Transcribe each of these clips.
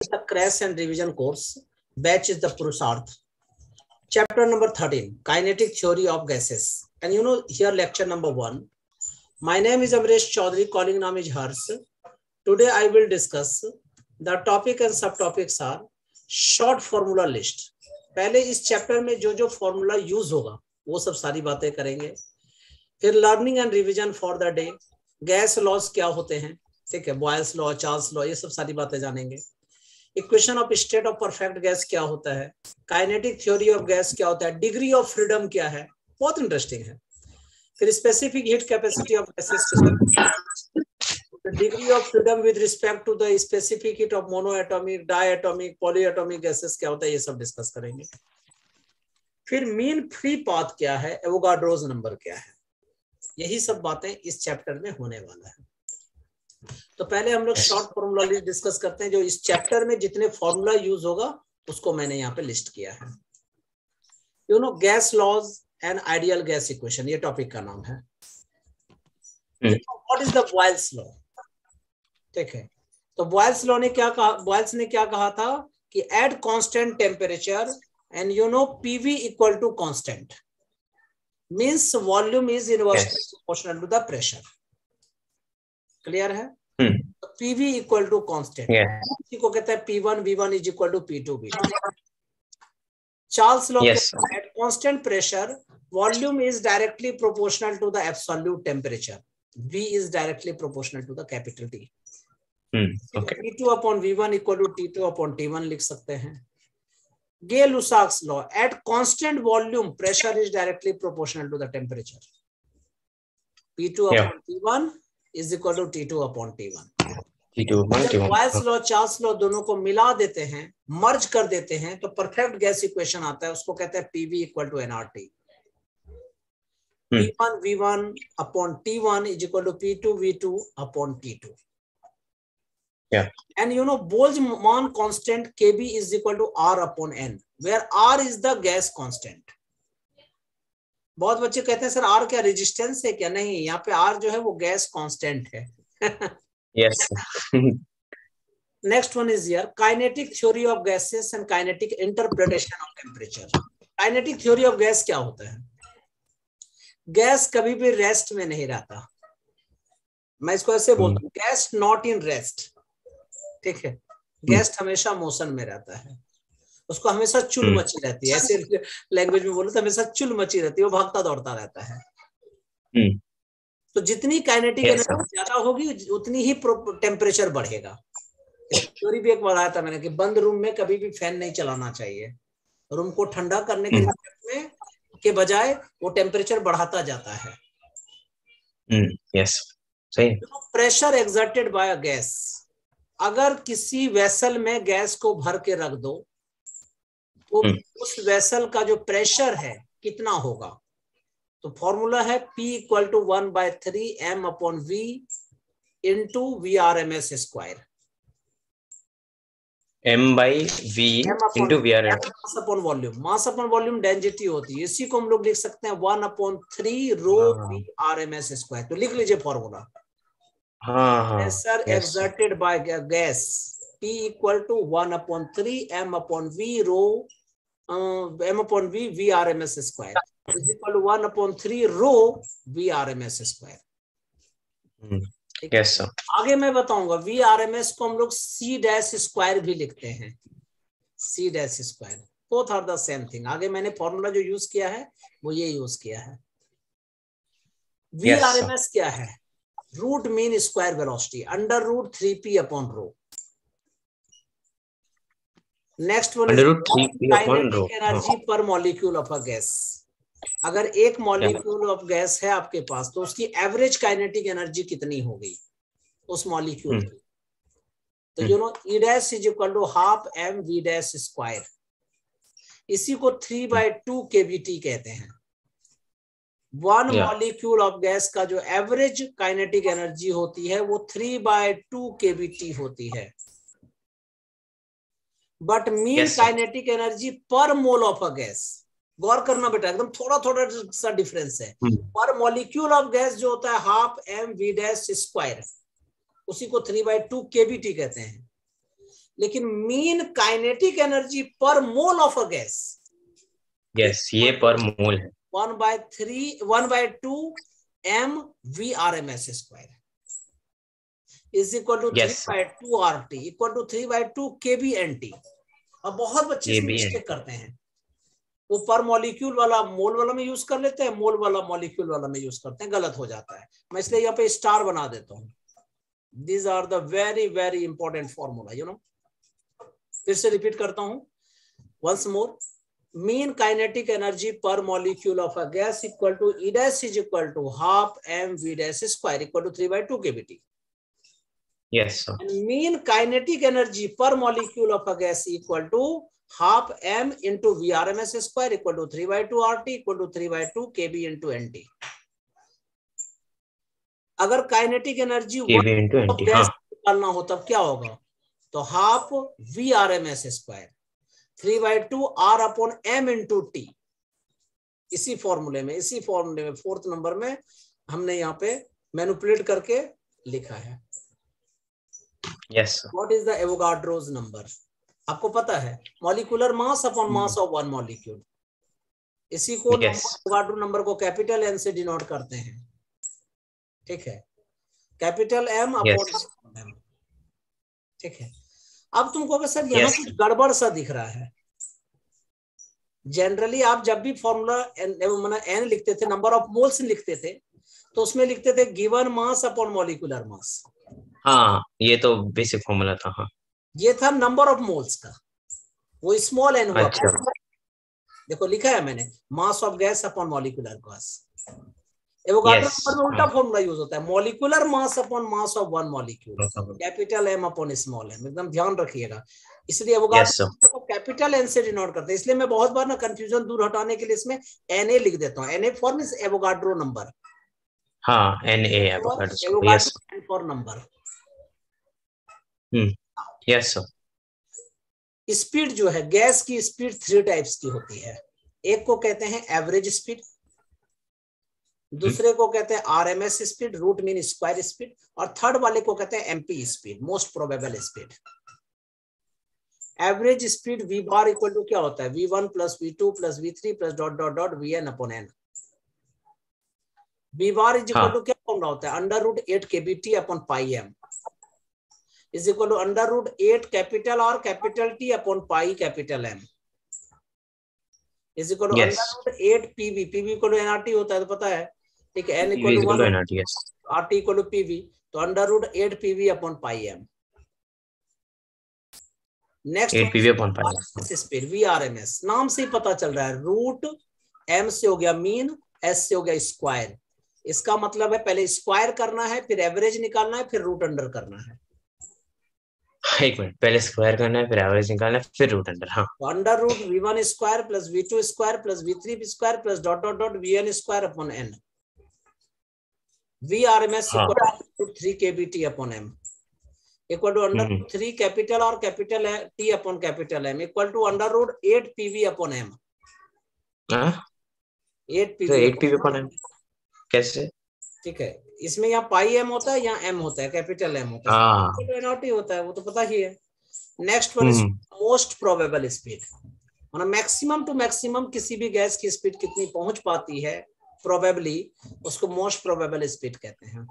is the crash and revision course. Batch is the Purusharth. Chapter number 13, Kinetic Theory of Gases. And you know, here lecture number 1. My name is Amresh Chaudhary, calling name is Harsh. Today I will discuss the topic and subtopics are short formula list. पहले इस chapter में जो जो formula use होगा वो सब सारी बातें करेंगे. फिर learning and revision for the day, gas laws क्या होते हैं, ठीक है, बॉयल्स लॉ, चार्ल्स लॉ, ये सब सारी बातें जानेंगे. Equation of state of perfect gas क्या होता है, काइनेटिक थ्योरी ऑफ गैस क्या होता है, डिग्री ऑफ फ्रीडम क्या है, बहुत इंटरेस्टिंग है. फिर specific heat capacity of gases, degree of freedom with respect to the specific heat of monoatomic, diatomic, polyatomic gases क्या होता है, ये सब डिस्कस करेंगे. फिर मीन फ्री पाथ क्या है, एवोगाड्रोस नंबर क्या है, यही सब बातें इस चैप्टर में होने वाला है. तो पहले हम लोग शॉर्ट फॉर्मूला लिस्ट डिस्कस करते हैं. जो इस चैप्टर में जितने फॉर्मूला यूज होगा उसको मैंने यहाँ पे लिस्ट किया है. You know, gas laws and ideal gas equation, ये टॉपिक का नाम है. What is the Boyle's law, ठीक है. तो बॉयल्स लॉ ने क्या कहा, बॉयल्स ने क्या कहा था कि at constant temperature and you know PV equal to constant means volume is inversely proportional to the pressure. Clear है? तो PV इक्वल टू कांस्टेंट, इसी को कहते हैं P1 V1 is equal to P2 V2. Charles law at constant pressure volume is directly proportional to the absolute temperature, V is directly proportional to the capital T. Okay. T2 upon V1 equal to T2 upon T1 लिख सकते हैं. Gay-Lussac's law, at constant volume pressure is directly proportional to the temperature. P2 upon T1 is equal to T2 upon T1. Boyle's law, Charles law दोनों को मिला देते हैं, मर्ज कर देते हैं, तो परफेक्ट गैस इक्वेशन आता है, उसको कहते हैं PV equal to nRT. P1 V1 upon T1 is equal to P2 V2 upon T2. Yeah. And you know, Boltzmann constant Kb is equal to R upon N, where R is the gas constant. बहुत बच्चे कहते हैं sir R क्या resistance है क्या? नहीं, यहाँ पे R जो है वो गैस कांस्टेंट है. Yes. Next one is here, kinetic theory of gases and kinetic interpretation of temperature. Kinetic theory of gas क्या होता है? गैस कभी भी रेस्ट में नहीं रहता. मैं इसको ऐसे बोलता हूँ, गैस नॉट इन रेस्ट, ठीक है. गैस हमेशा मोशन में रहता है, उसको हमेशा चुल मची रहती है. ऐसे लैंग्वेज में बोलो तो हमेशा चुल मची रहती है, वो भागता दौड़ता रहता है. तो जितनी काइनेटिक एनर्जी ज्यादा होगी उतनी ही टेम्परेचर बढ़ेगा. थ्योरी भी एक बताया था मैंने कि बंद रूम में कभी भी फैन नहीं चलाना चाहिए. रूम को ठंडा करने के लिए के बजाय वो टेम्परेचर बढ़ाता जाता है. यस, सही. Pressure exerted by a gas, अगर किसी वेसल में गैस को भर के रख दो तो उस वेसल का जो प्रेशर है कितना होगा. तो फॉर्मूला है P equal to 1/3 M upon V into VRMS square. M/V into VRMS. Mass upon volume, mass upon volume density होती है. इसी को हम लोग लिख सकते हैं 1/3 रो VRMS स्क्वायर. तो लिख लीजिए formula. Pressure exerted by gas P equal to 1/3 M upon V rho M upon V VRMS square is equal to 1/3 rho VRMS square. Yes, sir. आगे मैं बताऊंगा VRMS को हम लोग C डैश स्क्वायर भी लिखते हैं. C dash square, both are the same thing. आगे मैंने फॉर्मूला जो यूज किया है वो ये यूज किया है. VRMS क्या है? Root mean square velocity under root 3p upon rho. Next one kinetic energy per molecule of a gas. अगर एक मॉलिक्यूल ऑफ गैस है आपके पास तो उसकी एवरेज काइनेटिक एनर्जी कितनी होगी उस मॉलिक्यूल की. तो you know E dash is equal to half M V dash square. इसी को 3/2 kBT कहते हैं. वन मॉलिक्यूल ऑफ गैस का जो एवरेज काइनेटिक एनर्जी होती है वो 3/2 kBT होती है. But mean kinetic energy per mole of a gas, गौर करना बेटा, एकदम थोड़ा थोड़ा सा डिफरेंस है. पर मॉलिक्यूल ऑफ गैस जो होता है half M V dash square, उसी को 3/2 kBT कहते हैं. लेकिन mean kinetic energy per mole of a gas, yes, ये पर मोल है 1/2 mvrms square is equal to 3/2 RT equal to 3/2 kBNT। अब बहुत बच्चे इसमें मिस्टेक करते हैं, वो पर मॉलिक्यूल वाला मोल वाला में यूज कर लेते हैं, मोल वाला मॉलिक्यूल वाला में यूज करते हैं, गलत हो जाता है। मैं इसलिए यहाँ पे स्टार बना देता हूँ। These are the very very important formula, you know। फिर से रिपीट करता हूँ once more। mean kinetic energy per molecule of a gas equal to E dash is equal to half mv dash square equal to 3/2 kBT। Yes sir। And mean kinetic energy per molecule of a gas equal to half m into vrms square equal to 3/2 RT equal to 3/2 kb into nt। अगर kinetic energy gas निकालना हो तब क्या होगा, तो half vrms square 3/2 R upon m into T. इसी फॉर्मूले में फोर्थ नंबर में हमने यहाँ पे मैनिपुलेट करके लिखा है। Yes. What is the Avogadro's number, आपको पता है, molecular mass upon mass of one molecule. इसी को एवोगाड्रो नंबर को कैपिटल एन से डिनोट करते हैं, ठीक है, कैपिटल एम अपॉन एम, ठीक है। अब तुम कहोगे सर यहाँ कुछ गड़बड़ सा दिख रहा है। जनरली आप जब भी फॉर्मूला एन लिखते थे, नंबर ऑफ मोल्स लिखते थे, तो उसमें लिखते थे given mass upon molecular mass. हाँ, ये तो बेसिक फॉर्मूला था। हाँ, ये था नंबर ऑफ मोल्स का, वो स्मॉल एन हुआ। अच्छा। देखो लिखा है मैंने, mass of gas upon molecular mass. Avogadro number में उल्टा फॉर्मूला यूज होता है, molecular mass upon mass of one molecule, capital M upon small M. एकदम ध्यान रखिएगा, इसलिए एवोगाड्रो को कैपिटल एन से डिनोट करते हैं। इसलिए मैं बहुत बार ना कंफ्यूजन दूर हटाने के लिए इसमें Na लिख देता हूँ। Na for means Avogadro number. हाँ, Na Avogadro, yes for number. Yes sir. Speed जो है, गैस की स्पीड 3 टाइप्स की होती है। एक को कहते हैं एवरेज स्पीड, दूसरे को कहते हैं RMS speed, root mean square speed, और थर्ड वाले को कहते हैं MP speed, most probable speed. Average speed V bar equal to क्या होता है, v1 plus v2 plus v3 plus dot dot dot vn upon n। V bar is equal to क्या formula होता है, under root 8 kBT upon pi m is equal to under root 8 capital R capital T upon pi capital M is equal to under root 8 PV। PV equal to nRT होता है तो पता है, ठीक है, n equal to 1 RT equal to PV, तो under root 8 PV upon pi M। Next 8 PV upon pi speed VRMS, नाम से ही पता चल रहा है, रूट M से हो गया मीन, S से हो गया स्क्वायर। इसका मतलब है पहले स्क्वायर करना है, फिर एवरेज निकालना है, फिर रूट अंडर करना है। एक मिनट, पहले स्क्वायर करना है, फिर एवरेज निकालना है, फिर रूट अंडर। हाँ, under root v1 square plus v2 square plus v3 square plus dot dot dot vn square upon n। VRMS equal to 3 kBT upon m equal to under 3 capital R capital T upon capital M equal to under root 8 PV upon M। 8 PV upon M कैसे? ठीक है, इसमें यहाँ पाई M होता है, यहाँ M होता है, कैपिटल M होता है, NRT होता है, वो तो पता ही है। Next one is most probable speed, मतलब मैक्सिमम टू मैक्सिमम किसी भी गैस की स्पीड कितनी पहुंच पाती है प्रोबेबली, उसको मोस्ट प्रोबेबल स्पीड कहते हैं।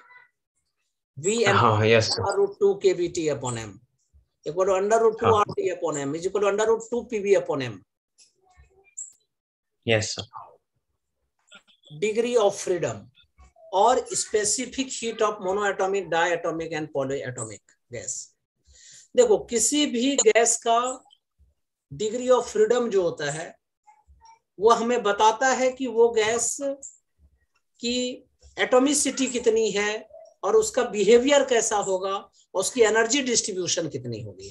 Vm root 2 kBT upon M equal to under root 2 RT upon M is equal to under root 2 PV upon M। Yes sir. Degree of freedom और specific heat of monoatomic, diatomic and polyatomic gas. देखो किसी भी gas का degree of freedom जो होता है वो हमें बताता है कि वो गैस की एटॉमिसिटी कितनी है और उसका बिहेवियर कैसा होगा और उसकी एनर्जी डिस्ट्रीब्यूशन कितनी होगी।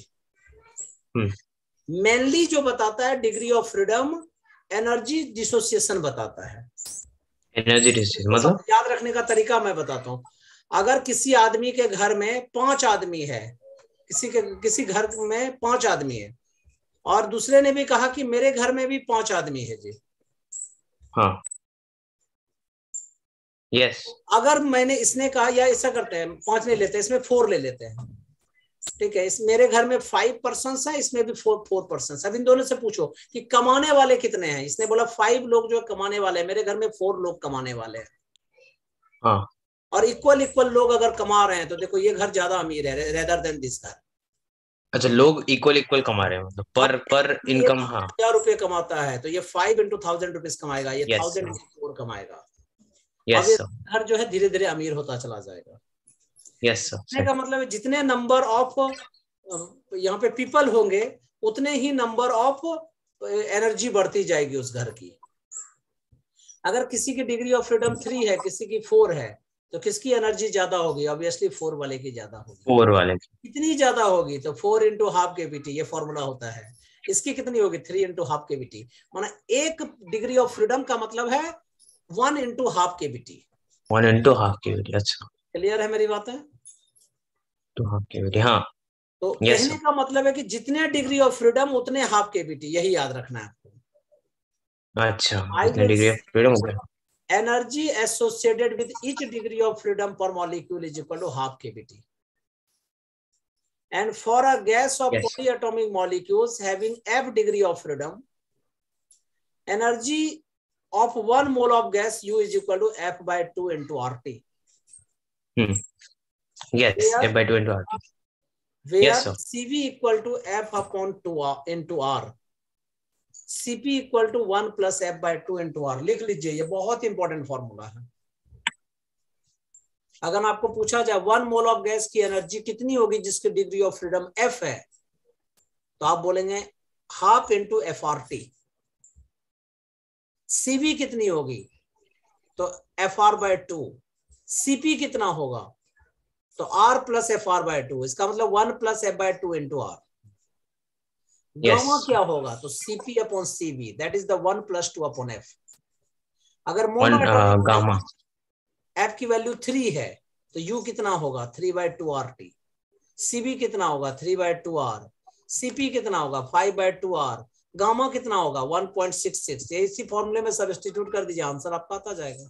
मेनली जो बताता है degree of freedom, energy dissociation बताता है। एनर्जी डिसोसिएशन मतलब याद रखने का तरीका मैं बताता हूँ। अगर किसी आदमी के घर में 5 आदमी है, किसी घर में 5 आदमी है और दूसरे ने भी कहा कि मेरे घर में भी 5 आदमी है जी। हाँ, यस। अगर मैंने, इसने कहा, या ऐसा करते हैं 5 नहीं लेते, इसमें 4 ले लेते हैं। ठीक है, इस मेरे घर में 5 पर्सन है, इसमें भी 4 पर्सन। अब इन दोनों से पूछो कि कमाने वाले कितने हैं। इसने बोला 5 लोग जो कमाने वाले हैं, मेरे घर में 4 लोग कमाने वाले हैं। हाँ और इक्वल इक्वल लोग अगर कमा रहे हैं तो देखो ये घर ज्यादा अमीर है रेदर देन दिस घर। अच्छा, लोग इक्वल इक्वल कमा रहे हैं, मतलब पर ये इनकम। हाँ 1000 रुपए कमाता है तो ये 5 into 1000 रुपीज कमाएगा, ये यस 1000 into 4 कमाएगा। अब यस ये सर, घर जो है धीरे धीरे अमीर होता चला जाएगा। Yes sir. का मतलब है जितने नंबर ऑफ यहाँ पे पीपल होंगे उतने ही नंबर ऑफ एनर्जी बढ़ती जाएगी उस घर की। अगर किसी की डिग्री ऑफ फ्रीडम 3 है, किसी की 4 है, तो किसकी एनर्जी ज्यादा होगी? ऑब्वियसली 4 वाले की ज्यादा होगी। 4 वाले। कितनी ज्यादा होगी? तो 4 into हाफ केवीटी, ये फॉर्मूला होता है। इसकी कितनी होगी? 3 into हाफ केवीटी। माना एक डिग्री ऑफ फ्रीडम का मतलब है 1 into half kBT. 1 into half kBT. अच्छा, क्लियर है मेरी बात है? तो हाफ केवीटी। हाँ तो यस कहने सर। का मतलब है कि जितने डिग्री ऑफ फ्रीडम उतने हाफ केवीटी, यही याद रखना है आपको। अच्छा, आई जितने विल डिग्री ऑफ फ्रीडम हो गया। energy associated with each degree of freedom per molecule is equal to half kBT. And for a gas of Yes. polyatomic molecules having F degree of freedom, energy of 1 mole of gas U is equal to F by 2 into RT. Yes, Where, F by 2 into RT. where Yes, sir. CV equal to F upon 2 into R. CP equal to 1 plus F by 2 into R. लिख लीजिए, ये बहुत important formula है। अगर आपको पूछा जाए 1 mole of gas की एनर्जी कितनी होगी जिसकी डिग्री ऑफ फ्रीडम एफ है, तो आप बोलेंगे half into F R T. CV कितनी होगी? तो एफ आर बाय 2। सीपी कितना होगा? तो R plus F R by 2। इसका मतलब 1 plus F by 2 into R. Gamma क्या होगा? तो CP upon CV, that is the 1 plus 2 upon F. अगर मोनोएटॉमिक गामा एफ की वैल्यू 3 है तो यू कितना होगा? 3 बाय 2 आर टी। सीबी कितना होगा? 3 बाय 2 आर। सीपी कितना होगा? 5 बाय 2 आर। गामा कितना होगा? 1.66। ये इसी फॉर्मूले में सब्स्टिट्यूट कर दीजिए, आंसर आपका आता जाएगा।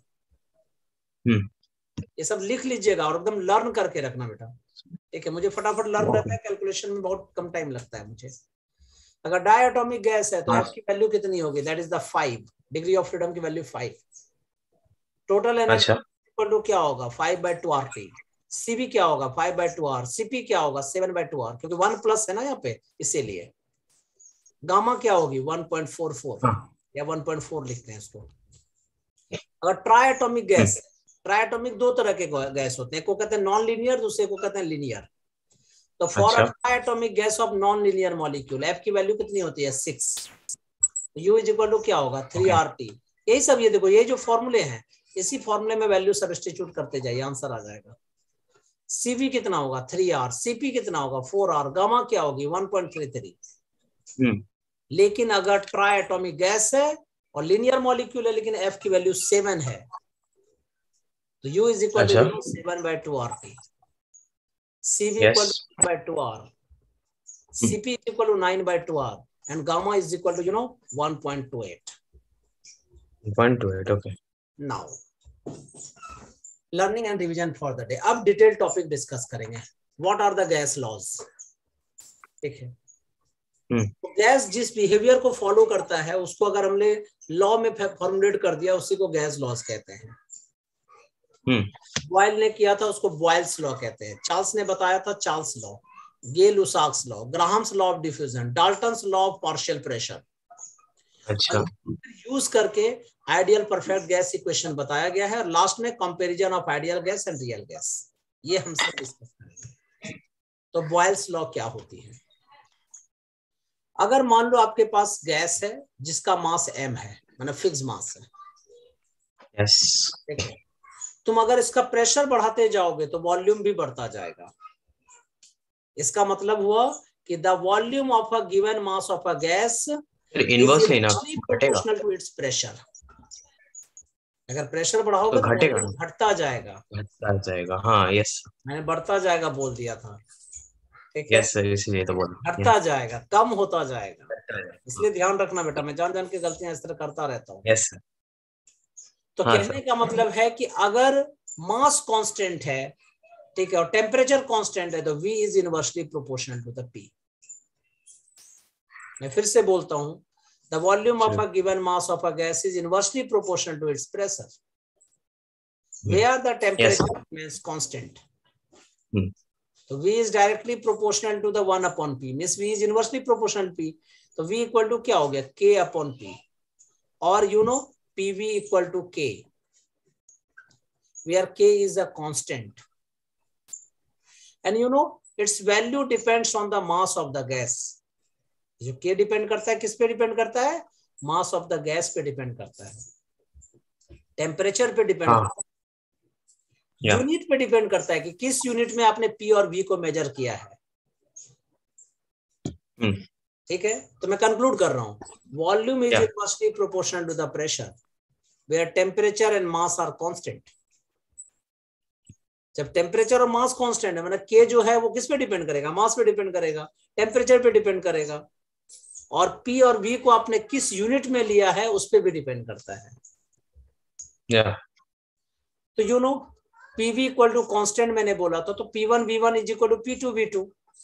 ये सब लिख लीजिएगा और एकदम लर्न करके रखना बेटा, ठीक है? मुझे फटाफट लर्न रहता है, कैलकुलेशन में बहुत कम टाइम लगता है मुझे। अगर डायटोमिक गैस है तो एफ की वैल्यू कितनी होगी? That is the 5 degree of freedom की value 5। Total energy equal to क्या होगा? 5 बाय 2 आर टी। सीबी क्या होगा? 5 बाय 2 आर। सीपी क्या होगा? 7 बाय 2 आर, क्योंकि 1 प्लस है ना यहाँ पे, इसीलिए। गामा क्या होगी? 1.44 या 1.4 लिखते हैं इसको। अगर ट्राइएटॉमिक गैस, ट्राइएटॉमिक 2 तरह के गैस होते हैं, एक को कहते हैं नॉन लीनियर, दूसरे को कहते हैं लीनियर। तो for a triatomic gas of non linear molecule F की वैल्यू कितनी होती है? 6। यू इज इक्वल टू क्या होगा? 3 आर टी। यही सब, ये देखो, ये जो फॉर्मूले हैं, इसी फॉर्मूले में वैल्यू सब्स्टिट्यूट करते जाइए, आंसर आ जाएगा। सीवी कितना होगा? 3 आर। सीपी कितना होगा? 4 आर। गामा क्या होगी? 1.33। लेकिन अगर ट्राई एटॉमिक गैस है और लीनियर मॉलिक्यूल है लेकिन एफ की वैल्यू 7 है, तो U is equal to 7 by 2 R T. CV equal to by 2 R. CP is equal to 9 by 2 R and gamma is equal to 1.28। 1.28। Okay, now learning and revision for the day. अब detail topic discuss करेंगे। What are the gas laws? ठीक है, तो gas जिस behaviour को follow करता है उसको अगर हमने लॉ में फॉर्मुलेट कर दिया, उसी को गैस लॉज कहते हैं। बॉयल ने किया था, उसको बॉयल्स लॉ कहते हैं। चार्ल्स ने बताया था, Charles law. Gay Lussac's law, Graham's law of diffusion, Dalton's law of partial pressure. अच्छा, यूज करके आइडियल परफेक्ट गैस इक्वेशन बताया गया है, और लास्ट में comparison of ideal gas and real gas, ये हम सब डिस्कस करेंगे। तो बॉयल्स लॉ क्या होती है? अगर मान लो आपके पास गैस है जिसका मास m है, मतलब फिक्स मास है, यस, ठीक है, तुम अगर इसका प्रेशर बढ़ाते जाओगे तो वॉल्यूम भी बढ़ता जाएगा। इसका मतलब हुआ कि the volume of a given mass of a gas inversely ना घटेगा, प्रोपोर्शनल टू इट्स प्रेशर। अगर प्रेशर बढ़ाओगे तो घटेगा, घटता जाएगा, घटता जाएगा। हाँ यस, मैंने बढ़ता जाएगा बोल दिया था, ठीक है? यस सर, इसलिए तो बोला। घटता जाएगा, कम होता जाएगा, इसलिए ध्यान रखना बेटा, मैं जान जान के गलतियां इस तरह करता रहता हूँ। Yes sir. तो कहने का मतलब है कि अगर मास कांस्टेंट है ठीक है, और टेम्परेचर कांस्टेंट है तो V is inversely proportional to the P। मैं फिर से बोलता हूं, the volume of a given mass of a gas is inversely proportional to its pressure where the temperature remains constant. तो V is directly proportional to the 1 upon P, means V is inversely proportional to P, तो V equal to क्या हो गया, K upon P, और you know PV equal to K, where K is a constant, and you know its value depends on the mass of the gas. जो K depend करता है, किस पे depend करता है, मास ऑफ द गैस पे depend करता है, टेम्परेचर पे डिपेंड करता है, यूनिट पे डिपेंड करता है कि किस यूनिट में आपने P और V को मेजर किया है। ठीक है, तो मैं कंक्लूड कर रहा हूं, volume is inversely proportional to the pressure where temperature and mass are constant. जब टेम्परेचर और मास कांस्टेंट है, मतलब K जो है वो किस पे डिपेंड करेगा, मास पे डिपेंड करेगा, टेम्परेचर पे डिपेंड करेगा, और P और V को आपने किस यूनिट में लिया है उस पे भी डिपेंड करता है। तो you know PV equal to constant मैंने बोला था, तो P1 V1 is equal to P2 V2।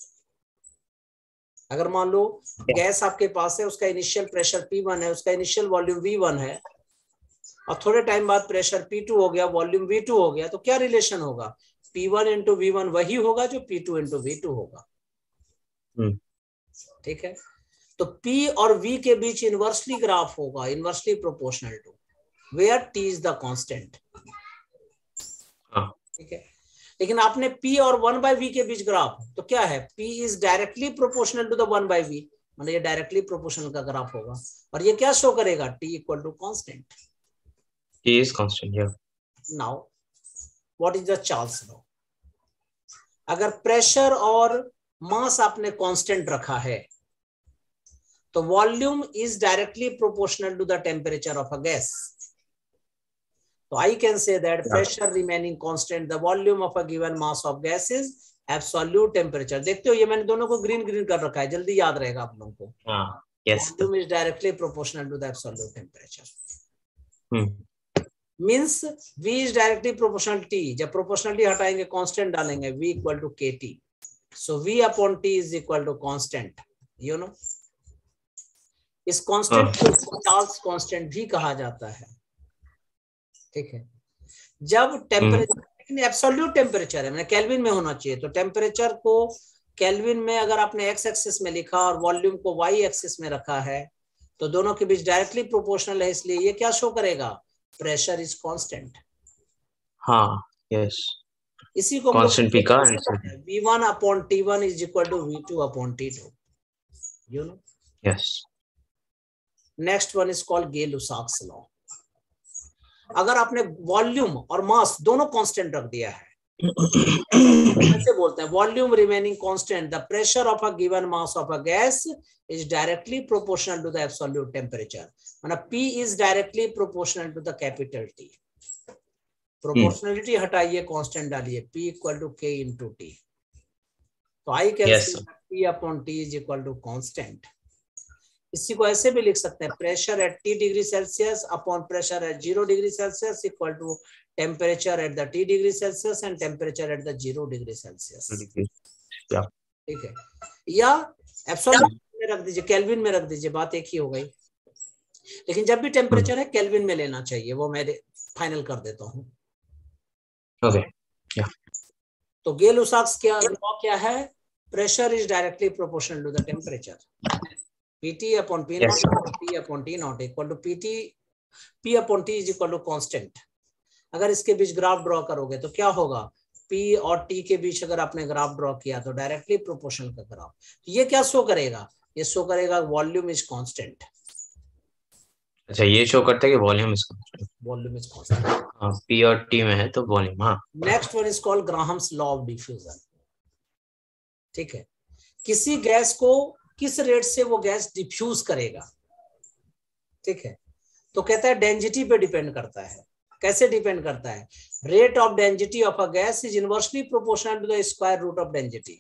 अगर मान लो गैस आपके पास है, उसका इनिशियल प्रेशर P1 है, उसका इनिशियल वॉल्यूम V1 है, और थोड़े टाइम बाद प्रेशर P2 हो गया, वॉल्यूम V2 हो गया, तो क्या रिलेशन होगा, P1 इंटू V1 वही होगा जो P2 इंटू V2 होगा। ठीक है, तो P और V के बीच इनवर्सली ग्राफ होगा, inversely proportional to, where T is the constant. ठीक है, लेकिन आपने P और 1/V के बीच ग्राफ, तो क्या है, P is directly proportional to the 1/V, मतलब ये डायरेक्टली प्रोपोर्शनल का ग्राफ होगा, और ये क्या शो करेगा, T equal to constant, T is constant, yeah. Now what is the Charles law, अगर प्रेशर और मास आपने कांस्टेंट रखा है तो volume is directly proportional to the temperature of a gas. So I can say that pressure remaining constant, the volume of a given mass of gas is absolute temperature. देखते हो ये मैंने दोनों को ग्रीन ग्रीन कर रखा है, जल्दी याद रहेगा आप लोगों को। Yes. Volume is directly proportional to the absolute temperature. Means V is directly proportional to T. जब proportionality हटाएंगे constant डालेंगे, V equal to KT. So V upon T is equal to constant. You know, इस constant को Charles constant भी कहा जाता है। ठीक है, जब टेम्परेचर एब्सोल्यूट टेम्परेचर है, मैंने केल्विन में होना चाहिए, तो टेम्परेचर को केल्विन में अगर आपने एक्स एक्सिस में लिखा और वॉल्यूम को वाई एक्सिस में रखा है, तो दोनों के बीच डायरेक्टली प्रोपोर्शनल है, इसलिए ये क्या शो करेगा, प्रेशर इज कांस्टेंट। हाँ, यस, इसी को कांस्टेंट P का V1 upon T1 is equal to V2 upon T2, you know. Yes, next one is called Gay Lussac's law. अगर आपने वॉल्यूम और मास दोनों कांस्टेंट रख दिया है, ऐसे बोलते हैं volume remaining constant, the pressure of a given mass of a gas is directly proportional to the absolute temperature, मतलब P is directly proportional to the capital T। Proportionality हटाइए, कांस्टेंट डालिए, P equal to K into T, तो I can see P upon T is equal to constant. इसी को ऐसे भी लिख सकते हैं, pressure at T degree Celsius upon pressure at 0 degree Celsius equal to temperature at the T degree Celsius and temperature at the 0 degree Celsius. ठीक है, या एब्सोल्यूट में रख दीजिए, केल्विन में रख दीजिए, बात एक ही हो गई, लेकिन जब भी टेम्परेचर है केल्विन में लेना चाहिए, वो मैं फाइनल कर देता हूँ। तो गे-लुसाक्स लॉ क्या है, pressure is directly proportional to the temperature, PT upon P naught, T upon T naught equal to P upon T is equal to constant। अगर इसके बीच ग्राफ ड्रॉ करोगे तो क्या होगा, P और T के बीच अगर आपने ग्राफ ड्रॉ किया तो डायरेक्टली प्रोपोर्शनल का ग्राफ, तो ये क्या शो करेगा, ये शो करेगा वॉल्यूम इज कांस्टेंट। अच्छा, ये शो करता है कि volume is constant, volume is constant. हाँ, P और T में है तो वॉल्यूम। हाँ, next one is called Graham's law of diffusion. ठीक है, किसी गैस को किस रेट से वो गैस डिफ्यूज करेगा, ठीक है, तो कहता है डेंसिटी पे डिपेंड करता है। कैसे डिपेंड करता है, rate of density of a gas is inversely proportional to the square root of density.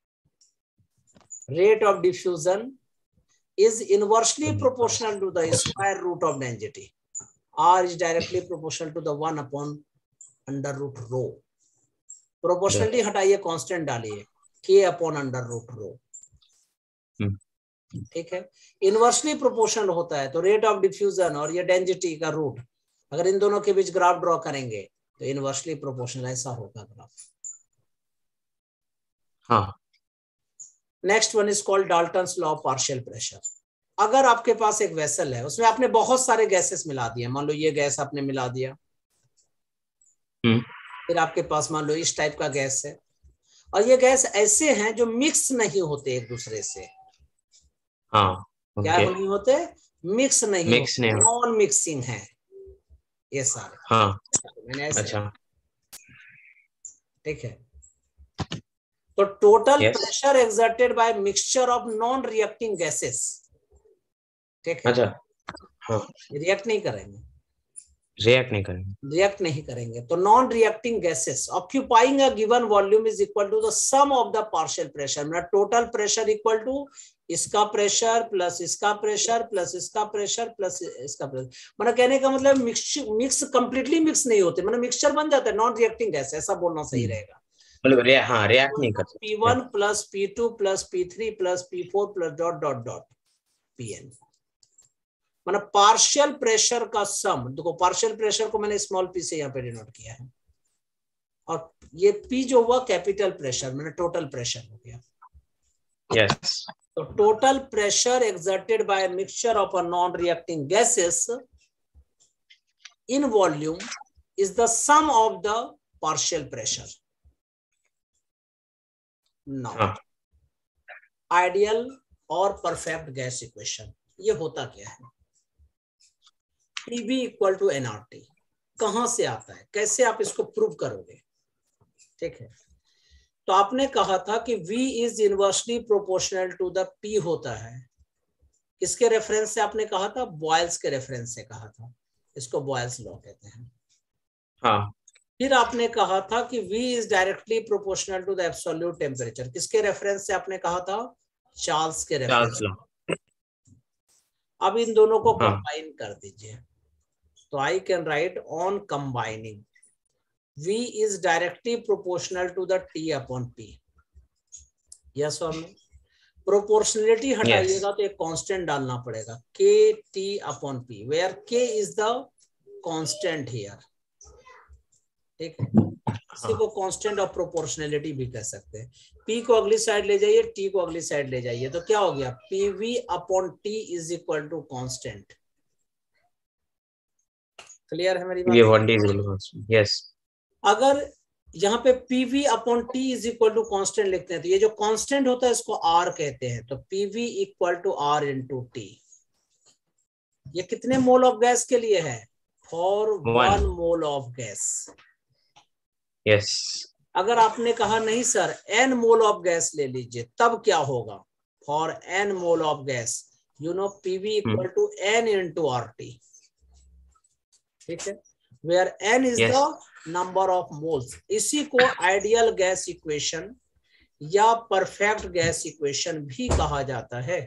Rate of diffusion is inversely proportional to the square root of density. R is directly proportional to the 1 upon under root rho. Proportionality हटाइए, constant डालिए, k upon under root rho. ठीक है। Inversely proportional होता है तो rate of diffusion और ये density का रूट, अगर इन दोनों के बीच ग्राफ ड्रॉ करेंगे तो इनवर्सली प्रोपोर्शनल ऐसा होगा ग्राफ। हाँ। Next one is called Dalton's law of partial pressure. अगर आपके पास एक वेसल है, उसमें आपने बहुत सारे गैसेस मिला दिए, मान लो ये गैस आपने मिला दिया, फिर आपके पास मान लो इस टाइप का गैस है, और ये गैस ऐसे हैं जो मिक्स नहीं होते एक दूसरे से। हाँ, क्या नहीं होते? मिक्स नहीं होते, नॉन मिक्सिंग है ये सारे। हाँ, मैंने ऐसे, अच्छा, ठीक है। तो total yes. Pressure exerted by mixture of non reacting gases, ठीक है। अच्छा, हाँ, रिएक्ट नहीं करेंगे, रिएक्ट नहीं करेंगे। तो non reacting gases occupying a given volume is equal to the sum of the partial pressure. मतलब टोटल प्रेशर इक्वल टू इसका प्रेशर प्लस इसका प्रेशर प्लस इसका प्रेशर प्लस इसका प्रेशर। मतलब कहने का मतलब मिक्स कंप्लीटली मिक्स नहीं होते, मतलब मिक्सचर बन जाता है नॉन रिएक्टिंग गैस, ऐसा बोलना सही रहेगा। मतलब हाँ, रिएक्ट नहीं करते। P1 plus P2 plus P3 plus P4 plus dot dot dot Pn। मतलब पार्शियल प्रेशर का सम, देखो पार्शियल प्रेशर को मैंने स्मॉल p से यहाँ पे डिनोट किया है, और ये P जो हुआ कैपिटल प्रेशर, मैंने टोटल प्रेशर हो गया। yes. तो total pressure exerted by mixture of a non reacting gases in volume is the sum of the partial pressure. Now ideal और परफेक्ट गैस इक्वेशन, ये होता क्या है? PV इक्वल टू nRT कहां से आता है, कैसे आप इसको प्रूव करोगे? ठीक है। तो आपने कहा था कि V is inversely proportional to the P होता है। किसके रेफरेंस से आपने कहा था? बॉयल्स के रेफरेंस से कहा था, इसको बॉयल्स लॉ कहते हैं। हाँ। फिर आपने कहा था कि V is directly proportional to the absolute temperature. किसके रेफरेंस से आपने कहा था? चार्ल्स के रेफरेंस। अब इन दोनों को कंबाइन कर दीजिए, तो I can write on combining V is directly proportional to the T upon P. Yes or no? Proportionality हटाइएगा तो एक कांस्टेंट डालना पड़ेगा, K T upon P, where K is the constant here. ठीक है, इसी को कांस्टेंट ऑफ प्रोपोर्शनलिटी भी कह सकते हैं। P को अगली साइड ले जाइए, T को अगली साइड ले जाइए, तो क्या हो गया? PV upon T is equal to constant. Clear है मेरी बात? यस। अगर यहाँ पे PV upon T is equal to constant लिखते हैं, तो ये जो कॉन्स्टेंट होता है इसको R कहते हैं। तो PV equal to R into T। ये कितने मोल ऑफ गैस के लिए है? For 1 mole of gas. Yes. अगर आपने कहा नहीं sir N mole of gas ले लीजिए, तब क्या होगा? For N mole of gas you know PV equal to N into RT। ठीक है, where N is the number of moles. इसी को आइडियल गैस इक्वेशन या परफेक्ट गैस इक्वेशन भी कहा जाता है।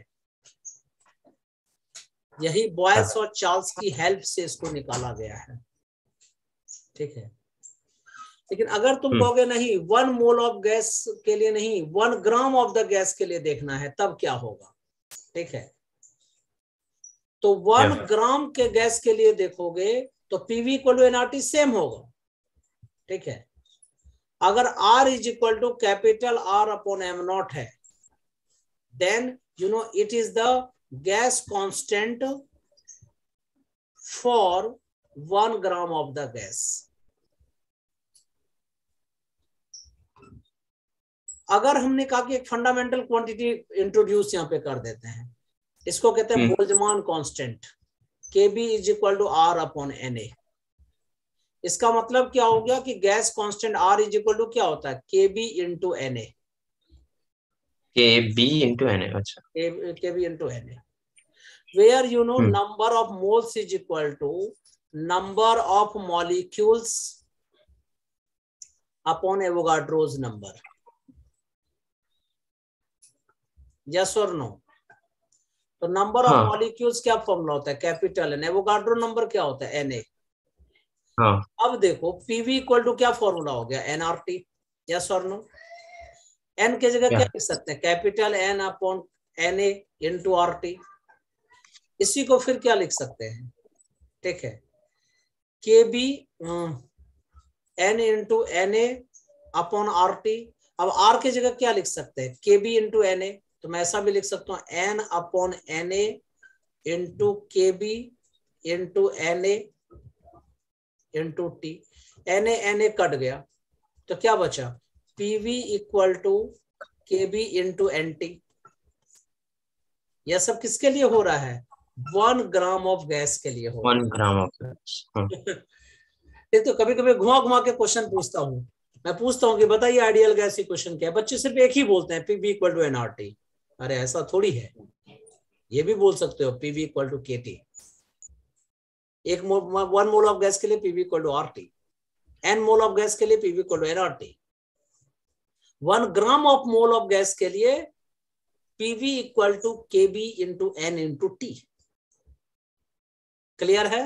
यही बॉयल्स और चार्ल्स की हेल्प से इसको निकाला गया है। ठीक है, लेकिन अगर तुम कहोगे नहीं 1 मोल ऑफ गैस के लिए नहीं, 1 ग्राम ऑफ द गैस के लिए देखना है, तब क्या होगा? ठीक है, तो 1 ग्राम के गैस के लिए देखोगे तो PV equal to nRT same होगा। ठीक है, अगर R is equal to capital R upon m0 है, then you know it is the gas constant for 1 gram of the gas. अगर हमने कहा कि एक फंडामेंटल क्वांटिटी इंट्रोड्यूस यहां पे कर देते हैं, इसको कहते हैं Boltzmann constant, KB is equal to R upon Na। इसका मतलब क्या हो गया कि gas constant R is equal to क्या होता है? KB into Na। KB into Na। अच्छा, KB into Na, where you know number of moles is equal to number of molecules upon Avogadro's number. Yes और no? तो number of molecules क्या formula होता है? Capital N। Avogadro number क्या होता है? Na। अब देखो PV इक्वल टू क्या फॉर्मूला हो गया? nRT। यस और नो? एन की जगह क्या लिख सकते हैं? Capital N upon N A into R T. इसी को फिर क्या लिख सकते हैं? ठीक है, K B N into N A upon R T. अब आर की जगह क्या लिख सकते हैं? के बी इंटू एन ए। तो मैं ऐसा भी लिख सकता हूँ N upon N A into K B into N A into T. N A cut गया तो क्या बचा? PV equal to K B into N T. यह सब किसके लिए हो रहा है? 1 ग्राम ऑफ गैस के लिए हो रहा है। 1 ग्राम ऑफ गैस। एक तो कभी कभी घुमा घुमा के क्वेश्चन पूछता हूँ। मैं पूछता हूँ कि बताइए आइडियल गैस इक्वेशन क्या है, बच्चे सिर्फ एक ही बोलते हैं, पीवी इक्वल टू एनआरटी। अरे ऐसा थोड़ी है, ये भी बोल सकते हो पीवी इक्वल टू केटी। एक 1 मोल ऑफ गैस के लिए PV equal to RT, N mole of gas के लिए PV equal to NRT, 1 gram of mole of gas के लिए PV equal to KB into N into T. Clear है?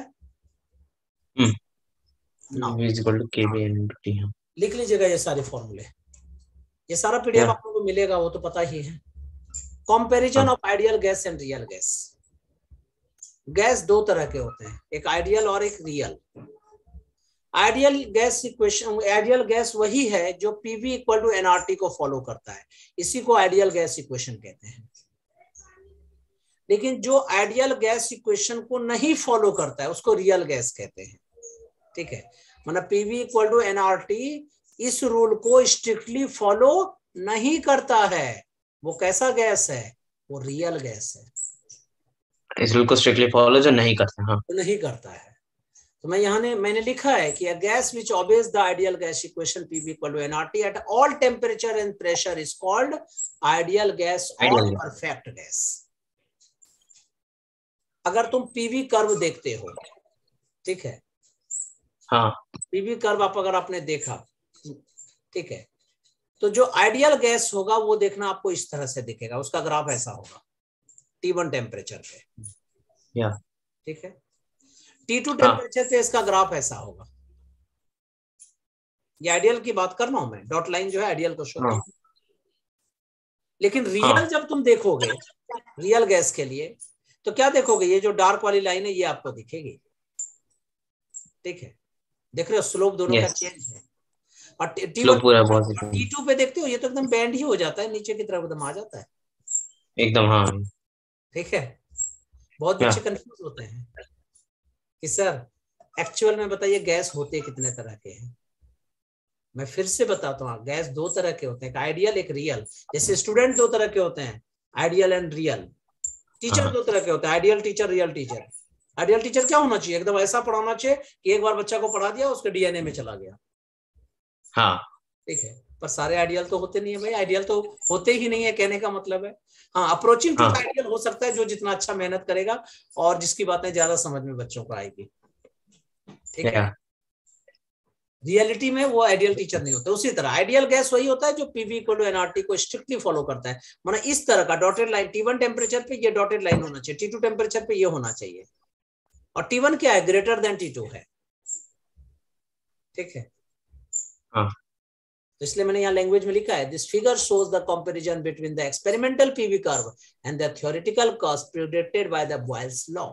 लिख लीजिएगा ये सारे फॉर्मूले, ये सारा पीडीएफ आप लोगों को मिलेगा, वो तो पता ही है। Comparison of ideal gas and real gas. Gas दो तरह के होते हैं, एक आइडियल और एक real. Ideal gas equation, ideal gas वही है जो पीवी इक्वल टू एनआरटी को फॉलो करता है, इसी को आइडियल गैस इक्वेशन कहते हैं। लेकिन जो आइडियल गैस इक्वेशन को नहीं फॉलो करता है उसको रियल गैस कहते हैं। ठीक है, मतलब पीवी इक्वल टू एनआरटी इस रूल को स्ट्रिक्टली फॉलो नहीं करता है। वो कैसा गैस है? वो रियल गैस है। इस रूल को स्ट्रिक्टली फॉलो जो नहीं करता, हाँ, तो नहीं करता है। तो मैंने लिखा है कि a gas which obeys the ideal gas equation PV equal to nRT at all temperature and pressure is called ideal gas or perfect gas। अगर तुम पीवी कर्व देखते हो, ठीक है, हाँ, पीवी कर्व अगर आपने देखा, ठीक है, तो जो आइडियल गैस होगा वो देखना आपको इस तरह से दिखेगा, उसका ग्राफ ऐसा होगा T1 टेम्परेचर पे। ठीक है, T2 टेम्परेचर पे इसका ग्राफ ऐसा होगा। ये आइडियल की बात कर रहा हूं मैं, डॉट लाइन जो है आइडियल को शो करती है। लेकिन रियल जब तुम देखोगे रियल गैस के लिए तो क्या देखोगे? ये जो डार्क वाली लाइन है ये आपको दिखेगी। ठीक है, देख रहे हो स्लोप दोनों का चेंज है। और T2 पे देखते हो ये तो एकदम बैंड ही हो जाता है, नीचे की तरफ एकदम आ जाता है एकदम। हाँ, ठीक है, बहुत बच्चे कंफ्यूज होते हैं कि सर एक्चुअल में बताइए गैस होते कितने तरह के हैं। मैं फिर से बताता हूँ, गैस दो तरह के होते हैं, एक आइडियल एक रियल। जैसे स्टूडेंट दो तरह के होते हैं, आइडियल एंड रियल। टीचर दो तरह के होते हैं, ideal teacher real teacher. Ideal teacher क्या होना चाहिए? एकदम ऐसा पढ़ाना चाहिए कि एक बार बच्चा को पढ़ा दिया उसके डीएनए में चला गया। हाँ, ठीक है, पर सारे आइडियल तो होते नहीं है भाई, आइडियल तो होते ही नहीं है कहने का मतलब है। हाँ, अप्रोचिंग टू आइडियल हो सकता है जो जितना अच्छा मेहनत करेगा और जिसकी बातें ज्यादा समझ में बच्चों को आएगी। ठीक है, रियलिटी में वो आइडियल टीचर नहीं होता। उसी तरह आइडियल गैस वही होता है जो पीवी इक्वल टू एनआरटी को स्ट्रिक्टली फॉलो करता है। माना इस तरह का डॉटेड लाइन, T1 टेम्परेचर पे ये डॉटेड लाइन होना चाहिए, T2 टेम्परेचर पे ये होना चाहिए, और T1 क्या है? ग्रेटर देन T2 है। ठीक है, तो इसलिए मैंने यहाँ लैंग्वेज में लिखा है, this figure shows the comparison between the experimental PV curve and the theoretical curve predicted by the Boyle's law.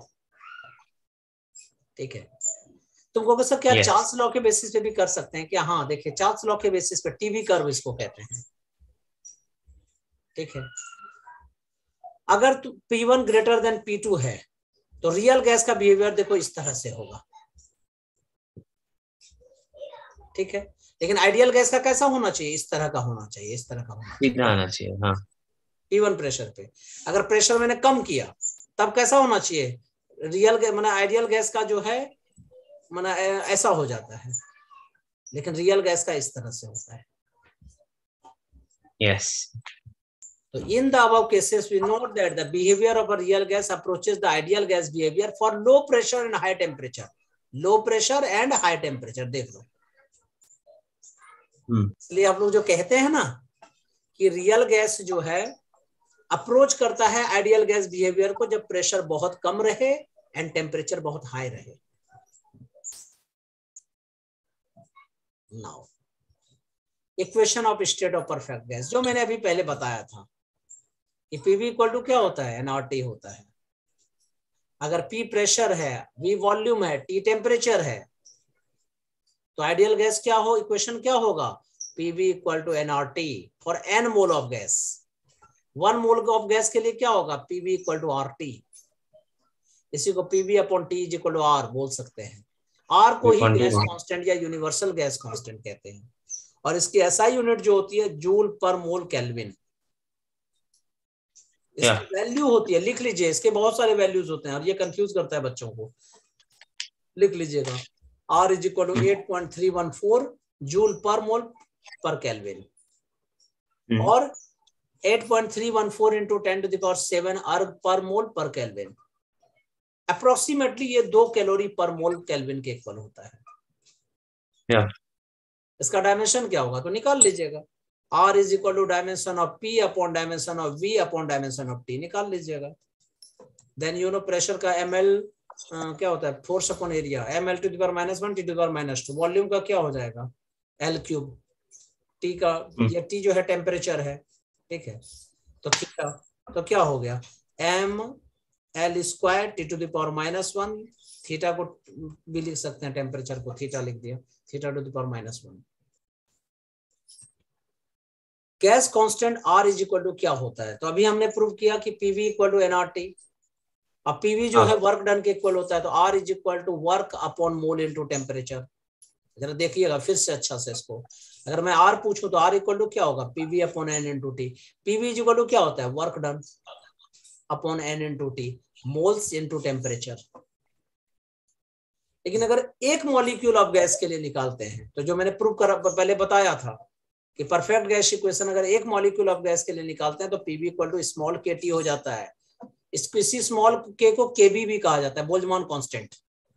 ठीक है, तुमको कैसा क्या चार्ल्स लॉ के बेसिस पे भी कर सकते हैं क्या? हाँ, देखिए चार्ल्स लॉ के बेसिस पे टीवी कर्व इसको कहते हैं। ठीक है, अगर P1 ग्रेटर देन P2 है तो रियल गैस का बिहेवियर देखो इस तरह से होगा। ठीक है, लेकिन आइडियल गैस का कैसा होना चाहिए? इस तरह का होना चाहिए, इस तरह का होना चाहिए। हाँ, T1 प्रेशर पे। अगर प्रेशर मैंने कम किया तब कैसा होना चाहिए? रियल गैस माना आइडियल गैस का जो है माना ऐसा हो जाता है, लेकिन रियल गैस का इस तरह से होता है। Yes. So in the above cases, we note that the behavior of a real gas approaches the ideal gas behavior for low pressure and high temperature. Low pressure and high temperature, देख लो। इसलिए आप लोग जो कहते हैं ना कि real gas जो है अप्रोच करता है आइडियल गैस बिहेवियर को जब प्रेशर बहुत कम रहे एंड टेम्परेचर बहुत हाई रहे। Now equation of state of perfect gas, जो मैंने अभी पहले बताया था कि पीवी इक्वल टू क्या होता है, एनआरटी होता है। अगर पी प्रेशर है, वी वॉल्यूम है, टी टेम्परेचर है, तो आइडियल गैस क्या हो, इक्वेशन क्या होगा, PV equal to NRT for N mole of gas. 1 mole of gas के लिए क्या होगा, पीवी इक्वल टू आरटी। इसी को PV upon T is equal to R बोल सकते हैं। आर को ही गैस कांस्टेंट या यूनिवर्सल गैस कांस्टेंट कहते हैं, और इसकी एसआई यूनिट जो होती है जूल पर मोल केल्विन। इसकी वैल्यू होती है, लिख लीजिए, इसके बहुत सारे वैल्यूज होते हैं और ये कंफ्यूज करता है बच्चों को। लिख लीजिएगा, R is equal to 8.314 joule per mole पर केल्विन, और 8.314 इंटू 10⁷ अर्ग पर मोल पर केल्विन। अप्रोक्सीमेटली ये 2 कैलोरी पर मोल केल्विन के इक्वल होता है। इसका डायमेंशन क्या होगा तो निकाल लीजिएगा, R is equal to dimension of P upon dimension of V upon dimension of T निकाल लीजिएगा। देन यू नो प्रेशर का ml क्या होता है, force upon area, ml to the power -1 T to the power -2। Volume का क्या हो जाएगा, L क्यूब। T का ये T जो है टेम्परेचर है, ठीक है, तो थीटा तो क्या हो गया, m L square T to the power -1। Theta को भी लिख सकते हैं, टेम्परेचर को थीटा लिख दिया, theta to the power -1। Gas constant R is equal to क्या होता है, तो अभी हमने प्रूव किया कि PV इक्वल टू एनआरटी। अब PV जो है वर्क डन के इक्वल होता है, तो R is equal to work upon mole into temperature. जरा देखिएगा फिर से अच्छा से इसको, अगर मैं R पूछूं तो R इक्वल टू क्या होगा, PV upon N into T। PV is equal to क्या होता है, work done upon N into T, moles into temperature. लेकिन अगर एक मॉलिक्यूल ऑफ गैस के लिए निकालते हैं, तो जो मैंने प्रूव कर पहले बताया था कि परफेक्ट गैस इक्वेशन अगर एक मॉलिक्यूल ऑफ गैस के लिए निकालते हैं तो PV equal to small K T हो जाता है। इसी स्मॉल के को केबी भी कहा जाता है, बोल्ट्जमान कांस्टेंट।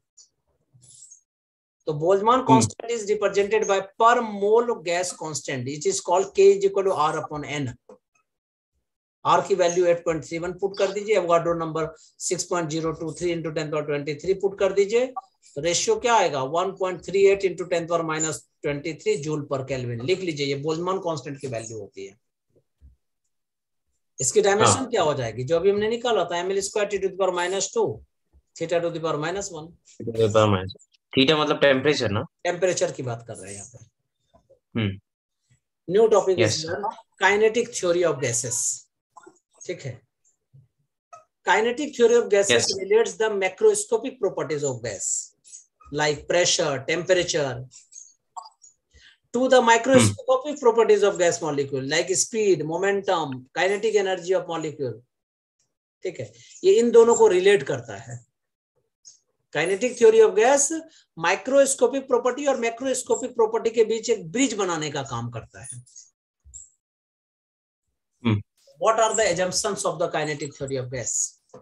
तो Boltzmann constant is represented by per mole gas constant, it is called K is equal to R upon N. R की वैल्यू 8.31 पुट कर दीजिए, एवोगाड्रो नंबर 6.023 इंटू 10⁻23 पुट कर दीजिए, तो रेशियो क्या आएगा 1.38 इंटू 10⁻23 जूल पर केल्विन। लिख लीजिए, ये बोल्ट्जमान कांस्टेंट की वैल्यू होती है। इसकी डायमेंशन क्या हो जाएगी, जो अभी हमने निकाला था, ml square T to the power -2 theta to the power -1। Theta मतलब टेम्परेचर ना, टेम्परेचर की बात कर रहे हैं यहाँ पे। New topic is kinetic theory of gases, ठीक है। Kinetic theory of gases relates the macroscopic properties of gas like pressure, temperature to the microscopic properties of gas molecule like speed, momentum, kinetic energy of molecule, ठीक है। ये इन दोनों को relate करता है। Kinetic theory of gas microscopic property और macroscopic property के बीच एक ब्रिज बनाने का काम करता है। What are the assumptions of the kinetic theory of gas?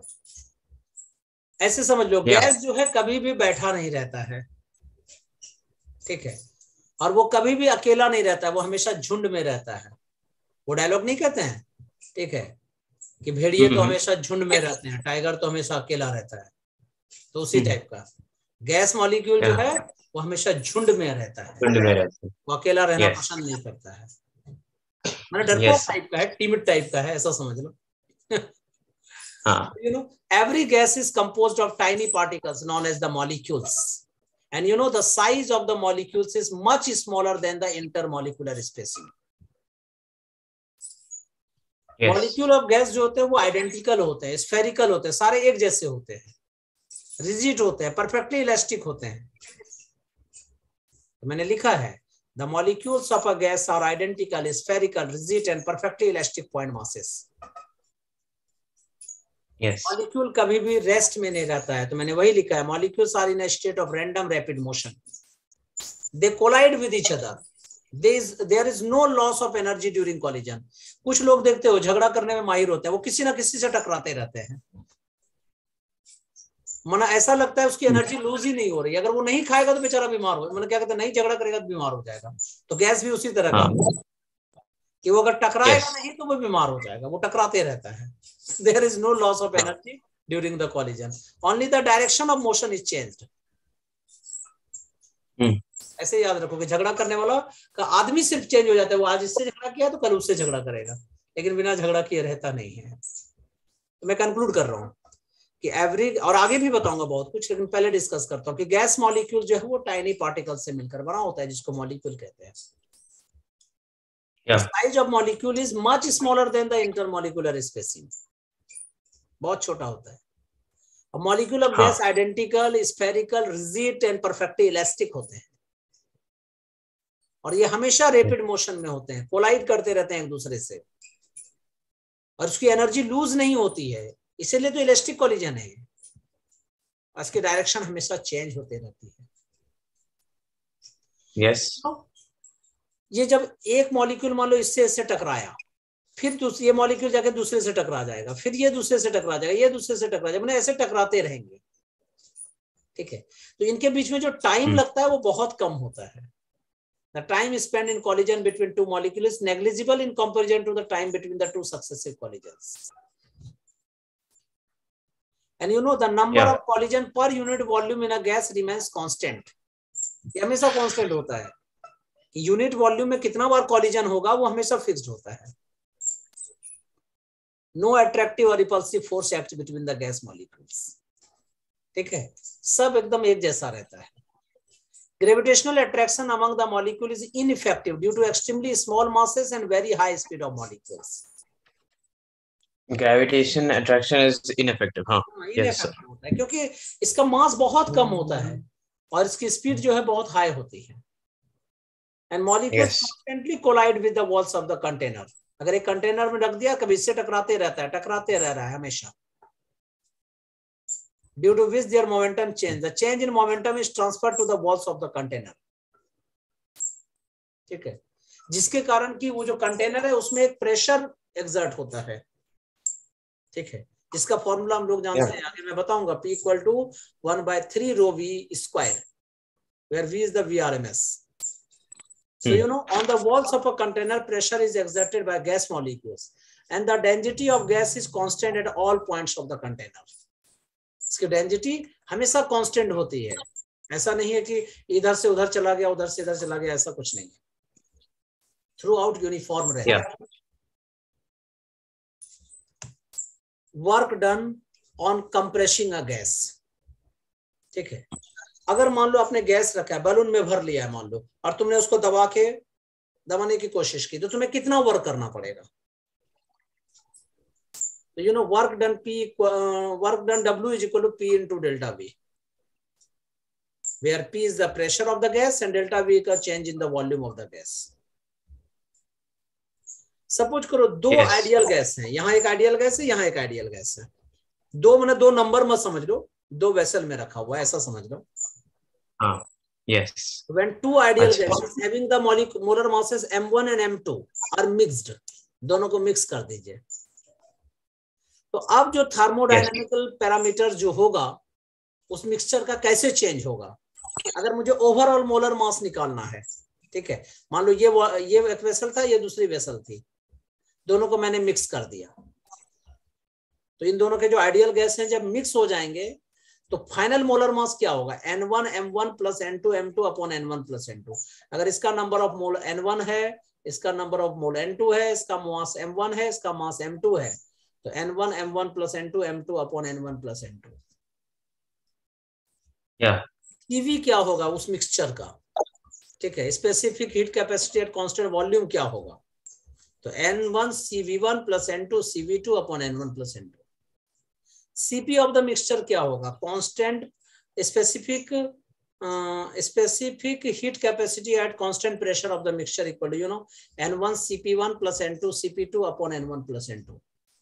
ऐसे समझ लो, गैस जो है कभी भी बैठा नहीं रहता है, ठीक है, और वो कभी भी अकेला नहीं रहता है, वो हमेशा झुंड में रहता है। वो डायलॉग नहीं कहते हैं, ठीक है, कि भेड़िए तो हमेशा झुंड में रहते हैं, टाइगर तो हमेशा अकेला रहता है। तो उसी टाइप का गैस मॉलिक्यूल जो है वो हमेशा झुंड में रहता है, वो अकेला रहना पसंद नहीं करता है। मतलब डरपोक टाइप का है, टिमिड टाइप का है, ऐसा समझ लो। You know, every gas is composed of tiny particles known as the molecules. And you know, the size of the molecules is much smaller than the intermolecular spacing. Molecule of gas जो होते हैं वो identical होते हैं, spherical होते हैं, सारे एक जैसे होते हैं, रिजिड होते हैं, परफेक्टली इलास्टिक होते हैं। तो मैंने लिखा है the molecules of a gas are identical, spherical, rigid and perfectly elastic point masses. Molecule कभी भी रेस्ट में नहीं रहता है, तो मैंने वही लिखा है, molecules are in a state of random rapid motion, they collide with each other, there is no loss of energy during collision. कुछ लोग देखते हो झगड़ा करने में माहिर होते हैं, वो किसी ना किसी से टकराते रहते हैं, मना ऐसा लगता है उसकी एनर्जी लूज ही नहीं हो रही, अगर वो नहीं खाएगा तो बेचारा बीमार हो, मैंने क्या कहते हैं, नहीं झगड़ा करेगा तो बीमार हो जाएगा। तो गैस भी उसी तरह का कि वो अगर टकराएगा नहीं तो वो बीमार हो जाएगा, वो टकराते रहता है। There is no loss of energy during the collision, only the direction of motion is changed. ऐसे याद रखो कि झगड़ा करने वाला का आदमी सिर्फ चेंज हो जाता है, वो आज इससे झगड़ा किया तो कल उससे झगड़ा करेगा, लेकिन बिना झगड़ा किए रहता नहीं है। तो मैं कंक्लूड कर रहा हूँ कि एवरी, और आगे भी बताऊंगा बहुत कुछ, लेकिन पहले डिस्कस करता हूँ कि गैस मॉलिक्यूल जो है वो टाइनी पार्टिकल से मिलकर बना होता है, जिसको मॉलिक्यूल कहते हैं। The size of molecule is much smaller than the intermolecular spacing, बहुत छोटा होता है। और molecule of gas identical, spherical, rigid and perfectly elastic होते हैं, और ये हमेशा रैपिड मोशन में होते हैं, कोलाइड करते रहते हैं एक दूसरे से, और उसकी एनर्जी लूज नहीं होती है, इसीलिए तो इलास्टिक कोलिजन है। इसकी डायरेक्शन हमेशा चेंज होते रहती है। यस। ये जब एक मॉलिक्यूल मान लो इससे इससे टकराया, फिर ये मॉलिक्यूल जाके दूसरे से टकरा जाएगा, फिर ये दूसरे से टकरा जाएगा, ये दूसरे से टकरा जाएगा, ऐसे टकराते रहेंगे। ठीक है, तो इनके बीच में जो टाइम लगता है वो बहुत कम होता है। The time spent in collision between two molecules is negligible in comparison to the time between the two successive collisions. And you know the number of collision per unit volume in a gas remains constant. ये हमेशा constant होता है कि unit volume में कितना बार collision होगा वो हमेशा फिक्स्ड होता है। नो अट्रैक्टिव और repulsive force act between the gas molecules. ठीक है, सब एकदम एक जैसा रहता है। Gravitational attraction among the molecule is ineffective due to extremely small masses and very high speed of molecules. Gravitation attraction is ineffective, हाँ, yes sir, होता है क्योंकि इसका मास बहुत कम होता है और इसकी स्पीड जो है बहुत हाई होती है। And molecules constantly collide with the walls of the container. अगर एक कंटेनर में रख दिया, कभी इससे टकराते रहता है, टकराते रह रहा है हमेशा। Due to which their momentum change. The change in momentum is transferred to the walls of the container. ठीक है, जिसके कारण कि वो जो कंटेनर है उसमें एक प्रेशर एक्सर्ट होता है। ठीक है, जिसका फॉर्मूला हम लोग जानते हैं, आगे मैं बताऊंगा। P equal to 1/3 rho V square, where V is the VRMS. So you know, on the walls of a container, pressure is exerted by gas molecules, and the density of gas is constant at all points of the container. इसकी density हमेशा constant होती है, ऐसा नहीं है कि इधर से उधर चला गया, उधर से इधर चला गया, ऐसा कुछ नहीं है। थ्रू आउट यूनिफॉर्म रहता है। Work done on compressing a gas. ठीक है, अगर मान लो आपने गैस रखा है, बैलून में भर लिया है मान लो, और तुमने उसको दबाने की कोशिश की, तो तुम्हें कितना वर्क करना पड़ेगा? So you know work done W is equal to P into delta V, where P is the pressure of the gas and delta V का change in the volume of the gas. Suppose करो दो ideal gas हैं, यहाँ एक ideal gas है, यहाँ एक ideal gas है। दो मैंने दो नंबर मत समझ लो, दो वेसल में रखा हुआ है, ऐसा समझ लो। हाँ, yes. When two ideal gases having the molar masses M1 and M2 are mixed, दोनों को मिक्स कर दीजिए। तो अब जो थर्मोडायनामिकल पैरामीटर जो होगा उस मिक्सचर का कैसे चेंज होगा? अगर मुझे ओवरऑल मोलर मास निकालना है, ठीक है, मान लो ये एक वेसल था, ये दूसरी वेसल थी, दोनों को मैंने मिक्स कर दिया, तो इन दोनों के जो आइडियल गैस हैं जब मिक्स हो जाएंगे तो फाइनल मोलर मास क्या होगा? N1 M1 plus N2 M2 upon N1 plus N2। अगर इसका नंबर ऑफ मोल N1 है, इसका नंबर ऑफ मोल N2 है, इसका मास M1 है, इसका मास M2 है, तो N1 M1 plus N2 M2 upon N1 plus N2। CV क्या होगा उस मिक्सचर का? ठीक है, specific heat capacity at constant volume क्या होगा? तो N1 CV1 plus N2 CV2 upon N1 plus N2। CP of the mixture क्या होगा? Constant specific heat capacity at constant pressure of the mixture equal to N1 CP1 plus N2 CP2 upon N1 plus N2।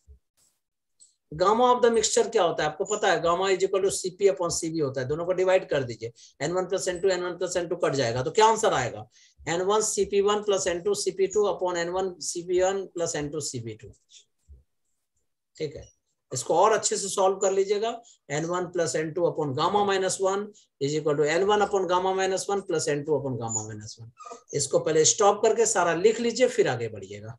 Gamma of the mixture क्या होता है आपको पता है? Gamma is equal to CP upon CV होता है। दोनों को डिवाइड कर दीजिए, N1 प्लस N2 कट जाएगा, तो क्या आंसर आएगा? N1 CP1 plus N2 CP2 upon N1 CP1 plus N2 CP2। ठीक है, इसको और अच्छे से सॉल्व कर लीजिएगा। N1 plus N2 upon gamma minus 1 is equal to N1 upon gamma minus 1 plus N2 upon gamma minus 1। इसको पहले स्टॉप करके सारा लिख लीजिए, फिर आगे बढ़िएगा।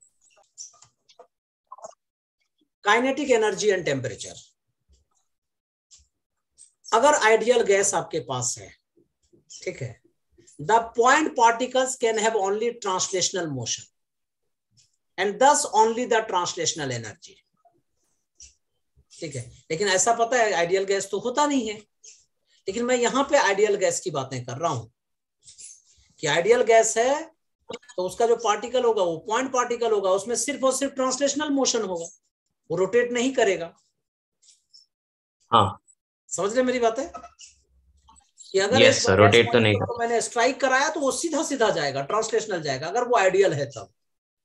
Kinetic energy and temperature. अगर आइडियल गैस आपके पास है, ठीक है, the point particles can have only translational motion and thus only the translational energy. ठीक है, लेकिन ऐसा पता है आइडियल गैस तो होता नहीं है, लेकिन मैं यहां पे आइडियल गैस की बातें कर रहा हूं कि आइडियल गैस है तो उसका जो पार्टिकल होगा वो पॉइंट पार्टिकल होगा, उसमें सिर्फ और सिर्फ ट्रांसलेशनल मोशन होगा, वो रोटेट नहीं करेगा। हाँ, समझ रहे मेरी बात है कि अगर यस सर, रोटेट तो नहीं तो मैंने स्ट्राइक कराया तो वो सीधा सीधा जाएगा, ट्रांसलेशनल जाएगा, अगर वो आइडियल है तब।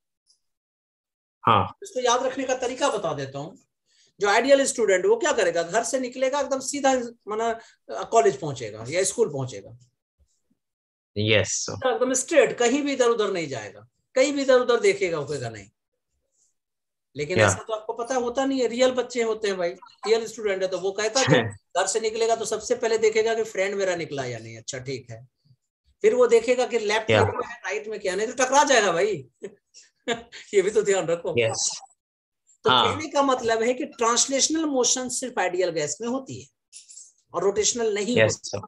हाँ, इसको याद रखने का तरीका बता देता हूँ। जो आइडियल स्टूडेंट वो क्या करेगा, घर से निकलेगा एकदम सीधा माना कॉलेज पहुंचेगा या स्कूल पहुंचेगा, यस एकदम स्ट्रेट, कहीं भी इधर उधर नहीं जाएगा, कहीं भी इधर उधर देखेगा उकेगा नहीं। लेकिन ऐसा तो आपको पता होता नहीं है, रियल बच्चे होते हैं भाई, रियल स्टूडेंट है तो वो कहता है घर से निकलेगा तो सबसे पहले देखेगा कि फ्रेंड मेरा निकला या नहीं, अच्छा ठीक है, फिर वो देखेगा कि लेफ्ट में क्या है राइट में क्या, नहीं तो टकरा जाएगा भाई। ये भी तो ध्यान रखो। तो कहने का मतलब है कि ट्रांसलेशनल मोशन सिर्फ आइडियल गैस में होती है और रोटेशनल नहीं होती।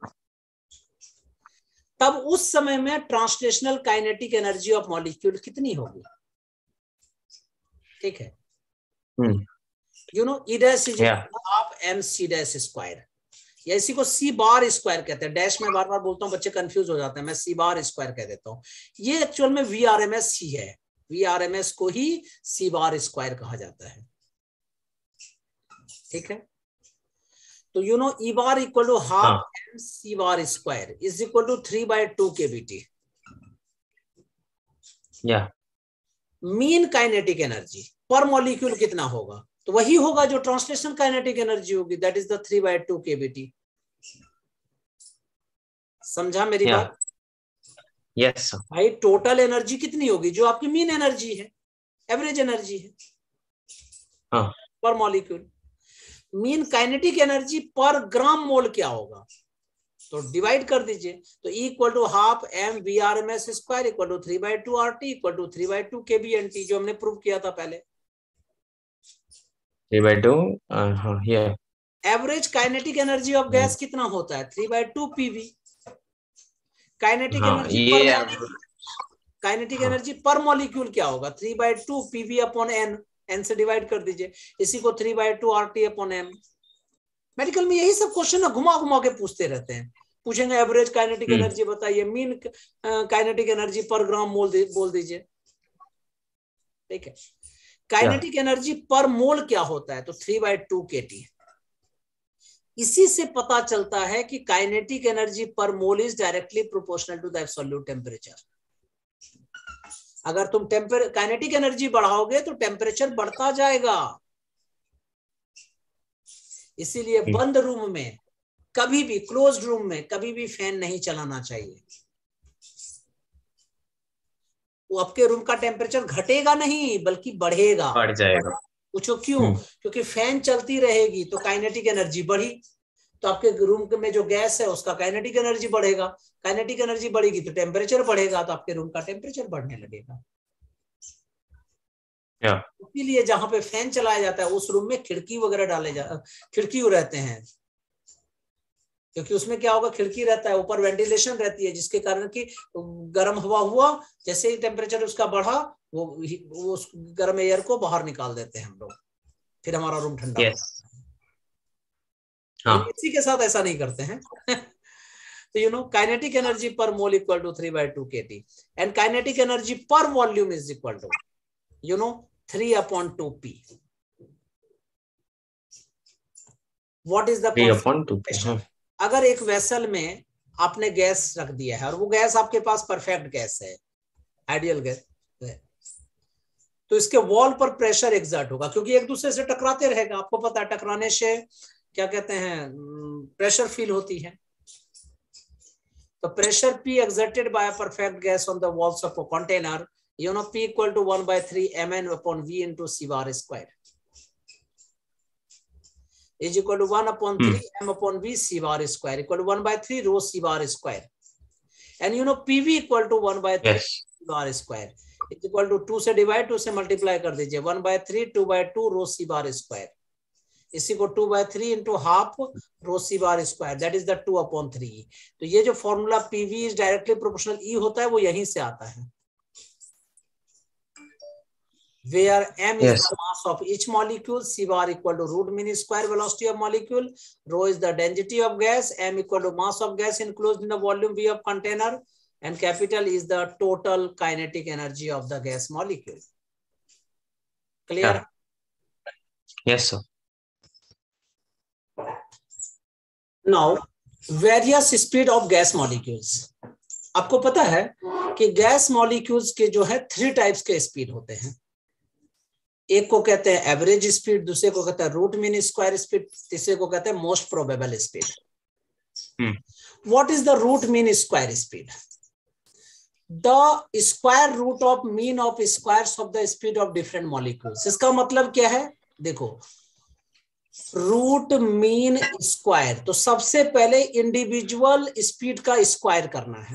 तब उस समय में translational kinetic energy of molecule कितनी होगी? ठीक है, you know E dash is half M C dash square, या इसी को सी बार स्क्वायर कहते हैं। डैश में बार बार बोलता हूं, बच्चे कंफ्यूज हो जाते हैं, मैं सी बार स्क्वायर कह देता हूं। ये एक्चुअल में VRMS ही है, VRMS को ही सी बार स्क्वायर कहा जाता है। ठीक है, तो you know E bar equal to half M C bar square is equal to 3/2 kBT। Mean kinetic energy per molecule कितना होगा? तो वही होगा जो ट्रांसलेशन काइनेटिक एनर्जी होगी, दैट इज द 3/2 kBT। समझा मेरी बात? Yes sir. भाई टोटल एनर्जी कितनी होगी? जो आपकी मीन एनर्जी है, एवरेज एनर्जी है per molecule. Mean kinetic energy per gram मोल क्या होगा? तो डिवाइड कर दीजिए, तो E equal to half M VRMS square equal to 3/2 RT equal to 3/2 kBNT, जो हमने प्रूव किया था पहले। 3/2 हाँ, ये average kinetic energy of gas कितना होता है? 3/2 PV। Kinetic energy per kinetic energy per molecule क्या होगा? 3/2 PV अपॉन N, N से डिवाइड कर दीजिए, इसी को 3/2 RT अपॉन M। मेडिकल में यही सब क्वेश्चन घुमा घुमा के पूछते रहते हैं, पूछेंगे एवरेज काइनेटिक एनर्जी बताइए, mean kinetic energy per gram मोल बोल दीजिए। ठीक है, काइनेटिक एनर्जी पर मोल क्या होता है? तो 3/2 kT। इसी से पता चलता है कि kinetic energy per mole is directly proportional to the absolute temperature. अगर तुम काइनेटिक एनर्जी बढ़ाओगे तो टेम्परेचर बढ़ता जाएगा। इसीलिए बंद रूम में कभी भी, क्लोज्ड रूम में कभी भी फैन नहीं चलाना चाहिए। वो आपके रूम का टेम्परेचर घटेगा नहीं बल्कि बढ़ेगा, बढ़ जाएगा। पूछो क्यों? क्योंकि फैन चलती रहेगी तो काइनेटिक एनर्जी बढ़ी, तो आपके रूम में जो गैस है उसका काइनेटिक एनर्जी बढ़ेगा, काइनेटिक एनर्जी बढ़ेगी तो टेम्परेचर बढ़ेगा, तो आपके रूम का टेम्परेचर बढ़ने लगेगा। इसीलिए जहां पे फैन चलाया जाता है उस रूम में खिड़की वगैरह खिड़की रहते हैं, क्योंकि उसमें क्या होगा, खिड़की रहता है, ऊपर वेंटिलेशन रहती है, जिसके कारण कि गर्म हवा हुआ, जैसे ही टेम्परेचर उसका बढ़ा वो उस गर्म एयर को बाहर निकाल देते हैं हम लोग, फिर हमारा रूम ठंडा होता है। इसी के साथ ऐसा नहीं करते हैं। तो you no kinetic energy per mole equal to 3/2 kT and kinetic energy per volume is equal to you know 3/2 P। What is the 3/2 P। अगर एक वेसल में आपने गैस रख दिया है और वो गैस आपके पास परफेक्ट गैस है, आइडियल गैस है, तो इसके वॉल पर प्रेशर एग्जर्ट होगा, क्योंकि एक दूसरे से टकराते रहेगा। आपको पता है टकराने से क्या कहते हैं, प्रेशर फील होती है। तो pressure P exerted by a perfect gas on the walls of a container, you know, P equal to 1/3 mn upon V into C bar square is equal to 1/3 m upon V C bar square equal to 1/3 rho C bar square, and you know PV equal to 1/3 C bar square is equal to 2 से divide 2 से multiply कर दीजिए, 1/3 2/2 rho C bar square इसी को 2/3 into half rho C bar square, that is the 2/3। तो ये जो formula PV is directly proportional E होता है वो यहीं से आता है, where m is Yes. the mass of each molecule, c bar equal to root mean square velocity of molecule, rho is the density of gas, m equal to mass of gas enclosed in the volume v of container, and capital is the total kinetic energy of the gas molecule. Clear? Yeah. Yes, sir. Now various speed of gas molecules. आपको पता है कि gas molecules के जो है 3 types के speed होते हैं। एक को कहते हैं एवरेज स्पीड, दूसरे को कहते हैं रूट मीन स्क्वायर स्पीड, तीसरे को कहते हैं most probable speed. What is the root mean square speed? The square root of mean of squares of the speed of different molecules. इसका मतलब क्या है? देखो, रूट मीन स्क्वायर, तो सबसे पहले इंडिविजुअल स्पीड का स्क्वायर करना है,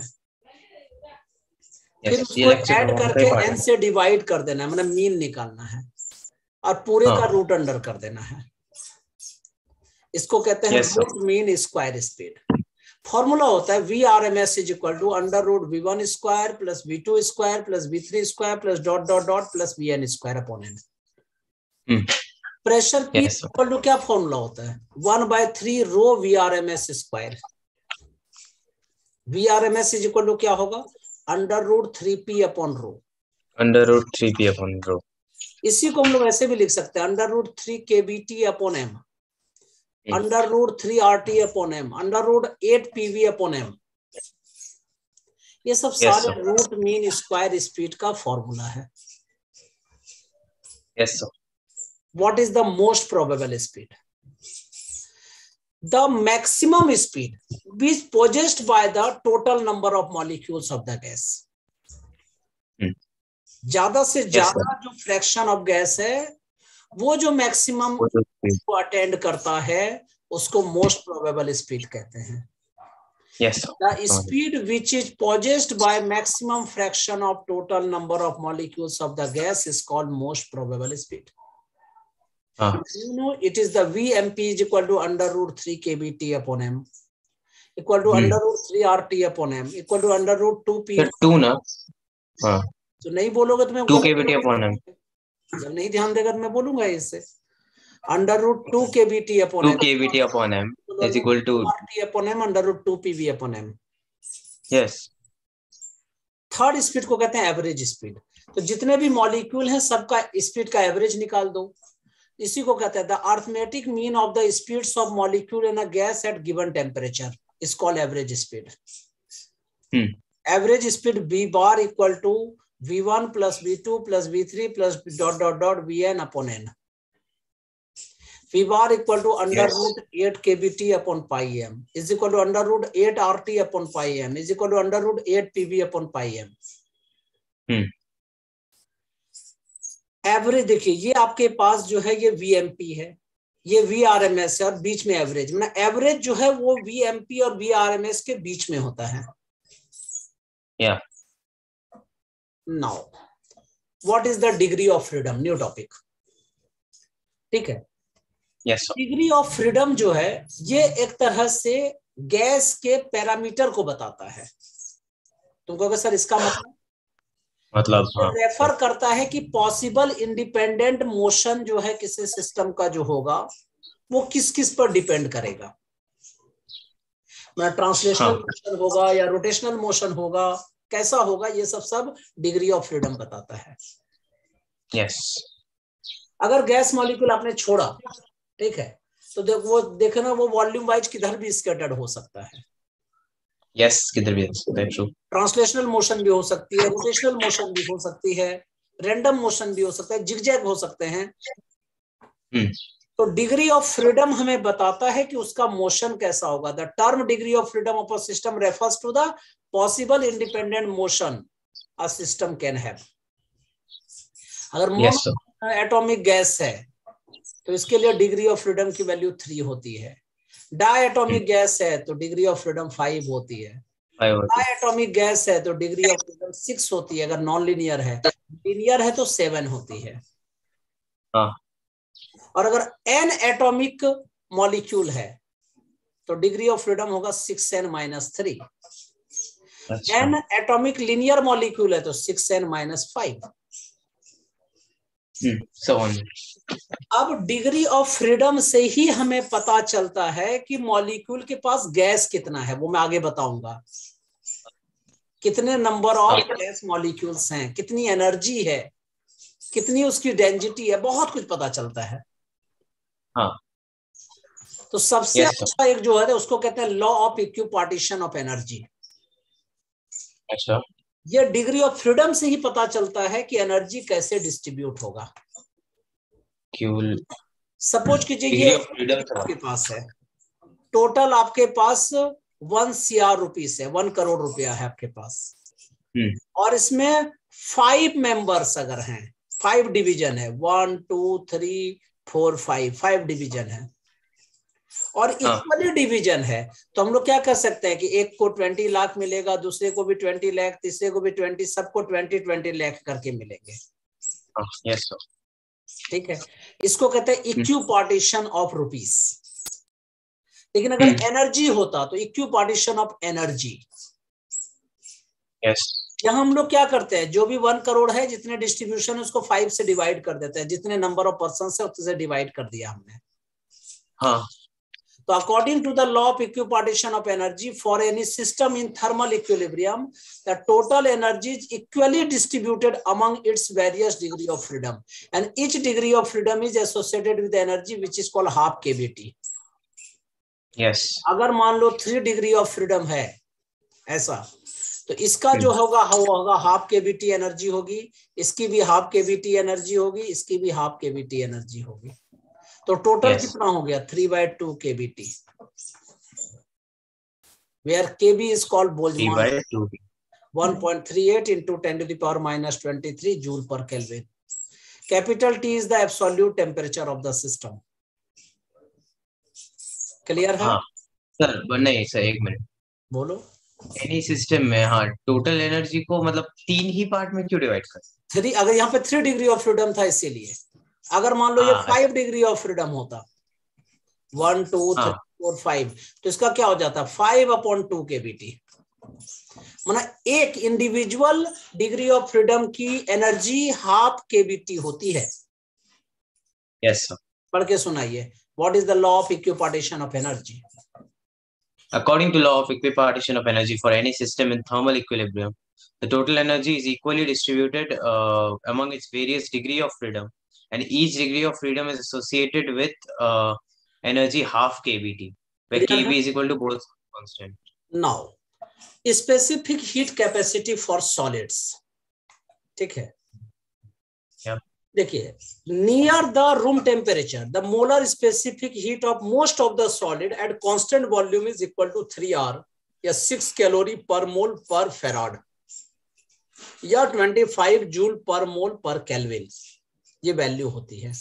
फिर उसको ऐड करके n से डिवाइड कर देना है, मतलब मीन निकालना है, और पूरे का रूट अंडर कर देना है। इसको कहते हैं root mean square speed. Formula होता है VRMS is equal to under root V1 square plus V2 square plus V3 square plus dot dot dot plus VN square upon n। Pressure P equal to क्या formula होता है? 1/3 rho VRMS square. VRMS is equal to क्या होगा? Under root 3P upon rho. Under root 3P upon rho. इसी को हम लोग ऐसे भी लिख सकते हैं, under root 3 KBT upon m, under root 3 RT upon m, under root 8 PV upon m। ये सब सारे रूट मीन स्क्वायर स्पीड का फॉर्मूला है। Yes sir. What is the most probable speed? The maximum speed which possessed by the total number of molecules of the gas। ज्यादा से ज्यादा जो fraction of gas है वो जो मैक्सिमम को अटेंड करता है उसको मोस्ट प्रोबेबल स्पीड कहते हैं। Yes, the speed which is possessed by maximum fraction of total number of molecules of the gas is called most probable speed। You know, it is the VMP is equal to under root 3 KBT upon m equal to under root 3 RT upon m equal to under root 2P। 2 ना? हाँ। तो नहीं बोलोगे तो मैं 2 KBT upon m। जब नहीं ध्यान देगा तो मैं बोलूंगा इससे under root 2 KBT upon 2 KBT upon m is equal to RT upon m under root 2 PV upon m। Yes। Third speed को कहते हैं एवरेज स्पीड। तो जितने भी मॉलिक्यूल हैं सबका स्पीड का एवरेज निकाल दो, इसी को कहते हैं the arithmetic mean of the speeds of molecule in a gas at given temperature is called average speed. Average speed V bar equal to V1 plus V2 plus V3 plus dot dot dot Vn upon n। V bar equal to under root 8 KBT upon pi m is equal to under root 8 RT upon pi m is equal to under root 8 PV upon pi m। Average देखिए, ये आपके पास जो है ये VMP है, ये VRMS है और बीच में एवरेज, मतलब एवरेज जो है वो VMP और VRMS के बीच में होता है। Yeah। Now, what is the degree of freedom? New topic. ठीक है। Yes sir। Degree of freedom जो है ये एक तरह से गैस के पैरामीटर को बताता है। तुम कहोगे सर इसका मतलब रेफर करता है कि पॉसिबल इंडिपेंडेंट मोशन जो है किसी सिस्टम का जो होगा वो किस किस पर डिपेंड करेगा। ट्रांसलेशनल मोशन होगा या रोटेशनल मोशन होगा, कैसा होगा, ये सब डिग्री ऑफ फ्रीडम बताता है। यस। अगर गैस मॉलिक्यूल आपने छोड़ा, ठीक है, तो वो देखना वो वॉल्यूम वाइज किधर भी स्कैटर्ड हो सकता है। यस, किधर भी हो सकता है। ट्रू। ट्रांसलेशनल मोशन भी हो सकती है, रोटेशनल मोशन भी हो सकती है, रैंडम मोशन भी हो सकता है, जिगजैग हो सकते हैं। तो डिग्री ऑफ फ्रीडम हमें बताता है कि उसका मोशन कैसा होगा। The term degree of freedom of a system refers to the possible independent motion a system can have. अगर मोनो एटॉमिक गैस है तो इसके लिए डिग्री ऑफ फ्रीडम की वैल्यू 3 होती है। डाई एटॉमिक गैस है तो डिग्री ऑफ फ्रीडम 5 होती है। डाई एटॉमिक गैस है तो डिग्री ऑफ फ्रीडम 6 होती है। अगर नॉन लीनियर है, लीनियर है तो 7 होती है। और अगर n एटॉमिक मॉलिक्यूल है तो डिग्री ऑफ फ्रीडम होगा 6n-3। n atomic linear molecule है तो 6n-5। अब डिग्री ऑफ फ्रीडम से ही हमें पता चलता है कि मॉलिक्यूल के पास गैस कितना है, वो मैं आगे बताऊंगा। कितने नंबर ऑफ गैस मॉलिक्यूल्स हैं, कितनी एनर्जी है, कितनी उसकी डेंसिटी है, बहुत कुछ पता चलता है। हाँ। तो सबसे अच्छा एक जो है उसको कहते हैं law of equipartition of energy. अच्छा। ये डिग्री ऑफ फ्रीडम से ही पता चलता है कि एनर्जी कैसे डिस्ट्रीब्यूट होगा। सपोज कीजिए ये आपके पास है, टोटल आपके पास 1 CR रुपीस है, 1 करोड़ रुपया है आपके पास, और इसमें 5 मेंबर्स अगर हैं, 5 डिवीजन है, 1 2 3 4 5 डिवीजन है और इक्वली डिवीजन है, तो हम लोग क्या कर सकते हैं कि एक को 20 लाख मिलेगा, दूसरे को भी 20 लाख, तीसरे को भी 20, सबको 20 लाख करके मिलेंगे। Yes sir. ठीक है, इसको कहते हैं इक्विपार्टीशन ऑफ रुपीस। लेकिन अगर एनर्जी होता तो इक्विपार्टीशन ऑफ एनर्जी। यस। यहां हम लोग क्या करते हैं, जो भी 1 करोड़ है जितने डिस्ट्रीब्यूशन है उसको 5 से डिवाइड कर देते हैं, जितने नंबर ऑफ पर्सन है उससे डिवाइड कर दिया हमने। हाँ। तो according to the law of equipartition of energy for any system in thermal equilibrium the total energy is equally distributed among its various degree of freedom and each degree of freedom is associated with energy which is called half KVT. Yes. अगर मान लो 3 degree of freedom है ऐसा, तो इसका जो होगा वो होगा हाफ केवीटी एनर्जी होगी, इसकी भी हाफ केवीटी एनर्जी होगी, इसकी भी हाफ केवीटी एनर्जी होगी। तो टोटल कितना हो गया 3/2 kBT, where kb is called Boltzmann 1.38 into 10⁻⁻23 joule per Kelvin. Capital T is the absolute temperature of the system. Clear है? हाँ सर, नहीं सर एक मिनट बोलो। एनी सिस्टम में हाँ टोटल एनर्जी को मतलब 3 ही पार्ट में क्यों डिवाइड कर? 3, अगर यहाँ पे 3 डिग्री ऑफ फ्रीडम था इसीलिए। अगर मान लो ये 5 डिग्री ऑफ फ्रीडम होता, 1 2 3 4 5, तो इसका क्या हो जाता 5/2 kBT। माना एक इंडिविजुअल डिग्री ऑफ फ्रीडम की एनर्जी हाफ kBT होती है। Yes sir. पढ़ के सुनाइए, what is the law of equipartition of energy? According to law of equipartition of energy for any system in thermal equilibrium, the total energy is equally distributed among its various degree of freedom, and each degree of freedom is associated with energy half kBT, where kB is equal to both constant. Now, specific heat capacity for solids. ठीक है, देखिए, near the room temperature the molar specific heat of most of the solid at constant volume is equal to 3R या 6 calorie per mole per farad या 25 joule per mole पर kelvin, ये value होती है।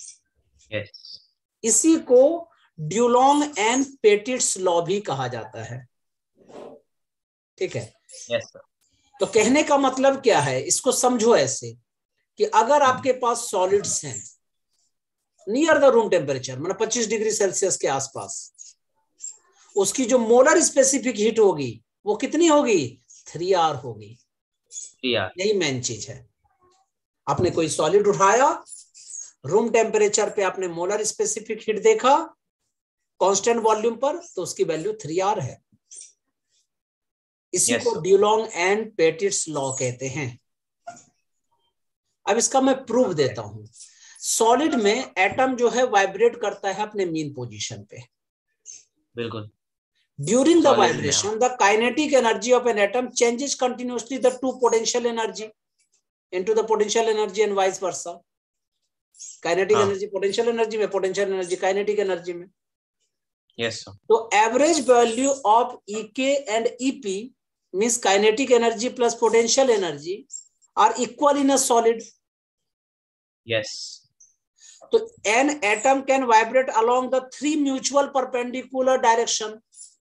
इसी को ड्यूलोंग एंड पेटिट्स लॉ भी कहा जाता है। ठीक है। तो कहने का मतलब क्या है, इसको समझो ऐसे कि अगर आपके पास सॉलिड्स हैं नियर द रूम टेम्परेचर, मतलब 25 डिग्री सेल्सियस के आसपास, उसकी जो मोलर स्पेसिफिक हीट होगी वो कितनी होगी 3R होगी। यही मेन चीज है। आपने कोई सॉलिड उठाया, रूम टेम्परेचर पे आपने मोलर स्पेसिफिक हीट देखा कांस्टेंट वॉल्यूम पर, तो उसकी वैल्यू 3R है। इसी को ड्यूलोंग एंड पेटिट्स लॉ कहते हैं। अब इसका मैं प्रूफ देता हूं। सॉलिड में एटम जो है वाइब्रेट करता है अपने मीन पोजीशन पे। बिल्कुल। During the vibration the kinetic energy of an atom changes continuously the to potential energy into the potential energy and vice versa. Kinetic energy potential energy में, potential energy kinetic energy में। Yes. तो average value of EK and EP means kinetic energy plus potential energy are equal in a solid. Yes. तो an atom can vibrate along the 3 mutual perpendicular direction।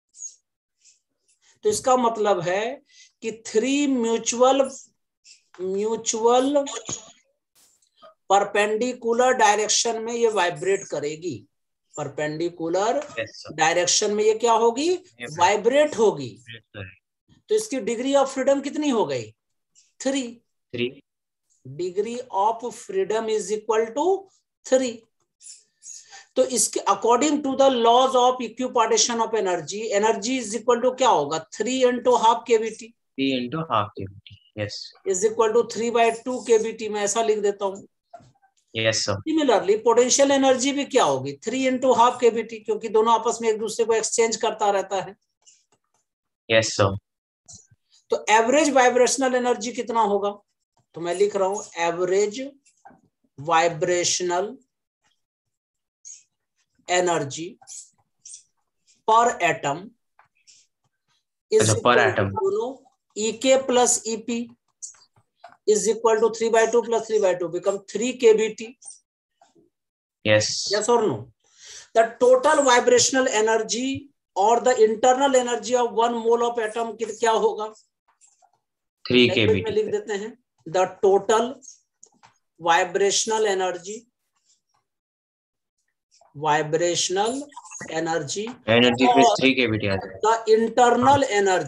तो इसका मतलब है कि 3 mutual perpendicular direction में ये vibrate करेगी, perpendicular direction में ये क्या होगी, वाइब्रेट होगी। तो इसकी डिग्री ऑफ फ्रीडम कितनी हो गई, 3। Degree of freedom is equal to 3। तो इसके according to the laws of equipartition of energy, energy is equal to क्या होगा, 3 into half kVt, 3 into half kVt, yes, is equal to 3/2 kVt। मैं ऐसा लिख देता हूँ। yes sir। Similarly potential energy भी क्या होगी, 3 into half kVt, क्योंकि दोनों आपस में एक दूसरे को एक्सचेंज करता रहता है। yes sir। तो एवरेज वाइब्रेशनल एनर्जी कितना होगा, तो मैं लिख रहा हूं average vibrational energy per atom is per atom EK plus EP is equal to 3/2 plus 3/2 become 3 kBt. Yes. Yes or no? The total vibrational energy or the internal energy of 1 mole of atom क्या होगा, 3 kBt में लिख देते हैं। The total vibrational energy plus 3 kBt आ जाएगा। the internal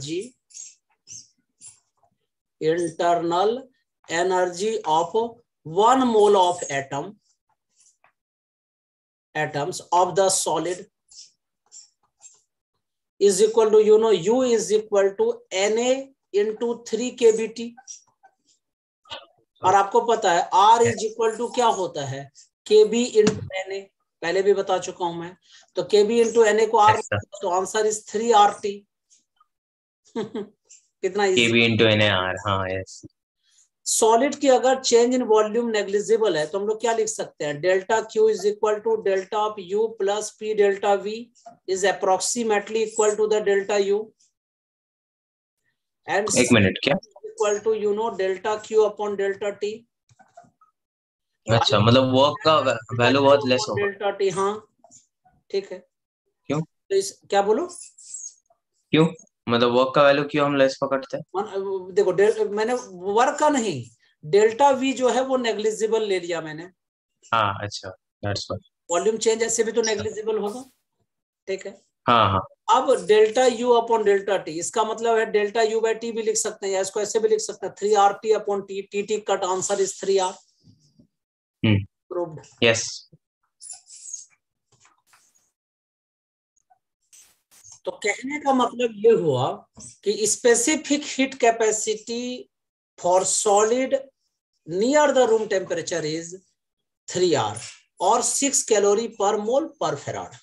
energy of 1 mole of atoms of the solid is equal to, U is equal to Na into 3 kBt। और आपको पता है R इज इक्वल टू क्या होता है, KB इंटू Na, पहले भी बता चुका हूं मैं। तो KB इंटू Na को R, तो आंसर इज 3 RT। कितना इजी, KB इंटू NaR। हाँ यस। सॉलिड की अगर चेंज इन वॉल्यूम नेग्लिजिबल है तो हम लोग क्या लिख सकते हैं, delta Q is equal to delta of U plus P delta V is approximately equal to the delta U and एक मिनट क्या equal to delta Q upon delta T। अच्छा, मतलब वर्क का वैल्यू बहुत लेस होगा, delta T। हाँ ठीक है। क्यों, तो इस क्या बोलो, क्यों मतलब वर्क का वैल्यू क्यों हम लेस पकड़ते हैं? देखो मैंने वर्क का नहीं, डेल्टा V जो है वो नेग्लिजिबल ले लिया मैंने। हाँ अच्छा, दैट्स व्हाई। वॉल्यूम चेंज ऐसे भी तो नेग्लिजिबल होगा, ठीक है। हाँ हाँ। अब delta U upon delta T, इसका मतलब है डेल्टा U बाई T भी लिख सकते हैं, या इसको ऐसे भी लिख सकते हैं 3RT upon T, TT cut answer is 3R। Proved. Yes. तो कहने का मतलब ये हुआ कि specific heat capacity for solid near the room temperature is 3R और 6 calorie per mole per farad.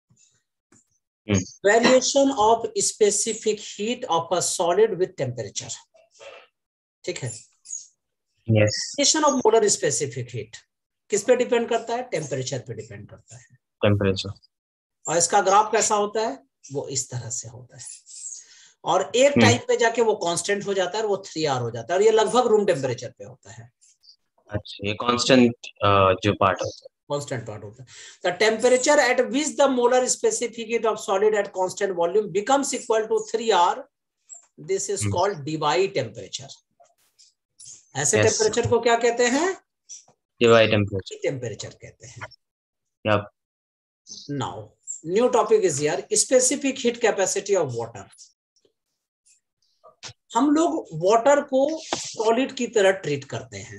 Variation of specific heat of a solid with temperature, ठीक है। Variation of molar specific heat किस पे डिपेंड करता है, temperature पे depend करता है, टेम्परेचर। और इसका ग्राफ कैसा होता है, वो इस तरह से होता है, और एक टाइम पे जाके वो कांस्टेंट हो जाता है और वो 3R हो जाता है, और ये लगभग रूम टेम्परेचर पे होता है। अच्छा, ये कांस्टेंट जो पार्ट होता है, कांस्टेंट पार्ट होता है। The temperature at which the molar specific heat of solid at constant volume becomes equal to 3R, this is called Debye temperature. ऐसे टेम्परेचर को क्या कहते हैं, डीवाई टेम्परेचर, टेम्परेचर कहते हैं। Yup. Now new topic is here, specific heat capacity of water. हम लोग water को सॉलिड की तरह ट्रीट करते हैं,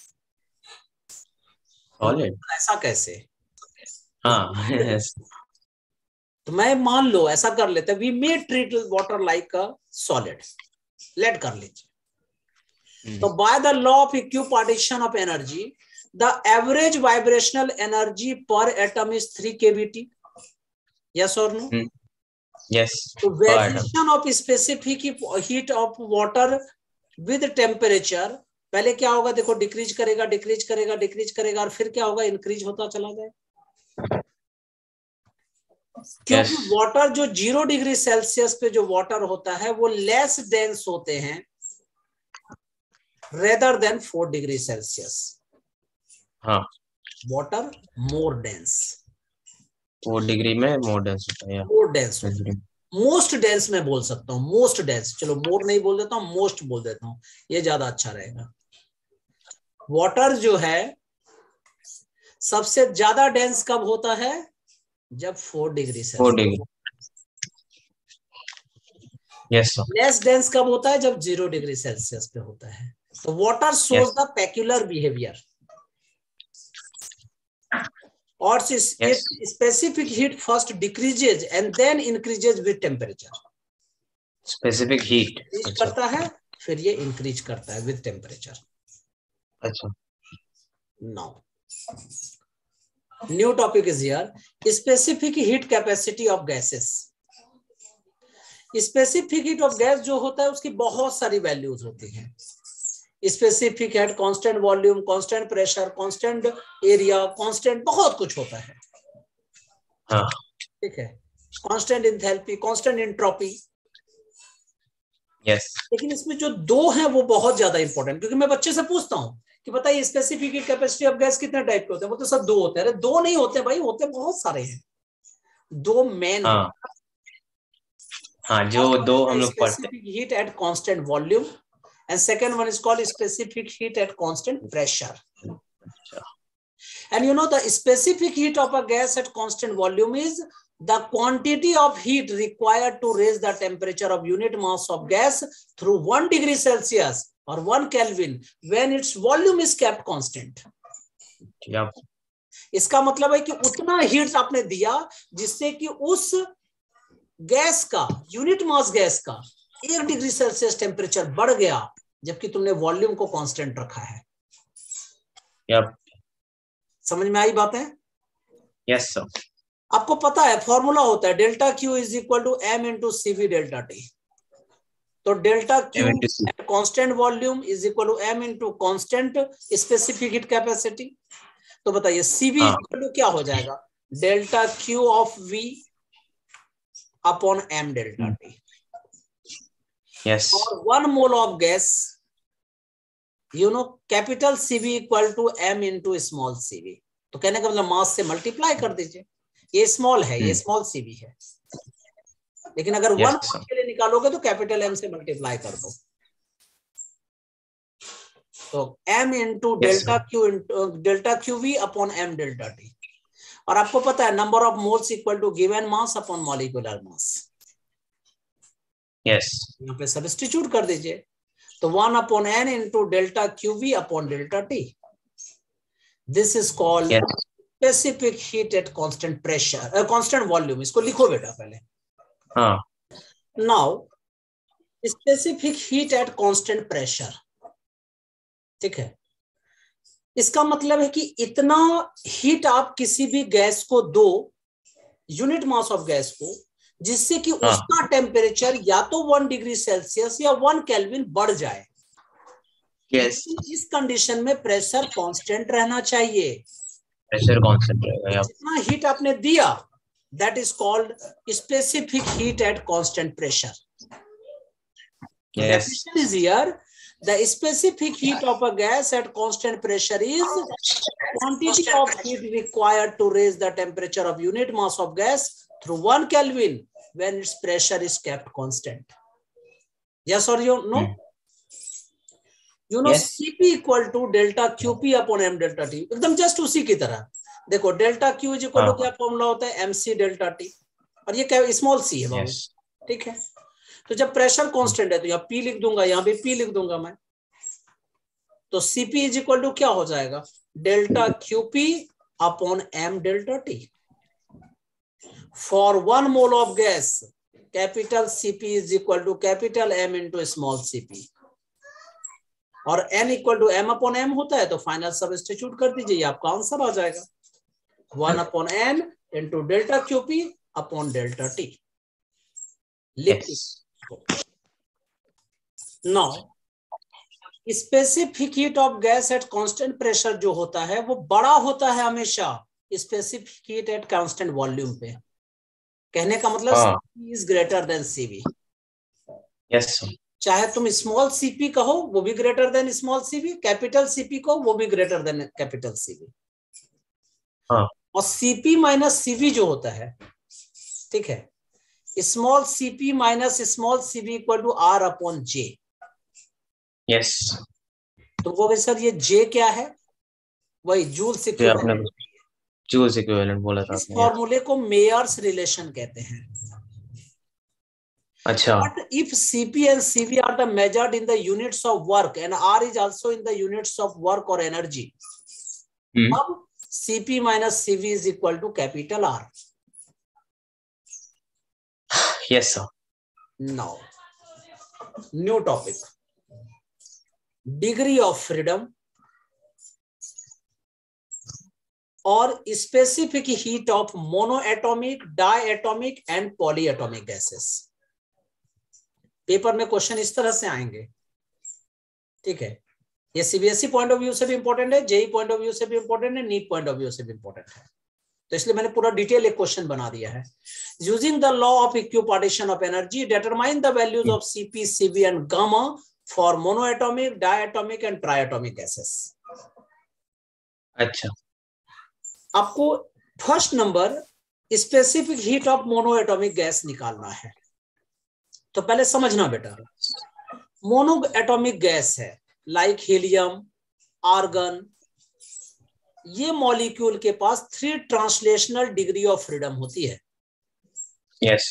सॉलिड ऐसा कैसे, हाँ तो मैं मान लो ऐसा कर लेते हैं, we may treat water like a solid, let कर लीजिए। तो by the law of equipartition of energy the average vibrational energy per atom is 3 kBt, yes or no? Yes. So variation of specific heat of water with temperature, पहले क्या होगा देखो, decrease करेगा decrease करेगा decrease करेगा, और फिर क्या होगा, इंक्रीज होता चला जाए। क्योंकि वाटर जो 0 डिग्री सेल्सियस पे जो वाटर होता है वो लेस डेंस होते हैं रेदर देन 4 डिग्री सेल्सियस। हाँ, वाटर मोर डेंस, 4 डिग्री में मोर डेंस होता है, मोर डेंस होता है। मोस्ट डेंस मैं बोल सकता हूँ, मोस्ट डेंस, चलो मोर नहीं बोल देता हूँ, मोस्ट बोल देता हूँ, ये ज्यादा अच्छा रहेगा। वाटर जो है सबसे ज्यादा डेंस कब होता है? जब 4 degree Celsius. 4 degree. Yes sir. Less dense कब होता है? जब 0 डिग्री सेल्सियस पे होता है। तो water shows the peculiar behaviour और specific heat first decreases and then increases with temperature. Specific heat करता है, फिर ये इंक्रीज करता है विद टेम्परेचर। अच्छा। Now new topic is here, specific heat capacity of gases. Specific heat of gas जो होता है उसकी बहुत सारी वैल्यूज होती हैं। Specific heat, constant volume, constant pressure, constant area, constant बहुत कुछ होता है। हाँ ठीक है, constant enthalpy, constant entropy. Yes. लेकिन इसमें जो दो हैं वो बहुत ज्यादा इंपॉर्टेंट, क्योंकि मैं बच्चे से पूछता हूँ कि बताइए specific heat capacity of gas कितने टाइप के होते हैं? वो तो सब दो होते हैं। अरे दो नहीं होते भाई, होते बहुत सारे हैं। दो मेन हाँ जो दो हम लोग पढ़ते हैं। Specific heat at constant volume and second one is called specific heat at constant pressure. And you know the specific heat of a gas at constant volume is the quantity of heat required to raise the temperature of unit mass of gas through 1 degree Celsius or 1 Kelvin when its volume is kept constant. इसका मतलब है कि उतना heat आपने दिया जिससे कि उस गैस का, यूनिट मास गैस का 1 डिग्री सेल्सियस टेम्परेचर बढ़ गया, जबकि तुमने वॉल्यूम को कांस्टेंट रखा है। समझ में आई बात है? Yes sir. आपको पता है फॉर्मूला होता है delta Q is equal to M into CV delta T. तो delta Q at constant volume is equal to M into constant specific heat capacity. तो बताइए सीवी इक्वल टू क्या हो जाएगा? Delta Q of V upon M delta T. Yes. For 1 mole of gas, you know, capital CV equal to m into small cv। तो कहने का मतलब मास से मल्टीप्लाई कर दीजिए। ये स्मॉल है, ये स्मॉल सीवी है, लेकिन अगर 1 मोल के लिए निकालोगे तो कैपिटल एम से मल्टीप्लाई कर दो। तो m into delta Q V upon M delta T. और आपको पता है number of moles equal to given mass upon molecular mass. Yes. यहाँ पे सब्स्टिट्यूट कर दीजिए। तो 1 upon n into delta Q V upon delta T. This is called specific heat at constant pressure, constant volume. इसको लिखो बेटा पहले। हाँ। Now specific heat at constant pressure, ठीक है, इसका मतलब है कि इतना हीट आप किसी भी गैस को दो, यूनिट मास ऑफ गैस को, जिससे कि उसका टेम्परेचर या तो 1 डिग्री सेल्सियस या 1 केल्विन बढ़ जाए। yes. इस कंडीशन में प्रेशर कांस्टेंट रहना चाहिए। प्रेशर कांस्टेंट रहेगा। जितना हीट आपने दिया that is called specific heat at constant pressure. Definition is here. The specific heat of a gas at constant pressure is quantity of heat required to raise the temperature of unit mass of gas through 1 Kelvin when its pressure is kept constant. Yes or no? You know, yes. Cp equal to delta Qp upon m delta T. एकदम just उसी की तरह देखो, delta Q is equal to क्या formula होता है? mc delta T। और ये क्या स्मॉल सी है बाबू, ठीक है। तो जब प्रेशर कांस्टेंट है तो यहाँ P लिख दूंगा, यहाँ भी P लिख दूंगा मैं। तो Cp इज इक्वल टू क्या हो जाएगा? Delta Qp upon m delta T। For 1 mole of gas, capital Cp is equal to capital M into small cp। और n equal to m upon m होता है तो फाइनल सब्स्टिट्यूट कर दीजिए, आपका आंसर आ जाएगा 1 upon n into delta Qp upon delta T। Now specific heat of gas at constant pressure जो होता है वो बड़ा होता है हमेशा specific heat at constant volume पे। कहने का मतलब Cp is greater than Cv। Yes. चाहे तुम स्मॉल Cp कहो वो भी greater than small Cv, capital Cp कहो वो भी ग्रेटर देन कैपिटल Cv। और Cp माइनस Cv जो होता है, ठीक है, small Cp minus small Cv equal to R upon J। Yes. तो वो सर ये J क्या है? वही जूल से जूल्स इक्विवेलेंट बोला था इस आपने। फॉर्मूले को मेयर्स रिलेशन कहते हैं। अच्छा। But if Cp and Cv are the measured in the units of work and R is also in the units of work or energy, अब Cp minus Cv is equal to capital R. Yes sir. Now, new topic. Degree of freedom or specific heat of monoatomic, diatomic and polyatomic gases. Paper में question इस तरह से आएंगे, ठीक है। ये CBSE point of view से भी इंपॉर्टेंट है, जेई पॉइंट ऑफ व्यू से भी इंपॉर्टेंट है, नीट पॉइंट ऑफ व्यू से भी इंपॉर्टेंट है। तो इसलिए मैंने पूरा डिटेल एक क्वेश्चन बना दिया है। Using the law of equipartition of energy, determine the values of CP, CV and gamma for monoatomic, diatomic and triatomic gases. अच्छा, आपको first number specific heat of monoatomic gas निकालना है। तो पहले समझना बेटा, मोनो एटॉमिक गैस है like helium, argon, ये मॉलिक्यूल के पास 3 ट्रांसलेशनल डिग्री ऑफ फ्रीडम होती है। यस।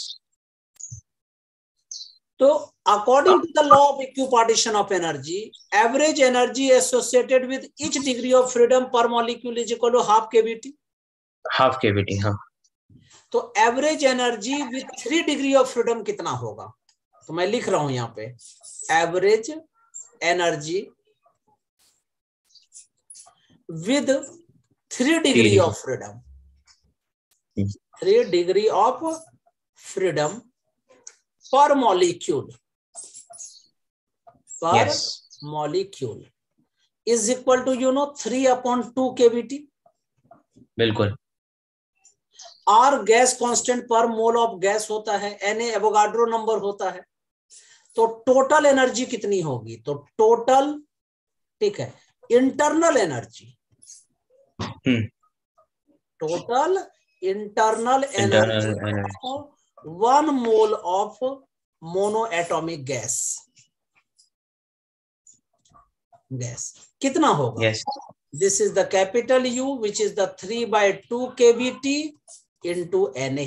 तो according to the law of equipartition of energy, average energy associated with each degree of freedom per molecule is equal to half KBT. Half KBT, हाँ। तो average energy with 3 degree of freedom कितना होगा? तो मैं लिख रहा हूं यहां पे, average energy with 3 degree of freedom, 3 degree of freedom per molecule, per molecule is equal to 3/2 KBT. बिल्कुल। R gas constant per mole of gas होता है, Na एवोगाड्रो नंबर होता है। तो टोटल एनर्जी कितनी होगी? तो टोटल, ठीक है, internal energy, total internal energy 1 mole of monoatomic gas कितना होगा? This is the capital U which is the 3/2 KBT into Na।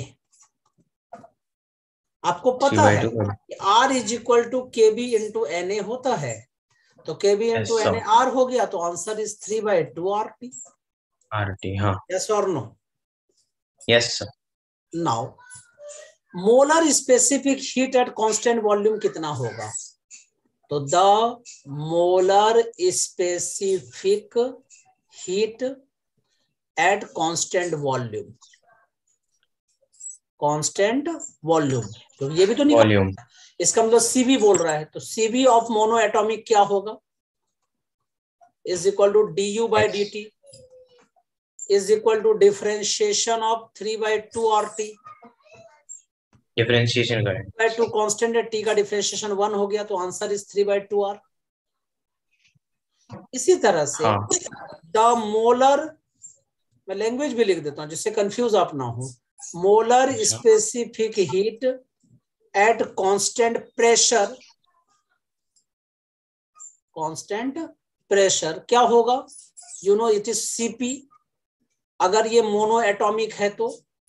आपको पता है कि R is equal to KB into Na होता है, तो केबी इंटू Na R हो गया, तो आंसर इज 3/2 RT। RT, हाँ। यस और no? Yes sir. Now molar specific heat at constant volume कितना होगा? तो the molar specific heat at constant volume, constant volume, तो ये भी तो निकाल, इसका मतलब सीवी बोल रहा है, तो सीवी ऑफ मोनो एटॉमिक क्या होगा? Is equal to du by dt is equal to differentiation of 3/2 RT। Differentiation करें, 2 कांस्टेंट है, t का डिफरेंशिएशन 1 हो गया, तो आंसर इज 3/2 R। इसी तरह से द मोलर, मैं लैंग्वेज भी लिख देता हूं जिससे कंफ्यूज आप ना हो, molar specific heat at constant pressure, constant pressure क्या होगा? It is Cp। अगर ये मोनो एटॉमिक है तो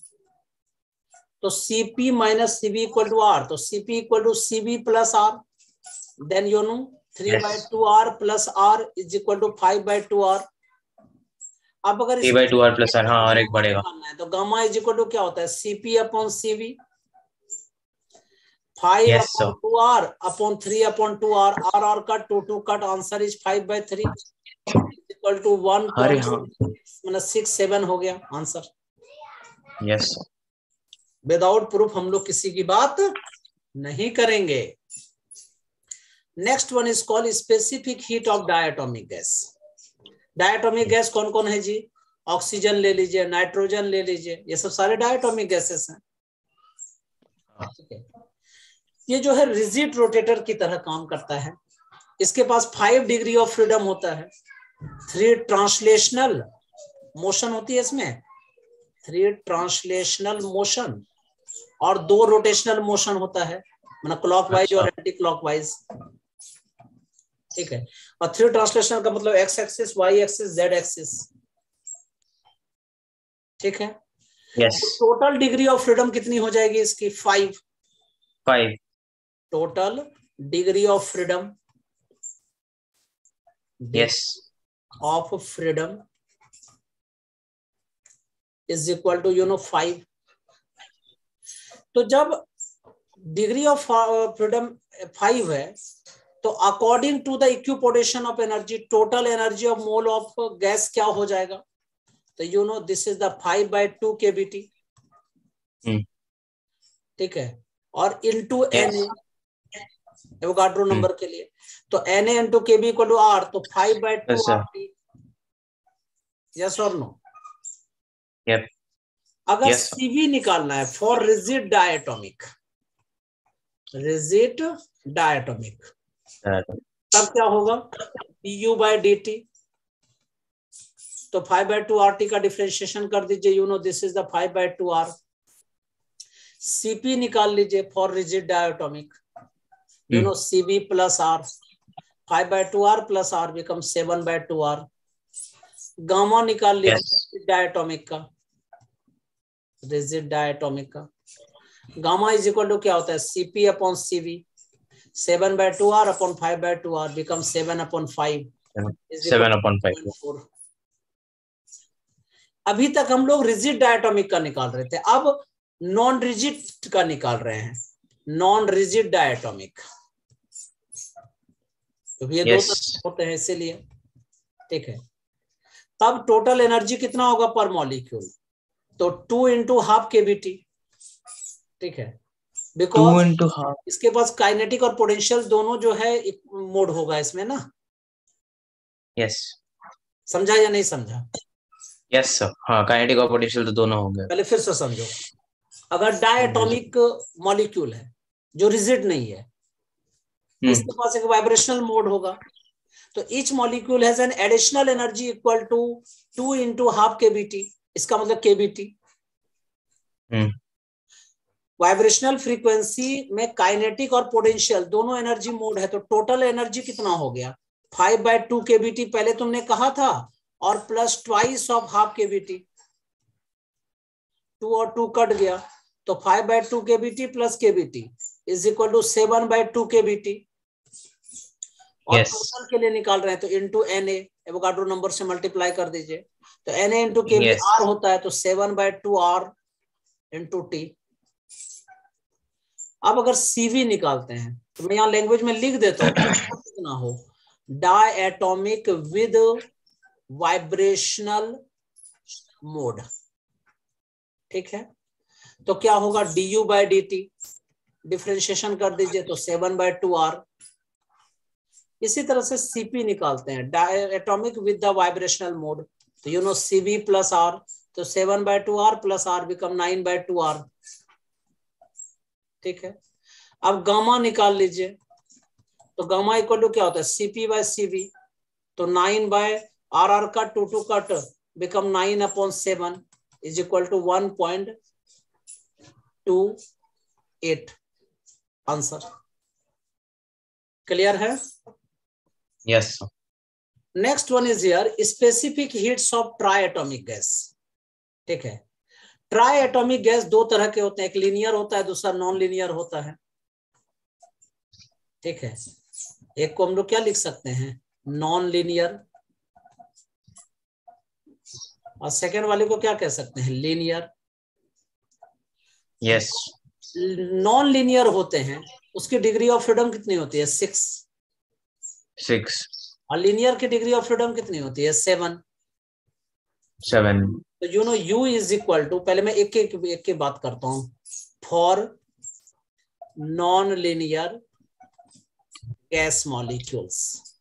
Cp minus Cv equal to R, तो Cp equal to Cv plus R, then 3/2 R plus R is equal to 5/2 R। अब अगर 3/2 R plus R, हाँ, और एक बढ़ेगा, तो गामा इज इक्वल टू क्या होता है? Cp upon Cv, 5/2 R upon 3/2 R, R cut, 2 cut, answer is 5/3 equal to 1 मतलब 6/7 हो गया आंसर। यस। विदाउट प्रूफ हम लोग किसी की बात नहीं करेंगे। Next one is called specific heat of diatomic gas. Diatomic gas कौन कौन है जी? ऑक्सीजन ले लीजिए, नाइट्रोजन ले लीजिए, ये सब सारे डायटोमिक गैसेस हैं। ठीक है, ये जो है रिजिड रोटेटर की तरह काम करता है। इसके पास 5 डिग्री ऑफ फ्रीडम होता है, 3 ट्रांसलेशनल मोशन होती है इसमें, 3 ट्रांसलेशनल मोशन और 2 रोटेशनल मोशन होता है, मतलब क्लॉकवाइज और एंटी क्लॉकवाइज। ठीक है, और 3 ट्रांसलेशनल का मतलब X axis, Y axis, Z axis. ठीक है। Yes. Total degree of freedom कितनी हो जाएगी इसकी? 5। Total degree of freedom, Yes. Of freedom is equal to 5। तो जब डिग्री ऑफ फ्रीडम 5 है, तो according to the equipotential of energy, total energy of mole of gas क्या हो जाएगा? तो दिस इज द 5/2 kBT। ठीक है। और इनटू Na, एवोगाड्रो नंबर के लिए, तो Na into KB equal to R, तो 5/2 RT। यस और नो? Yep. अगर Yes. CV निकालना है फॉर रिजिड डायटोमिक, तब क्या होगा? du/dt। तो 5/2 RT का डिफरेंशिएशन कर दीजिए, this is the 5/2 R। CP निकाल लीजिए for rigid diatomic, CB plus R, 5/2 R plus R become 7/2 R। Gamma निकाल लीजिए डायटोमिक का, रिजिड डायटोमिक का गामा इज इक्वल टू क्या होता है? CP upon CV, 7/2 R upon 5/2 R become 7/5 7/5। अभी तक हम लोग रिजिड डायटोमिक का निकाल रहे थे, अब नॉन रिजिड का निकाल रहे हैं, नॉन रिजिड डायटोमिक। तो ये दो तरह होते हैं इसीलिए। ठीक है। तब टोटल एनर्जी कितना होगा पर मॉलिक्यूल? तो 2 इंटू हाफ kBT। ठीक है, बिकॉज इसके पास काइनेटिक और पोटेंशियल दोनों जो है मोड होगा इसमें ना। यस। समझा या नहीं समझा? यस सर, हाँ काइनेटिक और पोटेंशियल तो दोनों होंगे। पहले फिर से समझो। अगर डायटोमिक मॉलिक्यूल है जो रिजिड नहीं है, इसके पास एक वाइब्रेशनल मोड होगा, तो each molecule has an additional energy equal to 2 into half kBT। इसका मतलब kBT। वाइब्रेशनल फ्रीक्वेंसी में काइनेटिक और पोटेंशियल दोनों एनर्जी मोड है, तो टोटल एनर्जी कितना हो गया? 5/2 kBT पहले तुमने कहा था, और plus twice of half kBT। 2 और 2 कट गया, तो 5/2 kBT plus kBT is equal to 7/2 kBT। और टोटल के लिए निकाल रहे हैं तो इंटू Na, एवोगाड्रो नंबर से मल्टीप्लाई कर दीजिए, तो Na इंटू kB R होता है, तो 7/2 R इंटू T। अब अगर CV निकालते हैं तो मैं यहाँ लैंग्वेज में लिख देता हूँ कितना हो, डायटोमिक विद वाइब्रेशनल मोड। ठीक है, तो क्या होगा? du/dt, डिफरेंशिएशन कर दीजिए तो 7/2 R। इसी तरह से CP निकालते हैं, diatomic with the vibrational mode, तो CB प्लस R, तो 7/2 R plus R become 9/2 R। ठीक है। अब गामा निकाल लीजिए, तो गामा इक्वल टू क्या होता है? CP/CV, तो 9/RR cut 2 cut become 9/7 is equal to 1.28 answer. Clear है? Yes. Next one is here, specific heats of tri atomic gas. ठीक है, ट्राई एटॉमिक गैस दो तरह के होते हैं, एक लीनियर होता है, दूसरा नॉन लीनियर होता है। ठीक है, एक को हम लोग क्या लिख सकते हैं? नॉन लीनियर, और सेकेंड वाले को क्या कह सकते हैं? लीनियर। यस। नॉन लीनियर होते हैं, उसकी डिग्री ऑफ फ्रीडम कितनी होती है? 6। और लीनियर की डिग्री ऑफ फ्रीडम कितनी होती है? 7। तो U इज इक्वल टू, पहले मैं एक की बात करता हूं, for non linear gas molecules.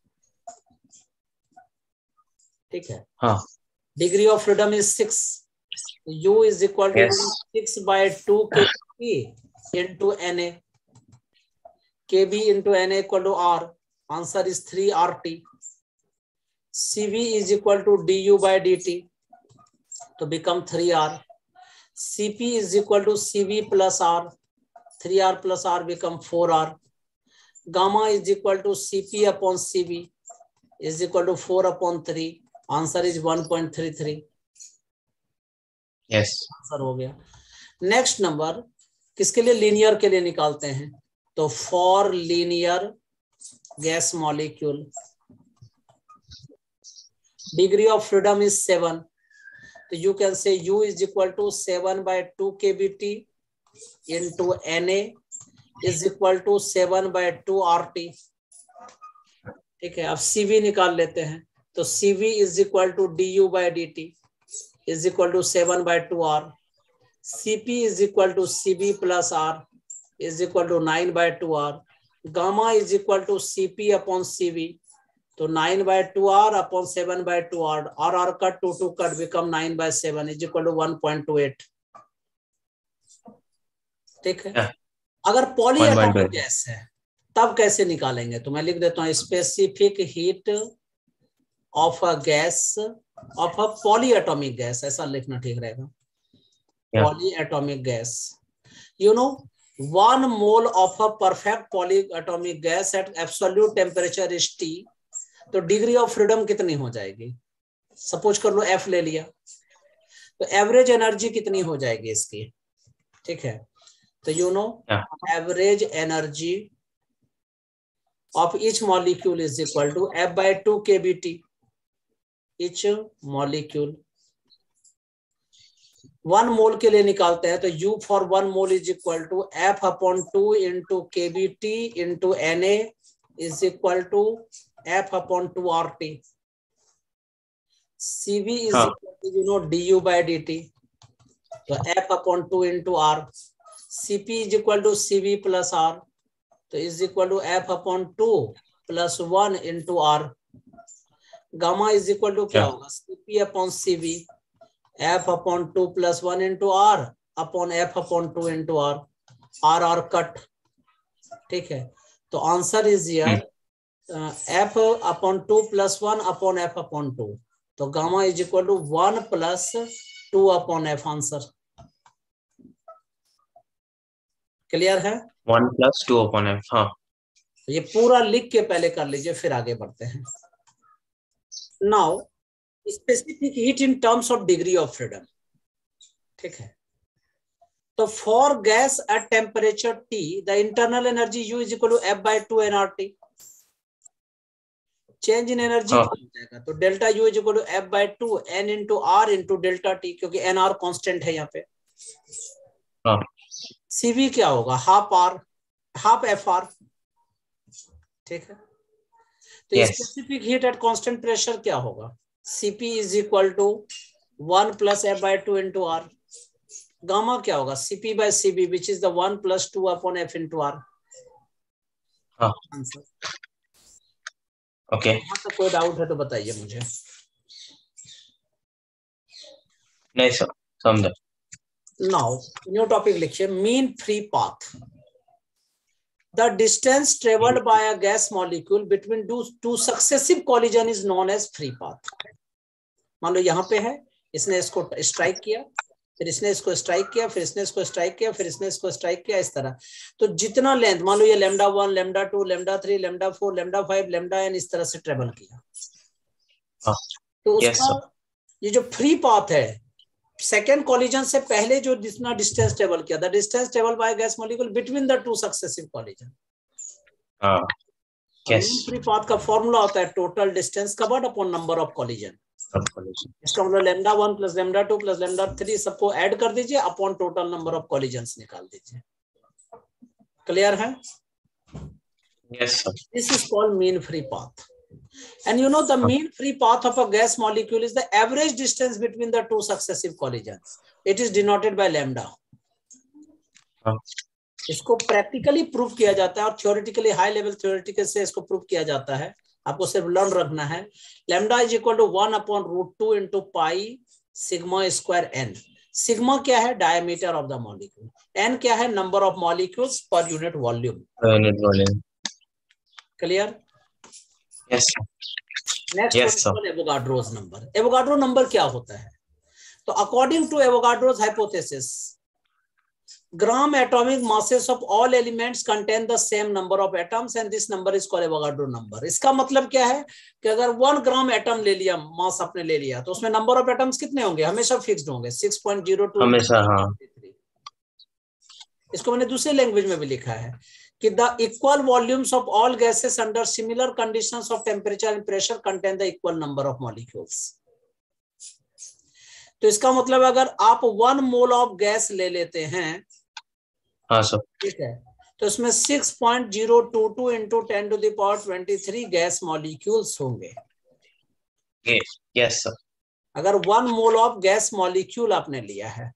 ठीक है, हाँ। Degree of freedom is 6, U is equal to 6/2 kB into Na, kB into Na equal to R, answer is 3 RT। CV is equal to du/dt, तो become 3 R। CP is equal to CV plus R, 3 R plus R become 4 R। Gamma is equal to CP upon CV is equal to 4/3, answer is 1.33। Yes. Answer हो गया। Next number किसके लिए? Linear के लिए निकालते हैं। तो for linear gas molecule degree of freedom is 7, तो you can say U is equal to 7/2 kBT into Na is equal to 7/2 RT। ठीक है, अब CV निकाल लेते हैं। तो CV is equal to DU/dt is equal to 7/2 R। CP is equal to CB plus R is equal to 9/2 R। Gamma is equal to CP upon CV, तो 9/2 R upon 7/2 R, R cut 2 cut become 9/7 is equal to 1.28। ठीक है, अगर poly atomic gas है तब कैसे निकालेंगे? तो मैं लिख देता हूँ specific heat of a gas of a poly atomic gas, ऐसा लिखना ठीक रहेगा। Poly atomic gas, you know 1 mole of a perfect polyatomic gas at absolute temperature is T, तो डिग्री ऑफ फ्रीडम कितनी हो जाएगी? सपोज कर लो F ले लिया, तो एवरेज एनर्जी कितनी हो जाएगी इसकी? ठीक है, तो you know average energy of each molecule is equal to F/2 kBT each molecule. 1 mole के लिए निकालते हैं, तो U for 1 mole is equal to F/2 into KBT into Na is equal to F/2 RT। CV is equal to DU/dt, तो F/2 into R। CP is equal to CV plus R, तो is equal to F/2 plus 1 into R। Gamma is equal to क्या होगा? CP upon CV F/2 plus 1 into R upon F/2 into R, R cut. ठीक है, तो answer is here F/2 plus 1 upon F/2, तो gamma is equal to 1 plus 2 upon F। Answer clear है? 1 plus 2 upon F। हाँ, ये पूरा लिख के पहले कर लीजिए, फिर आगे बढ़ते हैं। Now specific heat in terms of degree of freedom. ठीक है, तो for gas at temperature T the internal energy U is equal to F/2 nRT। Change in energy क्या हो जाएगा? तो delta U is equal to F/2 N into R into delta T, क्योंकि NR constant है यहाँ पे। CV क्या होगा? Half FR। ठीक है, तो specific heat at constant pressure क्या होगा? CP is equal to 1 plus F/2 into R। Gamma क्या होगा? CP/CB which is the 1 plus 2 upon F into R। Okay, यहाँ तक कोई डाउट है तो बताइए मुझे। नहीं सर, समझा। नाउ न्यू टॉपिक लिखिए, mean free path. The distance traveled by a gas molecule between two successive collision is known as free path। मान लो यहाँ पे है, इसने इसको स्ट्राइक किया, फिर इसने इसको स्ट्राइक किया, फिर इसने इसको स्ट्राइक किया, फिर इसने इसको स्ट्राइक किया, इस तरह। तो जितना लेंथ, मान लो ये λ1, λ2, λ3, λ4, λ5, λn इस तरह से ट्रेवल किया, तो उसका ये जो फ्री पाथ है, सेकेंड कॉलिजन से पहले जो जितना डिस्टेंस ट्रेवल किया, the distance travel by gas molecule between the 2 successive collision. Free path का फॉर्मूला होता है total distance covered upon number of collision. इसका मतलब λ1 प्लस λ2 प्लस λ3 सबको ऐड कर दीजिए upon total number of collisions निकाल दीजिए। क्लियर है? Yes sir. This is called mean free path. And you know the mean free path of a gas molecule is the average distance between the 2 successive collisions. It is denoted by lambda. इसको practically prove किया जाता है और theoretically high level theoretical से इसको prove किया जाता है। आपको सिर्फ लर्न रखना है। Lambda is equal to 1/√2 into pi sigma square n। Sigma क्या है? Diameter of the molecule. n क्या है? Number of molecules per unit volume. Clear? Yes. Next Avogadro's number. Avogadro number क्या होता है? तो according to Avogadro's hypothesis gram atomic masses of all elements contain the same number of atoms and this number is called Avogadro number. इसका मतलब क्या है कि अगर 1 ग्राम एटम ले लिया, मास आपने ले लिया, तो उसमें नंबर ऑफ एटम्स कितने होंगे? हमेशा फिक्स्ड होंगे, 6.02 हमेशा। हाँ, इसको मैंने दूसरे लैंग्वेज में भी लिखा है कि the equal volumes of all gases under similar conditions of temperature and pressure contain the equal number of molecules. तो इसका मतलब अगर आप 1 मोल ऑफ गैस ले लेते हैं, हाँ सर, ठीक है, तो इसमें 6.022 into 10 to the power 23 gas molecules होंगे। Yes sir. अगर 1 मोल ऑफ गैस मॉलिक्यूल आपने लिया है,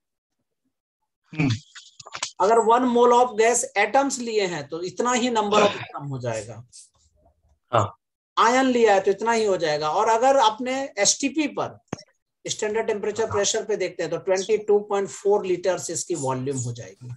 अगर 1 मोल ऑफ गैस एटम्स लिए हैं तो इतना ही नंबर ऑफ एटम हो जाएगा। हाँ, आयन लिया है तो इतना ही हो जाएगा। और अगर आपने एसटीपी पर, स्टैंडर्ड टेम्परेचर प्रेशर पे देखते हैं, तो 22.4 लीटर्स इसकी वॉल्यूम हो जाएगी।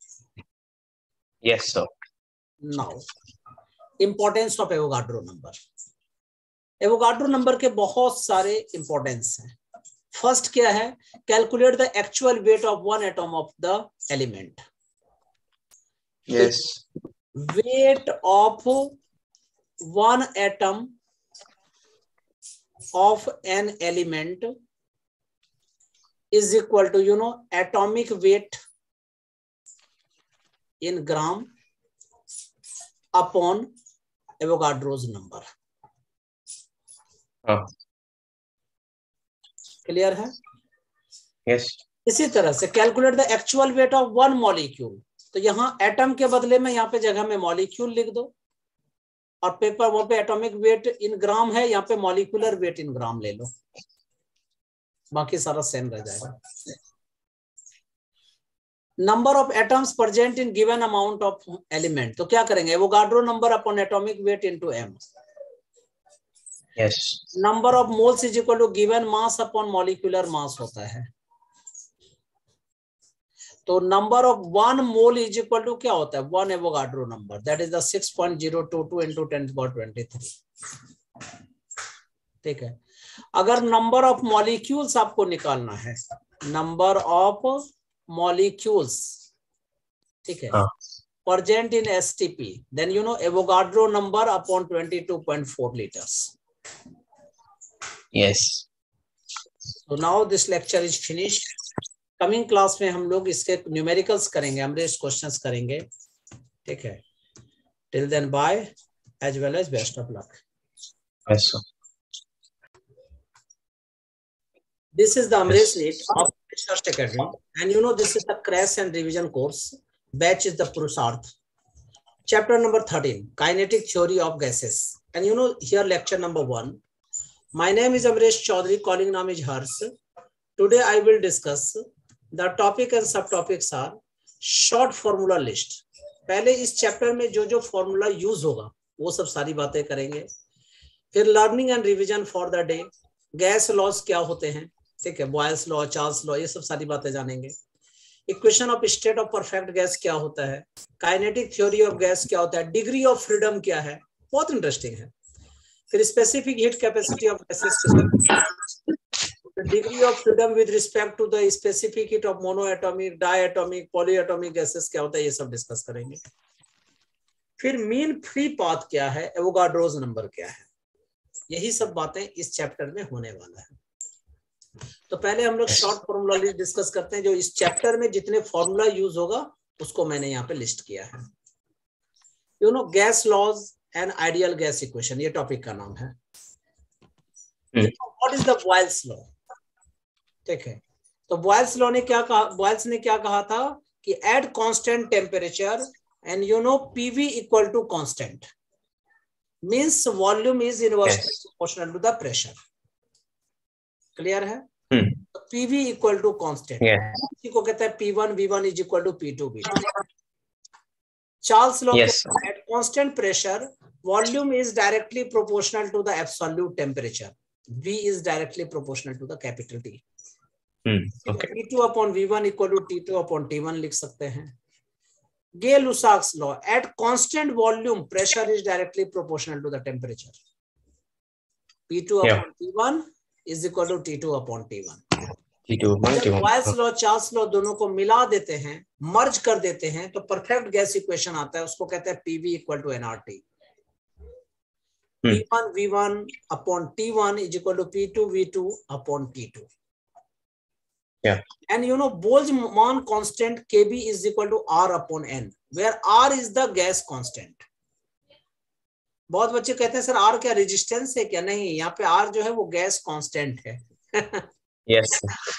Yes sir. Now importance of Avogadro number. Avogadro number के बहुत सारे इंपॉर्टेंस हैं। फर्स्ट क्या है? Calculate the actual weight of 1 atom of the element. Yes. Weight of 1 atom of an element is equal to, you know, atomic weight in gram upon Avogadro's number. Clear है? Yes. इसी तरह से calculate the actual weight of 1 molecule. तो यहां atom के बदले में यहां पे जगह में मॉलिक्यूल लिख दो, और पेपर वहां पे एटॉमिक वेट इन ग्राम है, यहाँ पे मॉलिक्यूलर वेट इन ग्राम ले लो, बाकी सारा सेम रह जाएगा। Number of atoms present in given amount of element, तो क्या करेंगे? Avogadro number upon atomic weight into m। Yes. Number of moles is equal to given mass upon molecular mass होता है। तो number of 1 mole is equal to क्या होता है? 1 Avogadro number, that is the 6.022 into 10 to power 23। ठीक है। अगर number of molecules आपको निकालना है, नंबर ऑफ मॉलिक्यूल्स, ठीक है, present in STP, then you know Avogadro number upon 22.4 litres. Yes. So now this lecture is finished. Coming class में हम लोग इसके न्यूमेरिकल्स करेंगे, अमरीश क्वेश्चंस करेंगे, ठीक है। Till then bye, as well as best of luck. This is the Amresh NEET of Research Academy, and you know this is the crash and revision course. Batch is the Purusharth. Chapter number 13, Kinetic Theory of Gases, and you know here lecture number 1. My name is Amresh Chaudhary, calling name is Harsh. Today I will discuss the topic and subtopics are short formula list. पहले इस chapter में जो जो formula use होगा वो सब सारी बातें करेंगे। फिर learning and revision for the day, gas laws क्या होते हैं, ठीक है, बॉयल्स लॉ, चार्ल्स लॉ, ये सब सारी बातें जानेंगे। Equation of state of perfect gas क्या होता है, काइनेटिक थ्योरी ऑफ गैस क्या होता है, डिग्री ऑफ फ्रीडम क्या है, बहुत इंटरेस्टिंग है। फिर specific heat capacity of gases, degree of freedom with respect to the specific heat of monoatomic, diatomic, polyatomic gases क्या होता है, ये सब डिस्कस करेंगे। फिर मीन फ्री पाथ क्या है, एवोगाड्रोज नंबर क्या है, यही सब बातें इस चैप्टर में होने वाला है। तो पहले हम लोग शॉर्ट फॉर्मूला लिस्ट डिस्कस करते हैं। जो इस चैप्टर में जितने फॉर्मूला यूज होगा उसको मैंने यहाँ पे लिस्ट किया है। You know gas laws and ideal gas equation, ये टॉपिक का नाम है। What is the Boyle's law, ठीक है। तो बॉयल्स लॉ ने क्या कहा, बॉयल्स ने क्या कहा था कि at constant temperature and you know PV equal to constant, means volume is inversely proportional to the pressure. Clear है? तो पीवी इक्वल टू कांस्टेंट, इसी को कहते हैं P1 V1 is equal to P2 V2। Charles law at constant pressure volume is directly proportional to the absolute temperature, V is directly proportional to the capital T। okay. T2 upon V1 equal to T2 upon T1 लिख सकते हैं। Gay-Lussac's law, at constant volume pressure is directly proportional to the temperature, P2 upon T1 is equal to T2 upon T1। Boyle's law, Charles law दोनों को मिला देते हैं, मर्ज कर देते हैं, तो परफेक्ट गैस इक्वेशन आता है, उसको कहते हैं PV equal to NRT। P1 V1 upon T1 is equal to P2 V2 upon T2. Yeah. And you know Boltzmann constant Kb is equal to R upon N, where R is the gas constant. बहुत बच्चे कहते हैं sir R क्या resistance है क्या? नहीं, यहाँ पे R जो है वो गैस कांस्टेंट है। Yes.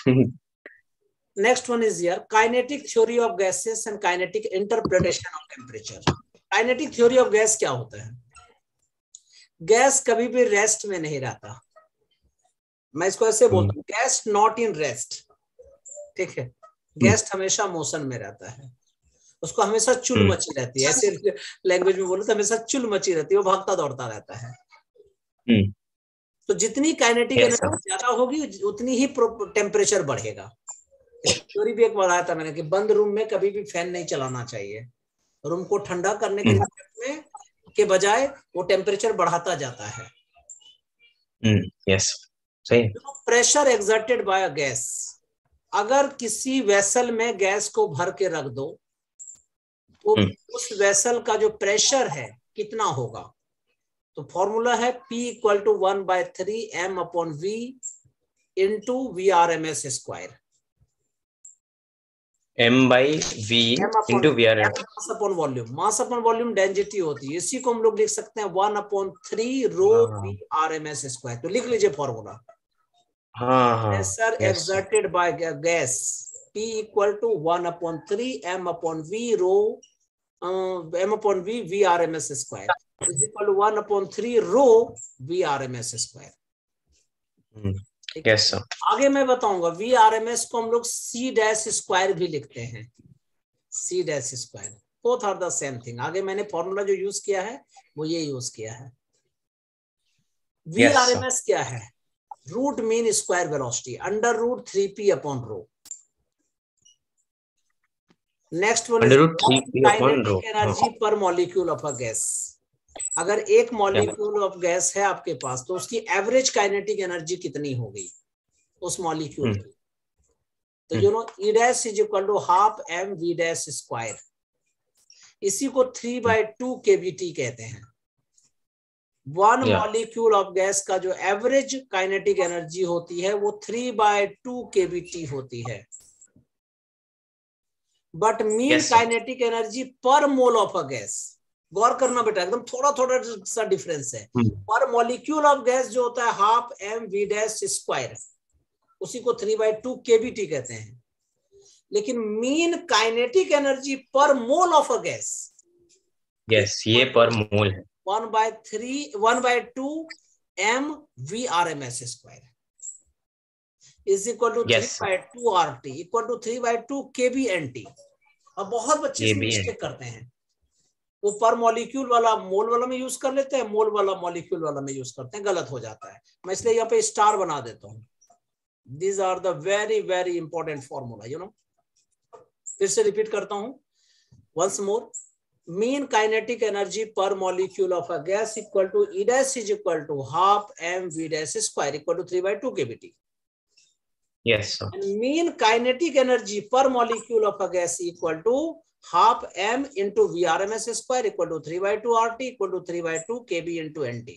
Next one is here, kinetic theory of gases and kinetic interpretation of temperature. Kinetic theory of gas क्या होता है? गैस कभी भी रेस्ट में नहीं रहता। मैं इसको ऐसे बोलता हूँ, गैस नॉट इन रेस्ट, ठीक है? गैस हमेशा मोशन में रहता है, उसको हमेशा चुल मची रहती है। ऐसे लैंग्वेज में बोलो तो हमेशा चुल मची रहती है, वो भागता दौड़ता रहता है। तो जितनी काइनेटिक एनर्जी ज्यादा होगी उतनी ही टेम्परेचर बढ़ेगा। थ्योरी भी एक बताया था मैंने कि बंद रूम में कभी भी फैन नहीं चलाना चाहिए, रूम को ठंडा करने के में के बजाय वो टेम्परेचर बढ़ाता जाता है। यस, सही। Pressure exerted by a gas, अगर किसी वेसल में गैस को भर के रख दो तो उस वेसल का जो प्रेशर है कितना होगा? तो फॉर्मूला है P equal to 1/3 M upon V into VRMS square. M/V into VRMS, mass upon volume, mass upon volume density होती है, इसी को हम लोग लिख सकते हैं 1/3 रो VRMS स्क्वायर। तो लिख लीजिए formula. Pressure exerted by gas P equal to 1/3 M upon V rho M upon V VRMS square is equal to 1/3 rho VRMS square. Yes sir. आगे मैं बताऊंगा VRMS को हम लोग C डैश स्क्वायर भी लिखते हैं, C dash square, both are the same thing. आगे मैंने फॉर्मूला जो यूज किया है वो ये यूज किया है। VRMS क्या है? Root mean square velocity under root 3P upon rho. Next one is kinetic energy per molecule of a gas. अगर एक मॉलिक्यूल ऑफ गैस है आपके पास तो उसकी एवरेज काइनेटिक एनर्जी कितनी होगी उस मॉलिक्यूल की? तो you know E dash is equal to half M V dash square, इसी को 3/2 kBT कहते हैं। वन मॉलिक्यूल ऑफ गैस का जो एवरेज काइनेटिक एनर्जी होती है वो 3/2 kBT होती है, but mean kinetic energy per mole of a gas, गौर करना बेटा, एकदम थोड़ा थोड़ा सा डिफरेंस है। पर मॉलिक्यूल ऑफ गैस जो होता है half M V dash square, उसी को 3/2 kBT कहते हैं। लेकिन mean kinetic energy per mole of a gas, yes, ये पर मोल है 1/2 M VRMS square is equal to 3/2 RT equal to 3/2 kBNT। अब बहुत बच्चे इसमें मिस्टेक करते हैं, वो पर मॉलिक्यूल वाला मोल वाला में यूज कर लेते हैं, मोल वाला मॉलिक्यूल वाला में यूज करते हैं, गलत हो जाता है। मैं इसलिए यहाँ पे स्टार बना देता हूँ। These are the very very important formula, you know। फिर से रिपीट करता हूँ once more, mean kinetic energy per molecule of a gas equal to E dash is equal to half M V dash square equal to 3/2 kBT. Yes sir. And mean kinetic energy per molecule of a gas equal to half M into VRMS square equal to 3/2 RT equal to 3/2 kB into NT।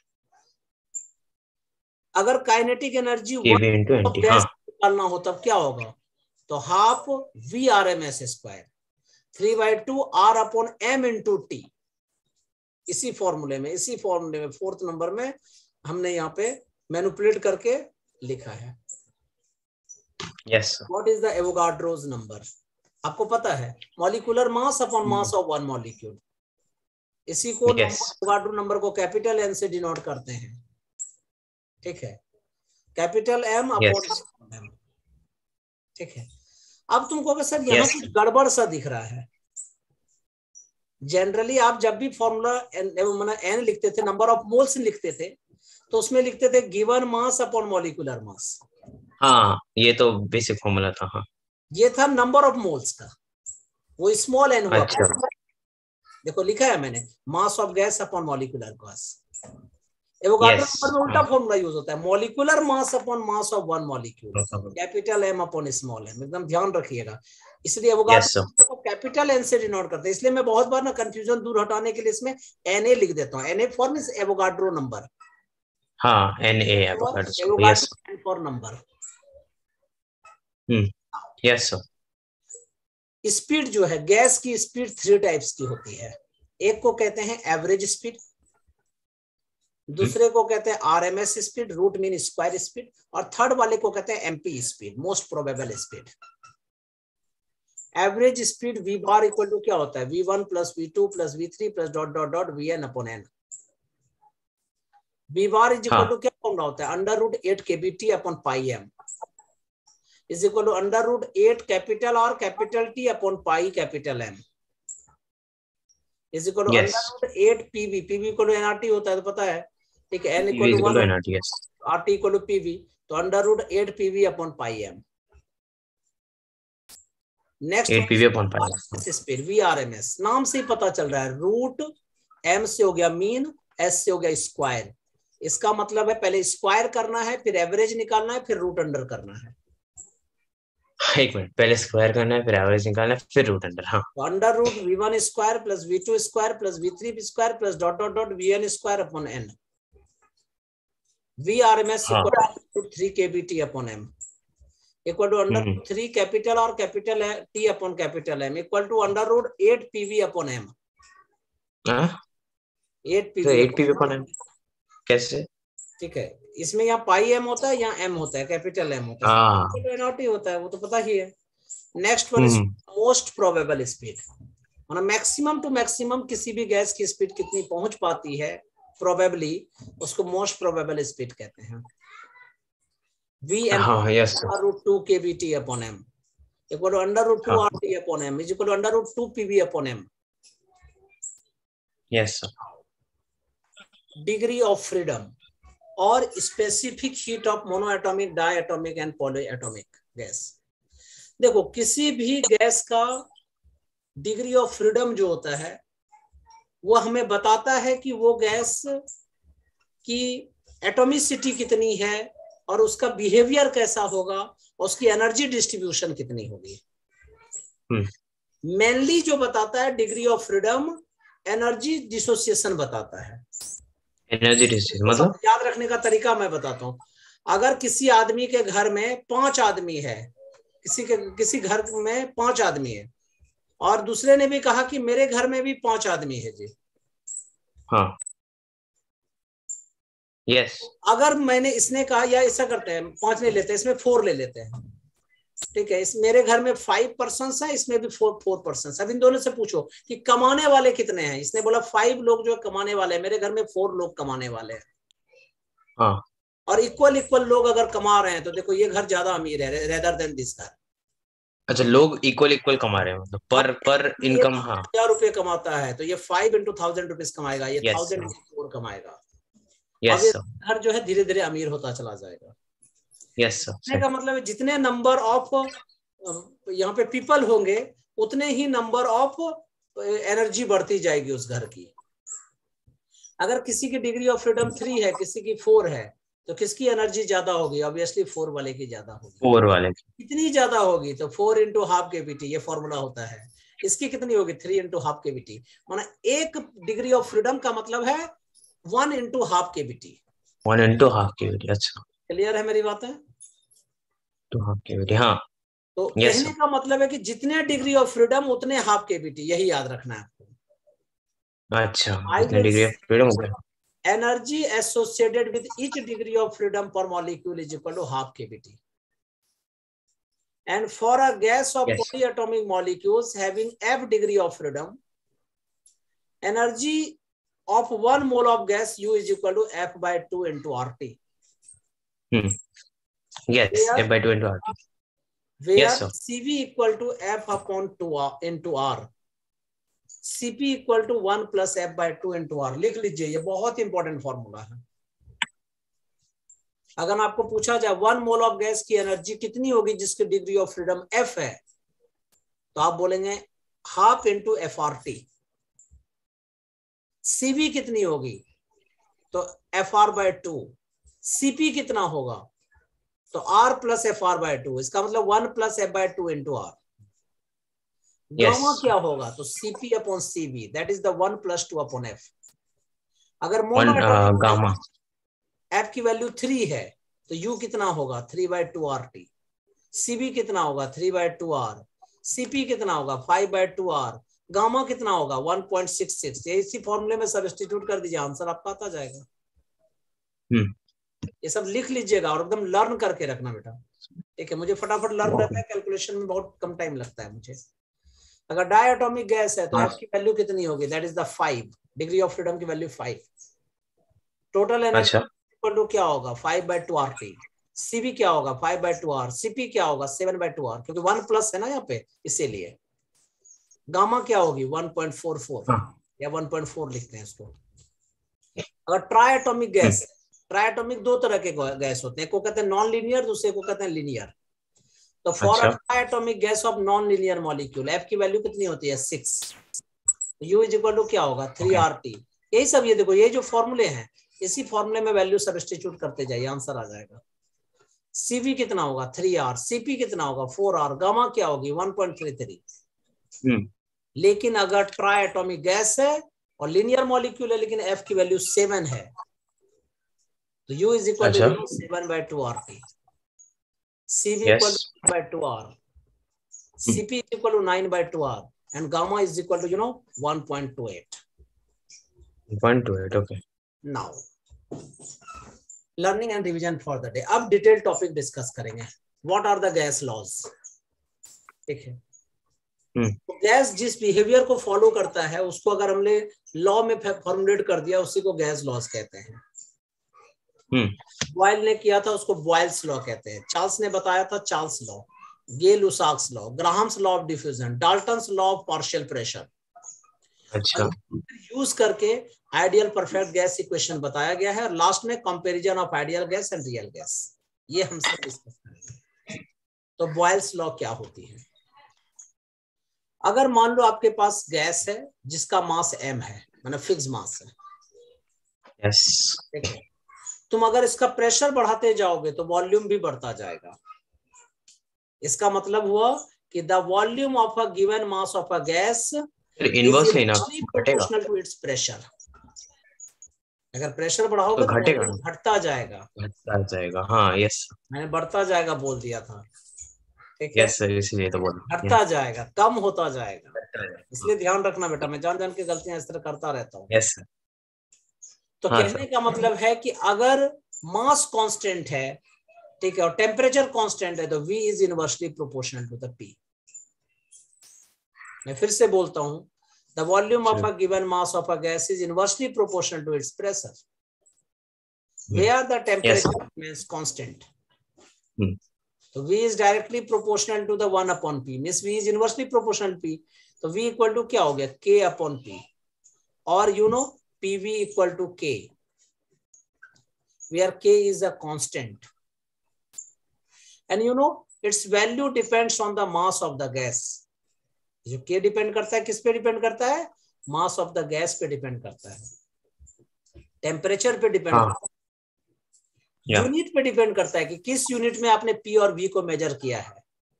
अगर kinetic energy gas निकालना हो तब क्या होगा? तो half VRMS square 3/2 R upon M into T। इसी फॉर्मूले में फोर्थ नंबर में हमने यहाँ पे मैनिपुलेट करके लिखा है। Yes. What is the Avogadro's number? आपको पता है, molecular mass upon mass of one molecule. इसी को एवोगाड्रो नंबर को कैपिटल N से डिनोट करते हैं, ठीक है? कैपिटल M अपॉन M, ठीक है? अब तुम कहोगे सर यहाँ कुछ गड़बड़ सा दिख रहा है। जनरली आप जब भी फॉर्मूला N लिखते थे, नंबर ऑफ मोल्स लिखते थे, तो उसमें लिखते थे given mass upon molecular mass. हाँ, ये तो बेसिक फॉर्मूला था। हाँ, ये था नंबर ऑफ मोल्स का, वो स्मॉल n हुआ। अच्छा। देखो लिखा है मैंने, mass of gas upon molecular mass. Avogadro Yes. Number में उल्टा फॉर्मूला यूज होता है, molecular mass upon mass of one molecule, capital M upon small M, एकदम ध्यान रखिएगा। इसलिए Yes, एवोगाड्रो sir. को कैपिटल एन से डिनोट करते हैं, इसलिए मैं बहुत बार ना कंफ्यूजन दूर हटाने के लिए इसमें Na लिख देता हूँ। Na for means Avogadro number. हाँ, Na avocado. Yes. Avogadro for number. Yes, sir. Speed जो है, गैस की स्पीड 3 टाइप्स की होती है। एक को कहते हैं एवरेज स्पीड, दूसरे को कहते हैं RMS speed, root mean square speed, और थर्ड वाले को कहते हैं MP speed, most probable speed. Average speed V bar equal to क्या होता है, v1 plus v2 plus v3 plus dot dot dot vn upon n। V bar is equal to क्या formula होता है, under root 8 kBt upon pi m is equal to under root 8 capital R capital T upon pi capital m is equal to under root 8 pv, pv equal to nRT होता है तो पता है, ठीक है, n equal to 1 RT equal to pv, तो under root 8 pv upon pi m। Next 8 pv upon pi speed VRMS, नाम से ही पता चल रहा है, रूट m से हो गया मीन, s से हो गया स्क्वायर। इसका मतलब है पहले स्क्वायर करना है, फिर एवरेज निकालना है, फिर रूट अंडर करना है। एक मिनट, पहले स्क्वायर करना है, फिर एवरेज निकालना है, फिर रूट अंडर। हाँ, तो under root v1 square plus v2 square plus v3 square plus dot dot dot vn square upon n। VRMS equal to 3 kBt upon m equal to under 3 capital R capital t upon capital m equal to under root 8 pv upon m। 8 pv upon m कैसे? ठीक है, इसमें यहाँ पाई M होता है, यहाँ M होता है, कैपिटल एम होता है, एनआरटी होता है, वो तो पता ही है। Next one is most probable speed, मतलब मैक्सिमम टू मैक्सिमम किसी भी गैस की स्पीड कितनी पहुंच पाती है प्रोबेबली, उसको मोस्ट प्रोबेबल स्पीड कहते हैं। Vm root 2 kBt upon m equal to under root 2 RT upon m is equal to under root 2 pv upon m। Yes sir. Degree of freedom और specific heat of monoatomic, diatomic and polyatomic gas. देखो किसी भी gas का degree of freedom जो होता है वो हमें बताता है कि वो गैस की एटॉमिसिटी कितनी है और उसका बिहेवियर कैसा होगा और उसकी एनर्जी डिस्ट्रीब्यूशन कितनी होगी। मेनली जो बताता है degree of freedom, energy dissociation बताता है। एनर्जी डिस्ट्रीब्यूशन मतलब याद रखने का तरीका मैं बताता हूँ। अगर किसी आदमी के घर में 5 आदमी है, किसी घर में 5 आदमी है और दूसरे ने भी कहा कि मेरे घर में भी 5 आदमी है जी। हाँ, यस। अगर मैंने, इसने कहा, या ऐसा करते हैं 5 नहीं लेते, इसमें 4 ले लेते हैं, ठीक है, इस मेरे घर में 5 पर्सन्स है, इसमें भी 4 पर्सन्स। अब इन दोनों से पूछो कि कमाने वाले कितने हैं, इसने बोला 5 लोग जो कमाने वाले हैं, मेरे घर में 4 लोग कमाने वाले हैं। हाँ, और इक्वल लोग अगर कमा रहे हैं तो देखो ये घर ज्यादा अमीर है रेदर देन दिस घर। अच्छा, लोग इक्वल कमा रहे हैं, मतलब पर इनकम। हाँ, 1000 रुपये कमाता है तो ये 5 into 1000 रुपीज कमाएगा, ये 1000 into 4 कमाएगा। अब ये घर जो है धीरे धीरे अमीर होता चला जाएगा। Yes sir. का मतलब है जितने नंबर ऑफ यहाँ पे पीपल होंगे उतने ही नंबर ऑफ एनर्जी बढ़ती जाएगी उस घर की। अगर किसी की डिग्री ऑफ फ्रीडम 3 है, किसी की 4 है, तो किसकी एनर्जी ज्यादा होगी? ऑब्वियसली 4 वाले की ज्यादा होगी। 4 वाले की कितनी ज्यादा होगी? तो 4 into half kBt, ये फॉर्मूला होता है। इसकी कितनी होगी? 3 into half kBt। माना एक डिग्री ऑफ फ्रीडम का मतलब है 1 into half kBt। 1 into half kBt। अच्छा, क्लियर है मेरी बात है? तो हाफ kBt। हाँ, तो कहने का मतलब है कि जितने डिग्री ऑफ फ्रीडम उतने हाफ kBt, यही याद रखना है आपको। अच्छा, जितने डिग्री ऑफ फ्रीडम हो गया। Energy associated with each degree of freedom per molecule is equal to half kBt. And for a gas of polyatomic molecules having f degree of freedom, energy of 1 mole of gas U is equal to f by 2 into RT. Yes, f by 2 into RT. Where CV equal to f upon 2 into R. Cp equal to 1 plus F by 2 into R. लिख लीजिए, ये बहुत important formula है। अगर आपको पूछा जाए 1 mole of gas की एनर्जी कितनी होगी जिसकी डिग्री ऑफ फ्रीडम एफ है, तो आप बोलेंगे half into F R T. CV कितनी होगी? तो FR/2, CP कितना होगा, तो R प्लस FR/2, इसका मतलब 1 plus F/2 into R। Gamma क्या होगा, तो CP/CB, that is the 1 + 2/F। अगर मोनोएटॉमिक गामा F की वैल्यू 3 है तो U कितना होगा, 3/2 RT। CB कितना होगा, 3/2 R। CP कितना होगा, 5/2 R। गामा कितना होगा, 1.66। ये इसी फॉर्मूले में सब्स्टिट्यूट कर दीजिए, आंसर आपका आता जाएगा। ये सब लिख लीजिएगा और एकदम लर्न करके रखना बेटा, ठीक है। मुझे फटाफट लर्न रहता है, कैलकुलेशन में बहुत कम टाइम लगता है मुझे। अगर डायटोमिक गैस है तो F की वैल्यू कितनी होगी, that is the 5, degree of freedom की value 5। Total energy equal to क्या होगा, 5/2 RT। CB क्या होगा, 5/2 R। CP क्या होगा, 7/2 R, क्योंकि 1 प्लस है ना यहाँ पे, इसीलिए। गामा क्या होगी, 1.44 या 1.4 लिखते हैं इसको। अगर ट्राइएटॉमिक गैस, ट्राइएटॉमिक दो तरह के गैस होते हैं, एक को कहते हैं नॉन लीनियर, दूसरे को कहते हैं लीनियर। तो for a triatomic gas of non linear molecule F की वैल्यू कितनी होती है, 6। U इज इक्वल टू क्या होगा, 3 RT। यही सब, ये देखो, ये जो फॉर्मूले हैं, इसी फॉर्मूले में वैल्यू सब्स्टिट्यूट करते जाइए, आंसर आ जाएगा। CV कितना होगा, 3 R। CP कितना होगा, 4 R। गामा क्या होगी, 1.33। लेकिन अगर ट्राइएटॉमिक गैस है और लीनियर मॉलिक्यूल है, लेकिन F की वैल्यू 7 है, तो U is equal to 7/2 RT। CV equal to 2 R। CP is equal to 9/2 R, and gamma is equal to 1.28. 1.28, okay. Now, learning and revision for the day. अब detail topic discuss करेंगे। What are the gas laws? ठीक है। तो gas जिस behaviour को follow करता है उसको अगर हमने लॉ में फॉर्मुलेट कर दिया, उसी को गैस लॉज कहते हैं। बॉयल ने किया था, उसको बॉयल्स लॉ कहते हैं। चार्ल्स ने बताया था, Charles law. Gay-Lussac's law, Graham's law of diffusion, Dalton's law of partial pressure। अच्छा। यूज करके आइडियल परफेक्ट गैस इक्वेशन बताया गया है, और लास्ट में comparison of ideal gas and real gas, ये हम सब डिस्कस करेंगे। तो बॉयल्स लॉ क्या होती है, अगर मान लो आपके पास गैस है जिसका मास m है, मतलब फिक्स मास है, yes. ठीक है। तुम अगर इसका प्रेशर बढ़ाते जाओगे तो वॉल्यूम भी बढ़ता जाएगा। इसका मतलब हुआ कि the volume of a given mass of a gas inversely ना प्रोपोर्शनल टू इट्स प्रेशर। अगर प्रेशर बढ़ाओगे तो घटेगा, घटता जाएगा, घटता जाएगा। हाँ, यस, मैंने बढ़ता जाएगा बोल दिया था, ठीक है। यस सर, इसलिए तो बोल, घटता जाएगा, कम होता जाएगा, इसलिए ध्यान रखना बेटा, मैं जान जान के गलतियां इस तरह करता रहता हूँ। Yes sir. तो कहने का मतलब है कि अगर मास कांस्टेंट है, ठीक है, और टेम्परेचर कांस्टेंट है, तो V is inversely proportional to the P। मैं फिर से बोलता हूं, the volume of a given mass of a gas is inversely proportional to its pressure, where the temperature remains constant। तो V is directly proportional to the 1/P, means V is inversely proportional to P। तो V equal to क्या हो गया, K/P, और PV equal to K, where K is a constant, and its value depends on the mass of the gas। जो K depend करता है, किस पे डिपेंड करता है, मास ऑफ द गैस पे डिपेंड करता है, टेम्परेचर पे डिपेंड करता है, यूनिट पे डिपेंड करता है कि किस यूनिट में आपने P और V को मेजर किया है।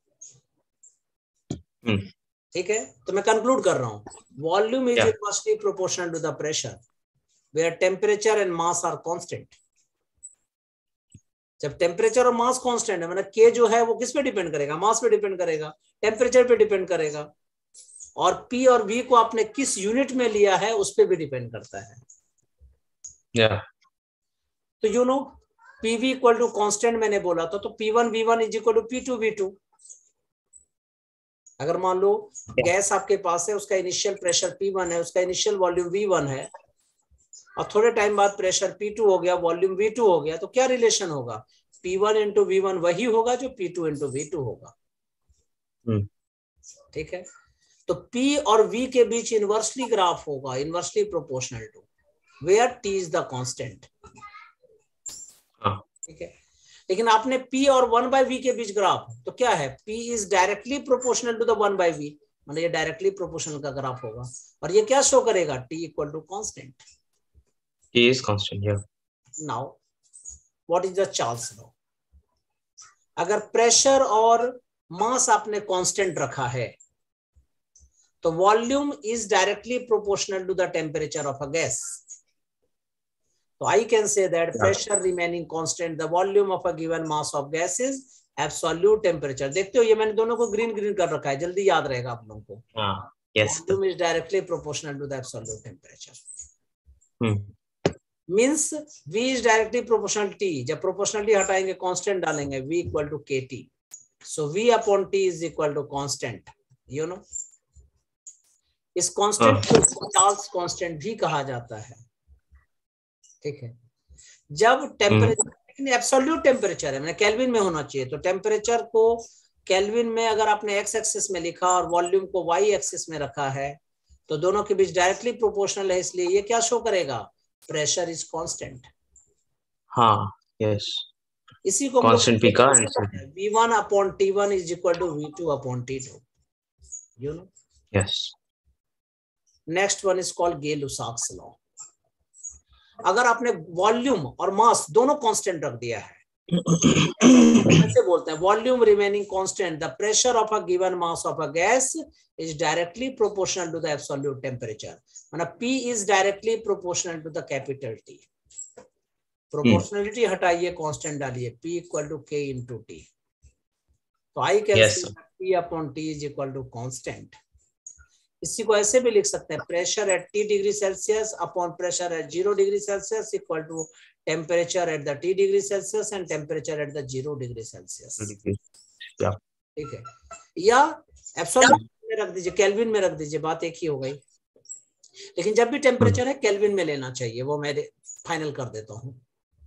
ठीक है, तो मैं कंक्लूड कर रहा हूं, volume is inversely proportional to the pressure, where temperature and mass are constant. जब टेम्परेचर और मास कांस्टेंट है, मतलब K जो है वो किस पे डिपेंड करेगा, मास पे डिपेंड करेगा, टेम्परेचर पे डिपेंड करेगा, और P और V को आपने किस यूनिट में लिया है उस पे भी डिपेंड करता है। तो PV इक्वल टू कांस्टेंट मैंने बोला था, तो P1 V1 is equal to P2 V2। अगर मान लो गैस आपके पास है, उसका इनिशियल प्रेशर P1 है, उसका इनिशियल वॉल्यूम V1 है, और थोड़े टाइम बाद प्रेशर P2 हो गया, वॉल्यूम V2 हो गया, तो क्या रिलेशन होगा, P1 इंटू V1 वही होगा जो P2 इंटू V2 होगा। ठीक है, तो P और V के बीच इनवर्सली ग्राफ होगा, inversely proportional to, where T is the constant. ठीक है, लेकिन आपने P और 1/V के बीच ग्राफ, तो क्या है, P is directly proportional to the 1/V, मतलब ये डायरेक्टली प्रोपोर्शनल का ग्राफ होगा, और ये क्या शो करेगा, T equal to constant. T is constant. Yeah. Now, what is the Charles law? अगर प्रेशर और मास आपने कांस्टेंट रखा है तो volume is directly proportional to the temperature of a gas. So I can say that pressure remaining constant, the volume of a given mass of gas is absolute temperature. देखते हो ये मैंने दोनों को ग्रीन ग्रीन कर रखा है, जल्दी याद रहेगा आप लोगों को. Yes. Volume is directly proportional to the absolute temperature. Means V is directly proportional to T. जब proportionality हटाएंगे constant डालेंगे, V equal to KT. So V upon T is equal to constant. You know, इस constant को Charles constant भी कहा जाता है. ठीक है. जब टेम्परेचर, लेकिन एब्सोल्यूट टेम्परेचर है, मैंने केल्विन में होना चाहिए, तो टेम्परेचर को केल्विन में अगर आपने एक्स एक्सिस में लिखा और वॉल्यूम को वाई एक्सिस में रखा है तो दोनों के बीच डायरेक्टली प्रोपोर्शनल है, इसलिए ये क्या शो करेगा? Pressure is constant. हाँ, यस. इसी को कांस्टेंट पी का V1 upon T1 is equal to V2 upon T2. You know. Yes. Next one is called Gay-Lussac's law. अगर आपने वॉल्यूम और मास दोनों कांस्टेंट रख दिया है, ऐसे बोलते हैं volume remaining constant, the pressure of a given mass of a gas is directly proportional to the absolute temperature. मतलब P is directly proportional to the capital T. Proportionality हटाइए, कांस्टेंट डालिए, P equal to K into T. तो I can say P upon T is equal to constant. इसी को ऐसे भी लिख सकते हैं, pressure at T degree Celsius upon pressure at 0 degree Celsius equal to temperature at the T degree Celsius and temperature at the 0 degree Celsius. ठीक है. या एब्सोल्यूट में रख दीजिए, केल्विन में रख दीजिए, बात एक ही हो गई. लेकिन जब भी टेम्परेचर है केल्विन में लेना चाहिए, वो मैं फाइनल कर देता हूँ.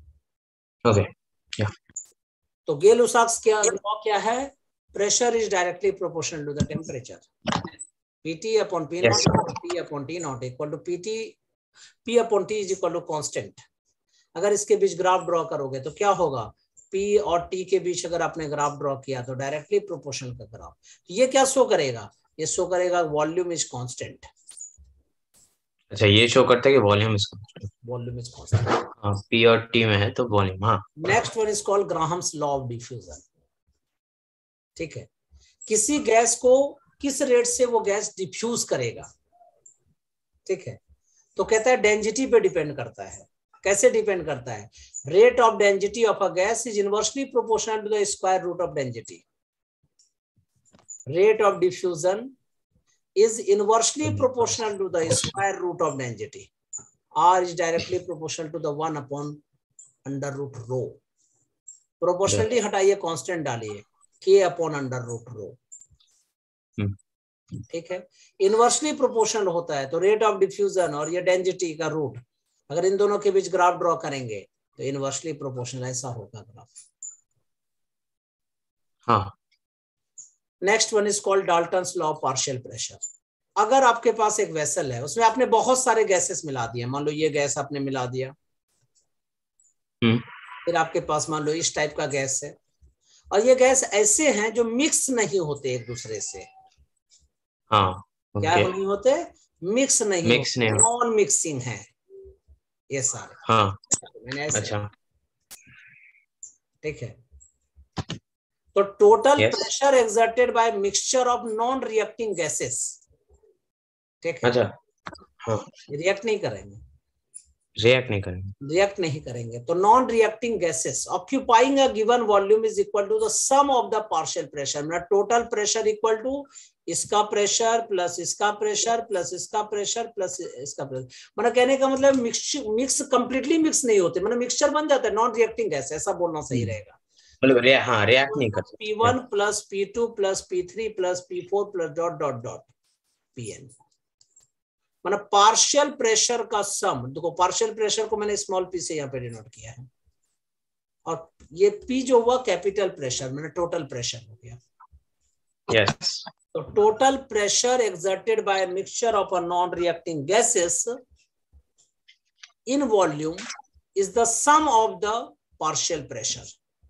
तो गे-लुसाक्स लॉ क्या है? Pressure is directly proportional to the temperature. Pt upon P naught, T upon T naught equal to P upon T is equal to constant. अगर इसके बीच ग्राफ ड्रॉ करोगे तो क्या होगा? P और T के बीच अगर आपने ग्राफ ड्रॉ किया तो डायरेक्टली प्रोपोर्शनल का ग्राफ. ये क्या शो करेगा? ये शो करेगा वॉल्यूम इज कांस्टेंट. अच्छा, ये शो करता है कि volume is constant. Volume is constant. हाँ, P और T में है तो वॉल्यूम. हाँ. Next one is called Graham's law of diffusion. ठीक है. किसी गैस को किस रेट से वो गैस डिफ्यूज करेगा, ठीक है, तो कहता है डेंसिटी पे डिपेंड करता है. कैसे डिपेंड करता है? Rate of density of a gas is inversely proportional to the square root of density. Rate of diffusion is inversely proportional to the square root of density. R is directly proportional to the 1 upon under root rho. Proportionality हटाइए, constant डालिए, K upon under root rho. ठीक है. Inversely proportional होता है तो rate of diffusion और ये density का रूट, अगर इन दोनों के बीच ग्राफ ड्रॉ करेंगे तो इनवर्सली प्रोपोर्शनल ऐसा होगा ग्राफ. हाँ. Next one is called Dalton's law of partial pressure. अगर आपके पास एक वेसल है, उसमें आपने बहुत सारे गैसेस मिला दिए, मान लो ये गैस आपने मिला दिया, फिर आपके पास मान लो इस टाइप का गैस है, और ये गैस ऐसे हैं जो मिक्स नहीं होते एक दूसरे से. हाँ, क्या नहीं होते? मिक्स नहीं, नॉन मिक्सिंग है ये सारे. हाँ. मैंने ऐसे. अच्छा. ठीक है. तो total pressure exerted by mixture of non reacting gases. ठीक है. अच्छा. हाँ. रिएक्ट नहीं करेंगे, रिएक्ट नहीं करेंगे. तो non reacting gases occupying a given volume is equal to the sum of the partial pressure. मतलब टोटल प्रेशर इक्वल टू इसका प्रेशर प्लस इसका प्रेशर प्लस इसका प्रेशर प्लस इसका प्रेशर. मतलब कहने का मतलब मिक्स कंप्लीटली मिक्स नहीं होते, मतलब मिक्सचर बन जाता है नॉन रिएक्टिंग गैस, ऐसा बोलना सही रहेगा. मतलब रिएक्ट नहीं करते. P1 plus P2 plus P3 plus P4 plus dot dot dot Pn. मतलब पार्शियल प्रेशर का सम. देखो पार्शियल प्रेशर को मैंने स्मॉल p से यहाँ पे डिनोट किया है, और ये P जो हुआ कैपिटल प्रेशर, मैंने टोटल प्रेशर हो गया. यस. तो total pressure exerted by mixture of a non reacting gases in volume is the sum of the partial pressure.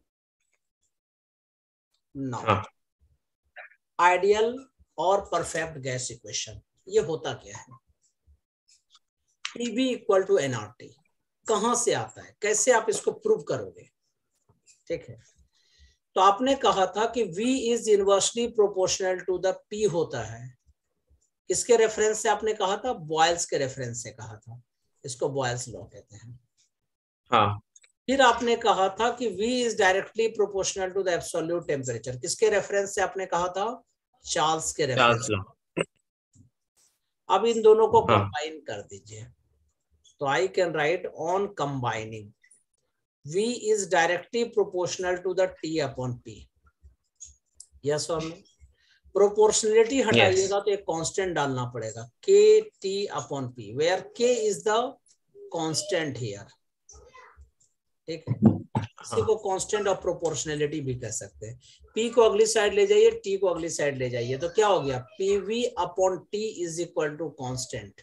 Now ideal और परफेक्ट गैस इक्वेशन, ये होता क्या है? PV equal to nRT. कहां से आता है, कैसे आप इसको प्रूव करोगे? ठीक है, तो आपने कहा था कि V is inversely proportional to the P होता है। किसके रेफरेंस से आपने कहा था? बॉयल्स के रेफरेंस से कहा था। इसको बॉयल्स लॉ कहते हैं। हाँ। फिर आपने कहा था कि V is directly proportional to the absolute temperature. किसके रेफरेंस से आपने कहा था? चार्ल्स के रेफरेंस। Charles law. अब इन दोनों को हाँ। कंबाइन कर दीजिए, तो I can write on combining V is directly proportional to the T upon P. Yes or no? Proportionality हटाइएगा तो एक कांस्टेंट डालना पड़ेगा, K T upon P, where K is the constant here. ठीक है, इसी को कांस्टेंट ऑफ प्रोपोर्शनलिटी भी कह सकते हैं। P को अगली साइड ले जाइए, T को अगली साइड ले जाइए, तो क्या हो गया? PV upon T is equal to constant.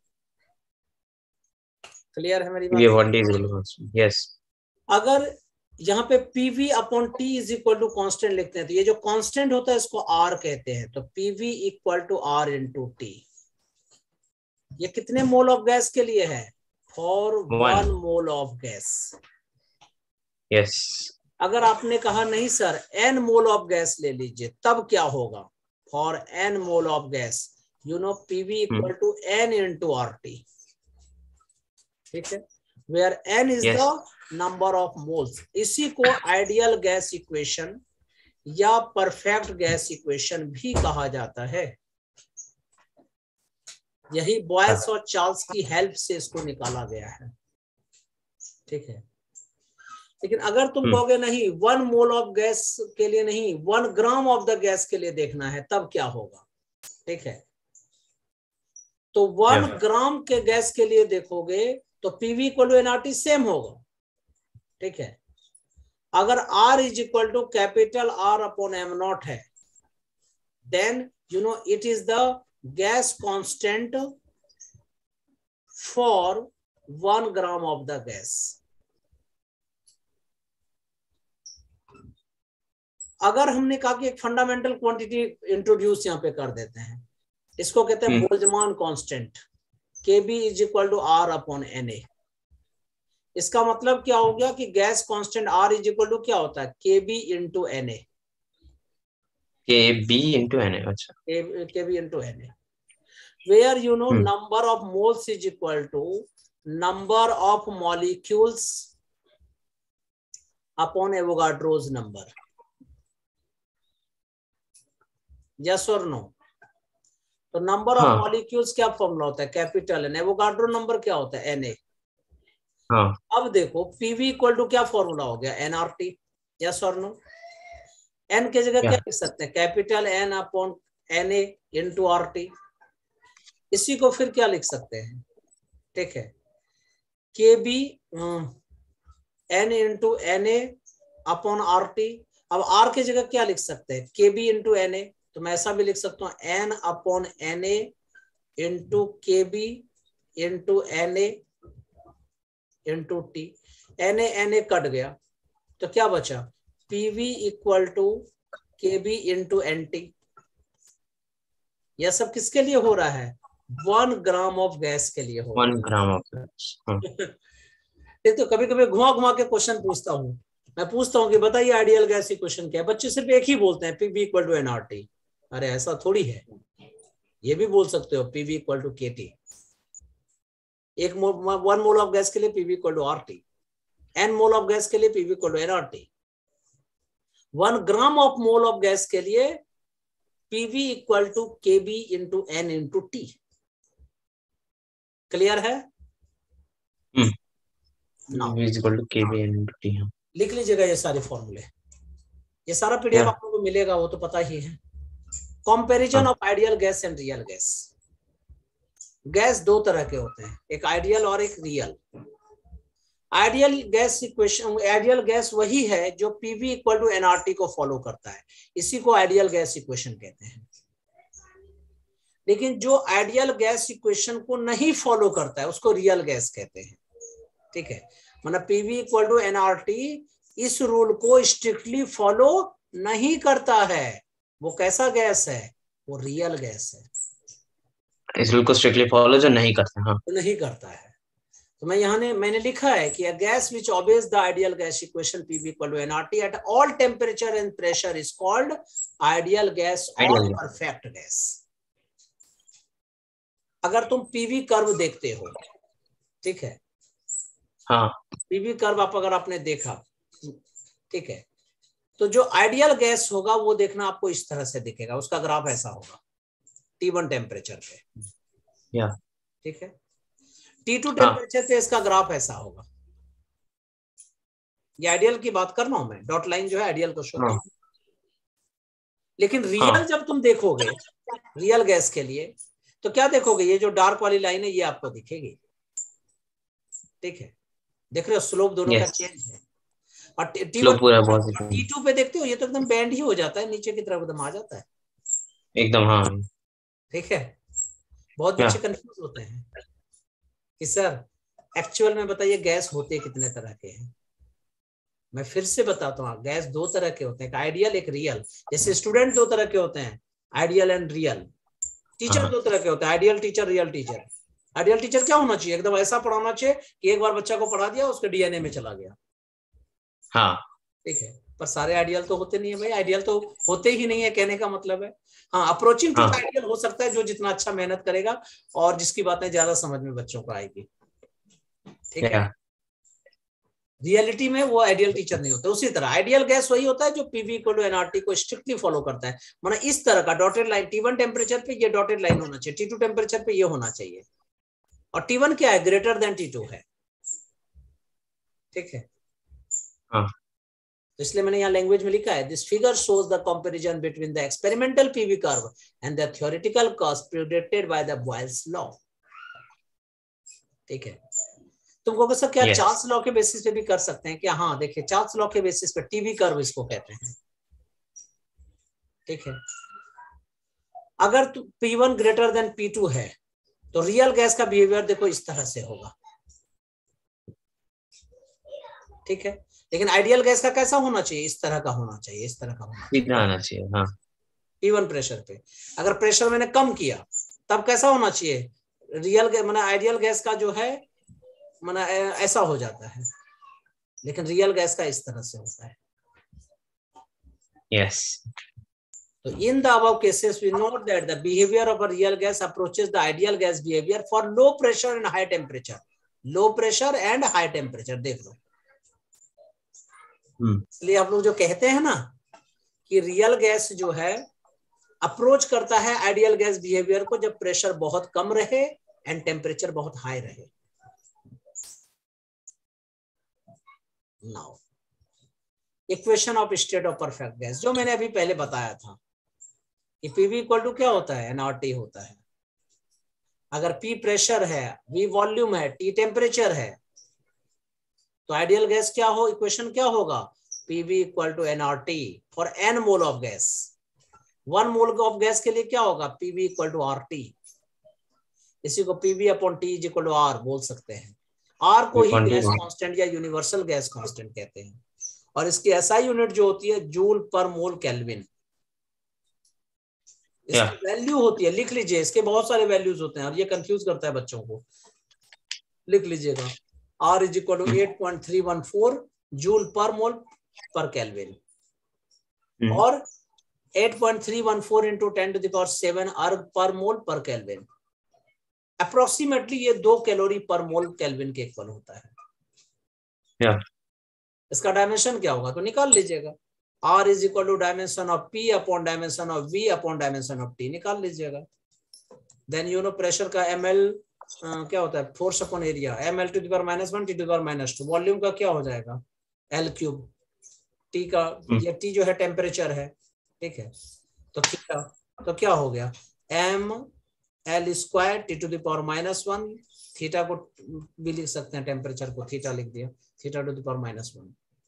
Clear है मेरी बात? यस। अगर यहाँ पे PV upon T is equal to constant लिखते हैं, तो ये जो कॉन्स्टेंट होता है इसको R कहते हैं। तो PV equal to R into T। ये कितने मोल ऑफ गैस के लिए है? For 1 mole of gas. Yes. अगर आपने कहा नहीं sir N mole of gas ले लीजिए, तब क्या होगा? For N mole of gas, you know PV equal to N into RT। ठीक है, where N is the number of moles. इसी को आइडियल गैस इक्वेशन या परफेक्ट गैस इक्वेशन भी कहा जाता है। यही बॉयल्स और चार्ल्स की हेल्प से इसको निकाला गया है। ठीक है, लेकिन अगर तुम कहोगे नहीं 1 मोल ऑफ गैस के लिए नहीं, 1 ग्राम ऑफ द गैस के लिए देखना है, तब क्या होगा? ठीक है, तो 1 ग्राम के गैस के लिए देखोगे तो PV equal to NRT same होगा। ठीक है, अगर R is equal to capital R upon M naught है, then you know it is the gas constant for 1 gram of the gas. अगर हमने कहा कि एक फंडामेंटल क्वांटिटी इंट्रोड्यूस यहां पे कर देते हैं, इसको कहते हैं Boltzmann constant, KB is equal to R upon NA। इसका मतलब क्या हो गया कि gas constant R is equal to क्या होता है? KB into NA। KB into NA। अच्छा, KB into NA, where you know number of moles is equal to number of molecules upon Avogadro's number. Yes और no? तो number of molecules क्या formula होता है? Capital N। Avogadro number क्या होता है? NA। अब देखो PV इक्वल टू क्या फॉर्मूला हो गया? NRT। यस और नो? N के जगह क्या लिख सकते हैं? Capital N upon NA into RT। इसी को फिर क्या लिख सकते हैं? ठीक है, KB N into NA upon RT। अब R के जगह क्या लिख सकते हैं? KB into NA। तो मैं ऐसा भी लिख सकता हूं N upon NA into KB into NA into T। NA cut गया तो क्या बचा? PV equal to KB into NT। यह सब किसके लिए हो रहा है? 1 ग्राम ऑफ गैस के लिए हो रहा है। 1 ग्राम ऑफ गैस। एक तो कभी कभी घुमा घुमा के क्वेश्चन पूछता हूं। मैं पूछता हूं कि बताइए आइडियल गैस इक्वेशन क्या है, बच्चे सिर्फ एक ही बोलते हैं, PV इक्वल टू NRT। अरे ऐसा थोड़ी है, ये भी बोल सकते हो PV equal to KT। 1 mole of gas के लिए PV equal to RT, N mole of gas के लिए PV equal to NRT, 1 gram of mole of gas के लिए PV equal to KB into N into T। Clear है? लिख लीजिएगा ये सारे फॉर्मूले, ये सारा PDF आप लोगों को मिलेगा, वो तो पता ही है। Comparison of ideal gas and real gas. Gas 2 तरह के होते हैं, एक आइडियल और एक real. Ideal gas equation, ideal gas वही है जो PV इक्वल टू NRT को फॉलो करता है, इसी को आइडियल गैस इक्वेशन कहते हैं। लेकिन जो आइडियल गैस इक्वेशन को नहीं फॉलो करता है उसको रियल गैस कहते हैं। ठीक है, मतलब PV इक्वल टू NRT इस रूल को स्ट्रिक्टली फॉलो नहीं करता है। वो कैसा गैस है? वो रियल गैस है। इस रूल को स्ट्रिक्टली फॉलो जो नहीं करता। हाँ, नहीं करता है। तो मैंने लिखा है कि a gas which obeys the ideal gas equation PV equal to nRT at all temperature and pressure is called ideal gas or perfect gas. अगर तुम पीवी कर्व देखते हो, ठीक है, हाँ, पीवी कर्व अगर आपने देखा, ठीक है, तो जो आइडियल गैस होगा वो देखना आपको इस तरह से दिखेगा, उसका ग्राफ ऐसा होगा T1 टेम्परेचर पे, ठीक है, T2 टेम्परेचर पे इसका ग्राफ ऐसा होगा। ये आइडियल की बात कर रहा हूं मैं, डॉट लाइन जो है आइडियल को शो कर, लेकिन रियल जब तुम देखोगे रियल गैस के लिए तो क्या देखोगे, ये जो डार्क वाली लाइन है ये आपको दिखेगी, ठीक है, देख रहे हो स्लोप दोनों का चेंज है। और T2 पे देखते हो ये तो एकदम बैंड ही हो जाता है, नीचे की तरफ एकदम आ जाता है एकदम, हाँ, ठीक है। बहुत बच्चे कंफ्यूज होते हैं कि सर एक्चुअल में बताइए गैस होते कितने तरह के हैं। मैं फिर से बताता हूँ, गैस दो तरह के होते हैं, एक आइडियल एक रियल। जैसे स्टूडेंट दो तरह के होते हैं, आइडियल एंड रियल। टीचर दो तरह के होते हैं, ideal teacher, real teacher. Ideal teacher क्या होना चाहिए, एकदम ऐसा पढ़ाना चाहिए कि एक बार बच्चा को पढ़ा दिया उसके डीएनए में चला गया, हाँ, ठीक है। पर सारे आइडियल तो होते नहीं है भाई, आइडियल तो होते ही नहीं है कहने का मतलब है। हाँ, अप्रोचिंग टू आइडियल हो सकता है जो जितना अच्छा मेहनत करेगा और जिसकी बातें ज्यादा समझ में बच्चों को आएगी, ठीक है। रियलिटी में वो आइडियल टीचर नहीं होता। उसी तरह आइडियल गैस वही होता है जो पीवी इक्वल टू एनआरटी को स्ट्रिक्टली फॉलो करता है, माना इस तरह का डॉटेड लाइन, T1 टेम्परेचर पे ये डॉटेड लाइन होना चाहिए, T2 टेम्परेचर पे ये होना चाहिए, और T1 क्या है, ग्रेटर देन T2 है, ठीक है। तो इसलिए मैंने यहाँ लैंग्वेज में लिखा है, this figure shows the comparison between the experimental PV curve and the theoretical curve predicted by the Boyle's law, ठीक है। तुम कहोगे सर क्या चार्ल्स लॉ के बेसिस पे भी कर सकते हैं क्या? हाँ, देखिए चार्ल्स लॉ के बेसिस पे टीवी कर्व इसको कहते हैं, ठीक है। अगर P1 ग्रेटर देन P2 है तो रियल गैस का बिहेवियर देखो इस तरह से होगा, ठीक है। लेकिन आइडियल गैस का कैसा होना चाहिए, इस तरह का होना चाहिए, इस तरह का होना चाहिए, हाँ। T1 प्रेशर पे अगर प्रेशर मैंने कम किया तब कैसा होना चाहिए, रियल गैस माना आइडियल गैस का जो है माना ऐसा हो जाता है, लेकिन रियल गैस का इस तरह से होता है। Yes. So in the above cases, we note that the behavior of a real gas approaches the ideal gas behavior for low pressure and high temperature. Low pressure and high temperature, देख लो। इसलिए आप लोग जो कहते हैं ना कि real gas जो है अप्रोच करता है आइडियल गैस बिहेवियर को जब प्रेशर बहुत कम रहे एंड टेम्परेचर बहुत हाई रहे। Now equation of state of perfect gas, जो मैंने अभी पहले बताया था कि पीवी इक्वल टू क्या होता है, एनआरटी होता है। अगर पी प्रेशर है, वी वॉल्यूम है, टी टेम्परेचर है, तो आइडियल गैस क्या हो, इक्वेशन क्या होगा, PV equal to NRT for N mole of gas. 1 mole of gas के लिए क्या होगा, पीवी इक्वल टू आरटी। इसी को PV upon T is equal to R बोल सकते हैं। आर को ही गैस कांस्टेंट या यूनिवर्सल गैस कांस्टेंट कहते हैं, और इसकी एसआई यूनिट जो होती है जूल पर मोल केल्विन। इसकी वैल्यू होती है, लिख लीजिए, इसके बहुत सारे वैल्यूज होते हैं और ये कंफ्यूज करता है बच्चों को, लिख लीजिएगा। R is equal to 8.314 joule per mole पर केल्विन, और 8.314 इंटू 10⁷ अर्ग पर मोल पर केल्विन। अप्रोक्सीमेटली ये 2 कैलोरी पर मोल केल्विन के इक्वल होता है। इसका डायमेंशन क्या होगा तो निकाल लीजिएगा, R is equal to dimension of P upon dimension of V upon dimension of T, निकाल लीजिएगा। देन यू नो प्रेशर का ml क्या होता है, force upon area, ml to the power -1 T to the power -2। Volume का क्या हो जाएगा, L क्यूब। T का ये T जो है टेम्परेचर है, ठीक है। तो थीटा तो क्या हो गया, m L square T to the power -1। Theta को भी लिख सकते हैं, टेम्परेचर को थीटा लिख दिया, theta to the power -1।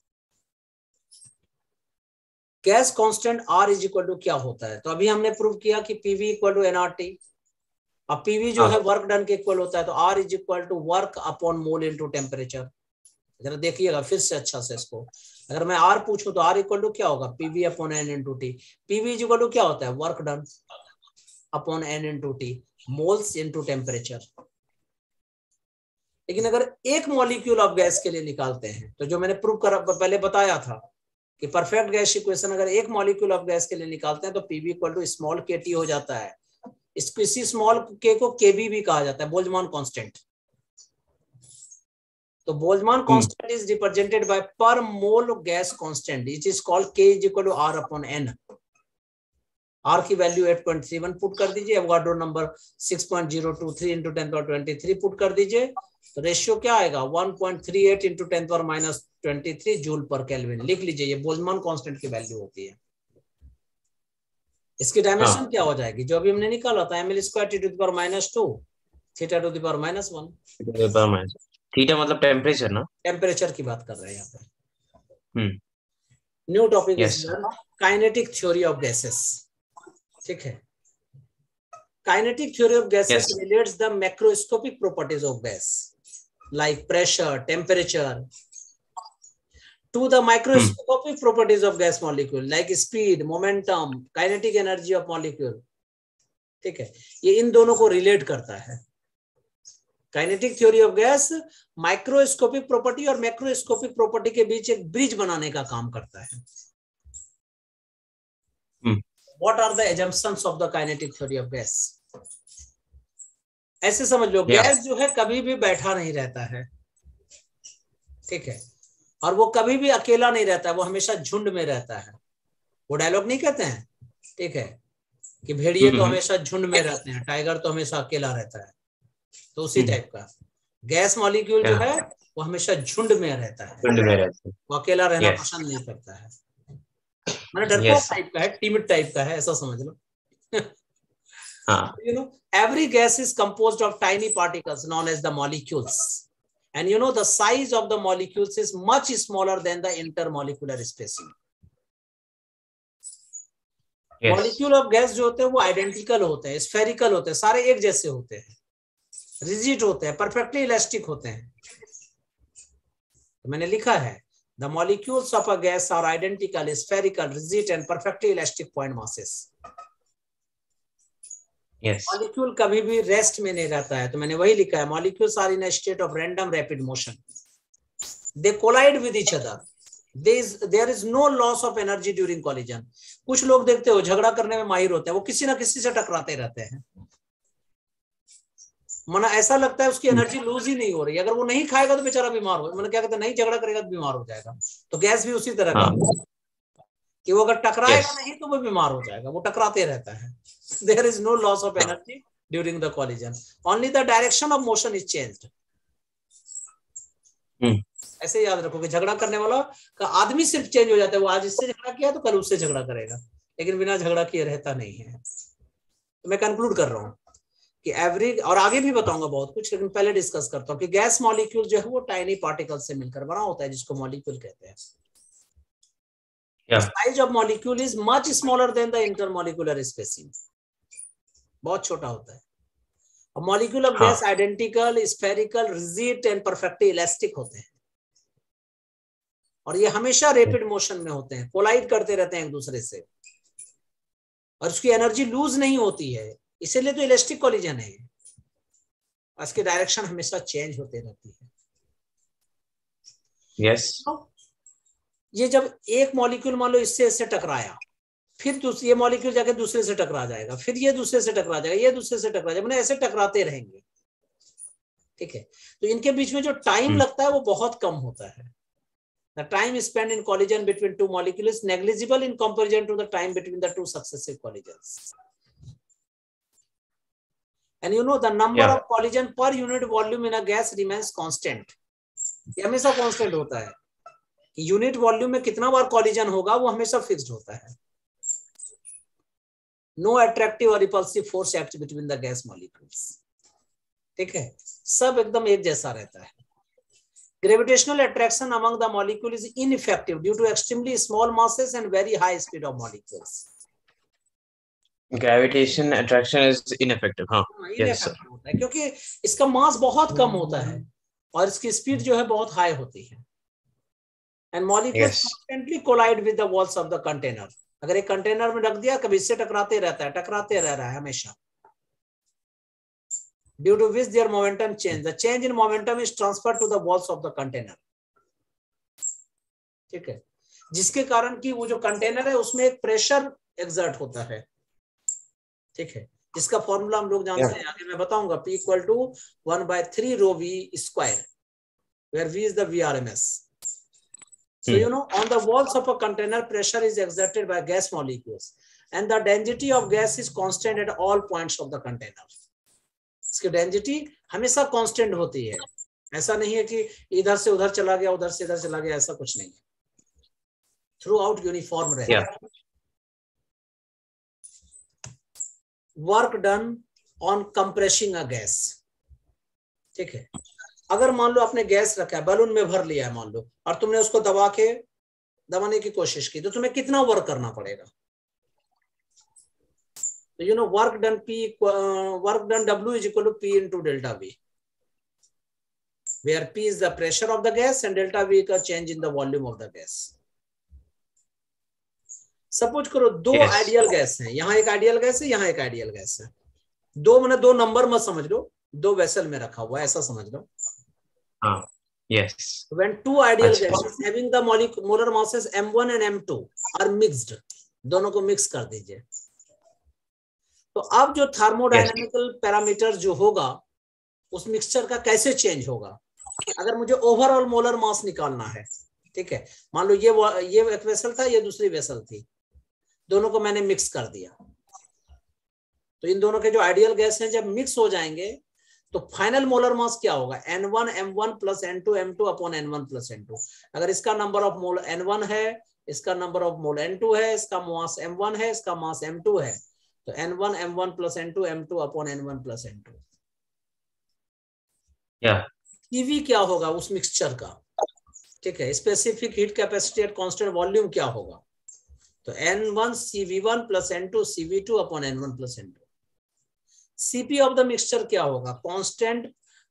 Gas constant R is equal to क्या होता है, तो अभी हमने प्रूव किया कि पीवी इक्वल टू एनआरटी। अब पीवी जो है वर्क डन के इक्वल होता है, तो R is equal to work upon mole into temperature. जरा देखिएगा फिर से अच्छा से इसको, अगर मैं R पूछूं तो R इक्वल टू क्या होगा, PV upon N into T. PV is equal to क्या होता है, work done upon N into T, moles into temperature. लेकिन अगर एक मॉलिक्यूल ऑफ गैस के लिए निकालते हैं, तो जो मैंने प्रूव करा पहले बताया था कि परफेक्ट गैस इक्वेशन अगर एक मॉलिक्यूल ऑफ गैस के लिए निकालते हैं तो PV equal to small K T हो जाता है। इसी स्मॉल के को केबी भी कहा जाता है, बोल्ट्जमान कांस्टेंट। तो Boltzmann constant is represented by per mole gas constant, it is called K is equal to R upon N. R की वैल्यू 8.31 पुट कर दीजिए, एवोगाड्रो नंबर 6.023 इंटू 10⁻23 पुट कर दीजिए, तो रेशियो क्या आएगा 1.38 इंटू 10⁻23 जूल पर केल्विन। लिख लीजिए, ये बोल्ट्जमान कांस्टेंट की वैल्यू होती है। इसकी डायमेंशन क्या हो जाएगी, जो अभी हमने निकाला था, ml square T to the power -2 theta to the power -1। Theta मतलब टेम्परेचर ना, टेम्परेचर की बात कर रहे हैं यहाँ पे। New topic is kinetic theory of gases. ठीक है, kinetic theory of gases relates the macroscopic properties of gas like pressure, temperature to the microscopic properties of gas molecule like speed, momentum, kinetic energy of molecule। ठीक है, ये इन दोनों को relate करता है। Kinetic theory of gas microscopic property और macroscopic property के बीच एक ब्रिज बनाने का काम करता है। What are the assumptions of the kinetic theory of gas? ऐसे समझ लो, गैस जो है कभी भी बैठा नहीं रहता है। ठीक है, और वो कभी भी अकेला नहीं रहता है, वो हमेशा झुंड में रहता है। वो डायलॉग नहीं कहते हैं, ठीक है, कि भेड़िए तो हमेशा झुंड में रहते हैं, टाइगर तो हमेशा अकेला रहता है। तो उसी टाइप का गैस मॉलिक्यूल जो है वो हमेशा झुंड में रहता है, वो अकेला रहना पसंद नहीं करता है। मतलब डरपोक टाइप का है, टिमिड टाइप का है, ऐसा समझ लो। You know, every gas is composed of tiny particles known as the molecules. And you know, the size of the molecules is much smaller than the intermolecular spacing. Molecule of gas जो होते हैं वो identical होते हैं, spherical होते हैं, सारे एक जैसे होते हैं, रिजिड होते हैं, परफेक्टली इलास्टिक होते हैं। तो मैंने लिखा है the molecules of a gas are identical, spherical, rigid and perfectly elastic point masses. Molecule कभी भी रेस्ट में नहीं रहता है, तो मैंने वही लिखा है, molecules are in a state of random rapid motion, they collide with each other, there is no loss of energy during collision. कुछ लोग देखते हो झगड़ा करने में माहिर होते हैं, वो किसी ना किसी से टकराते रहते हैं, मना ऐसा लगता है उसकी एनर्जी लूज ही नहीं हो रही। अगर वो नहीं खाएगा तो बेचारा बीमार हो, मतलब क्या कहते हैं, नहीं झगड़ा करेगा तो बीमार हो जाएगा। तो गैस भी उसी तरह का कि वो अगर टकराएगा नहीं तो वो बीमार हो जाएगा, वो टकराते रहता है। There is no loss of energy during the collision, only the direction of motion is changed. ऐसे याद रखो कि झगड़ा करने वाला का आदमी सिर्फ चेंज हो जाता है, वो आज इससे झगड़ा किया तो कल उससे झगड़ा करेगा, लेकिन बिना झगड़ा किए रहता नहीं है। तो मैं कंक्लूड कर रहा हूं कि एवरी, और आगे भी बताऊंगा बहुत कुछ, लेकिन पहले डिस्कस करता हूं कि गैस मॉलिक्यूल जो है वो टाइनी पार्टिकल से मिलकर बना होता है, जिसको मॉलिक्यूल कहते हैं। The size of molecule is much smaller than the intermolecular spacing, बहुत छोटा होता है। और molecule of gas identical, spherical, rigid and perfectly elastic होते हैं, और ये हमेशा रैपिड मोशन में होते हैं, कोलाइड करते रहते हैं एक दूसरे से, और उसकी एनर्जी लूज नहीं होती है, इसीलिए तो इलास्टिक कोलिजन है। इसकी डायरेक्शन हमेशा चेंज होते रहती है। यस ये जब एक मॉलिक्यूल मान लो इससे इससे टकराया, फिर ये मॉलिक्यूल जाके दूसरे से टकरा जाएगा, फिर ये दूसरे से टकरा जाएगा, ये दूसरे से टकरा जाएगा, ऐसे टकराते रहेंगे। ठीक है, तो इनके बीच में जो टाइम लगता है वो बहुत कम होता है। The time spent in collision between two molecules is negligible in comparison to the time between the two successive collisions. And you know the number of collision per unit volume in a gas remains constant. ये हमेशा constant होता है कि unit volume में कितना बार collision होगा वो हमेशा फिक्स्ड होता है। नो अट्रैक्टिव और repulsive force act between the gas molecules. ठीक है, सब एकदम एक जैसा रहता है। Gravitational attraction among the molecule is ineffective due to extremely small masses and very high speed of molecules. Gravitation attraction is ineffective, हाँ, yes sir. होता है क्योंकि इसका मास बहुत कम होता है और इसकी स्पीड जो है बहुत हाई होती है। And molecules constantly collide with the walls of the container. अगर एक कंटेनर में रख दिया, कभी इससे टकराते रहता है, टकराते रह रहा है हमेशा। due to which their momentum change. The change in momentum is transferred to the walls of the container. ठीक है, जिसके कारण कि वो जो कंटेनर है उसमें एक प्रेशर एक्सर्ट होता है। ठीक है, इसका फॉर्मूला हम लोग जानते हैं, आगे मैं बताऊंगा। P equal to 1/3 rho V square, where V is the VRMS. So you know, on the walls of a container, pressure is exerted by gas molecules, and the density of gas is constant at all points of the container. इसकी density हमेशा constant होती है, ऐसा नहीं है कि इधर से उधर चला गया, उधर से इधर चला गया, ऐसा कुछ नहीं है, थ्रू आउट यूनिफॉर्म रहेगा। Work done on compressing a gas. ठीक है, अगर मान लो आपने गैस रखा है, बैलून में भर लिया है मान लो, और तुमने उसको दबाने की कोशिश की, तो तुम्हें कितना वर्क करना पड़ेगा? तो you know work done W is equal to P into delta V, where P is the pressure of the gas and delta V का change in the volume of the gas. Suppose करो दो ideal gas हैं, यहाँ एक ideal gas है, यहाँ एक ideal gas है। दो मैंने दो नंबर मत समझ लो, दो वेसल में रखा हुआ है, ऐसा समझ लो। Yes. When two ideal gases having the molar masses M1 and M2 are mixed, दोनों को मिक्स कर दीजिए। तो अब जो थर्मोडायनामिकल पैरामीटर जो होगा उस मिक्सचर का कैसे चेंज होगा? अगर मुझे ओवरऑल मोलर मास निकालना है, ठीक है, मान लो ये एक वेसल था, ये दूसरी वेसल थी, दोनों को मैंने मिक्स कर दिया, तो इन दोनों के जो आइडियल गैस हैं जब मिक्स हो जाएंगे तो फाइनल मोलर मास क्या होगा? N1 M1 plus N2 M2 upon N1 plus N2। अगर इसका नंबर ऑफ मोल N1 है, इसका नंबर ऑफ मोल N2 है, इसका मास M1 है, इसका मास M2 है, तो N1 M1 plus N2 M2 upon N1 plus N2। PV क्या होगा उस मिक्सचर का? ठीक है, specific heat capacity at constant volume क्या होगा? तो N1 CV1 plus N2 CV2 upon N1 plus N2। CP of the mixture क्या होगा? Constant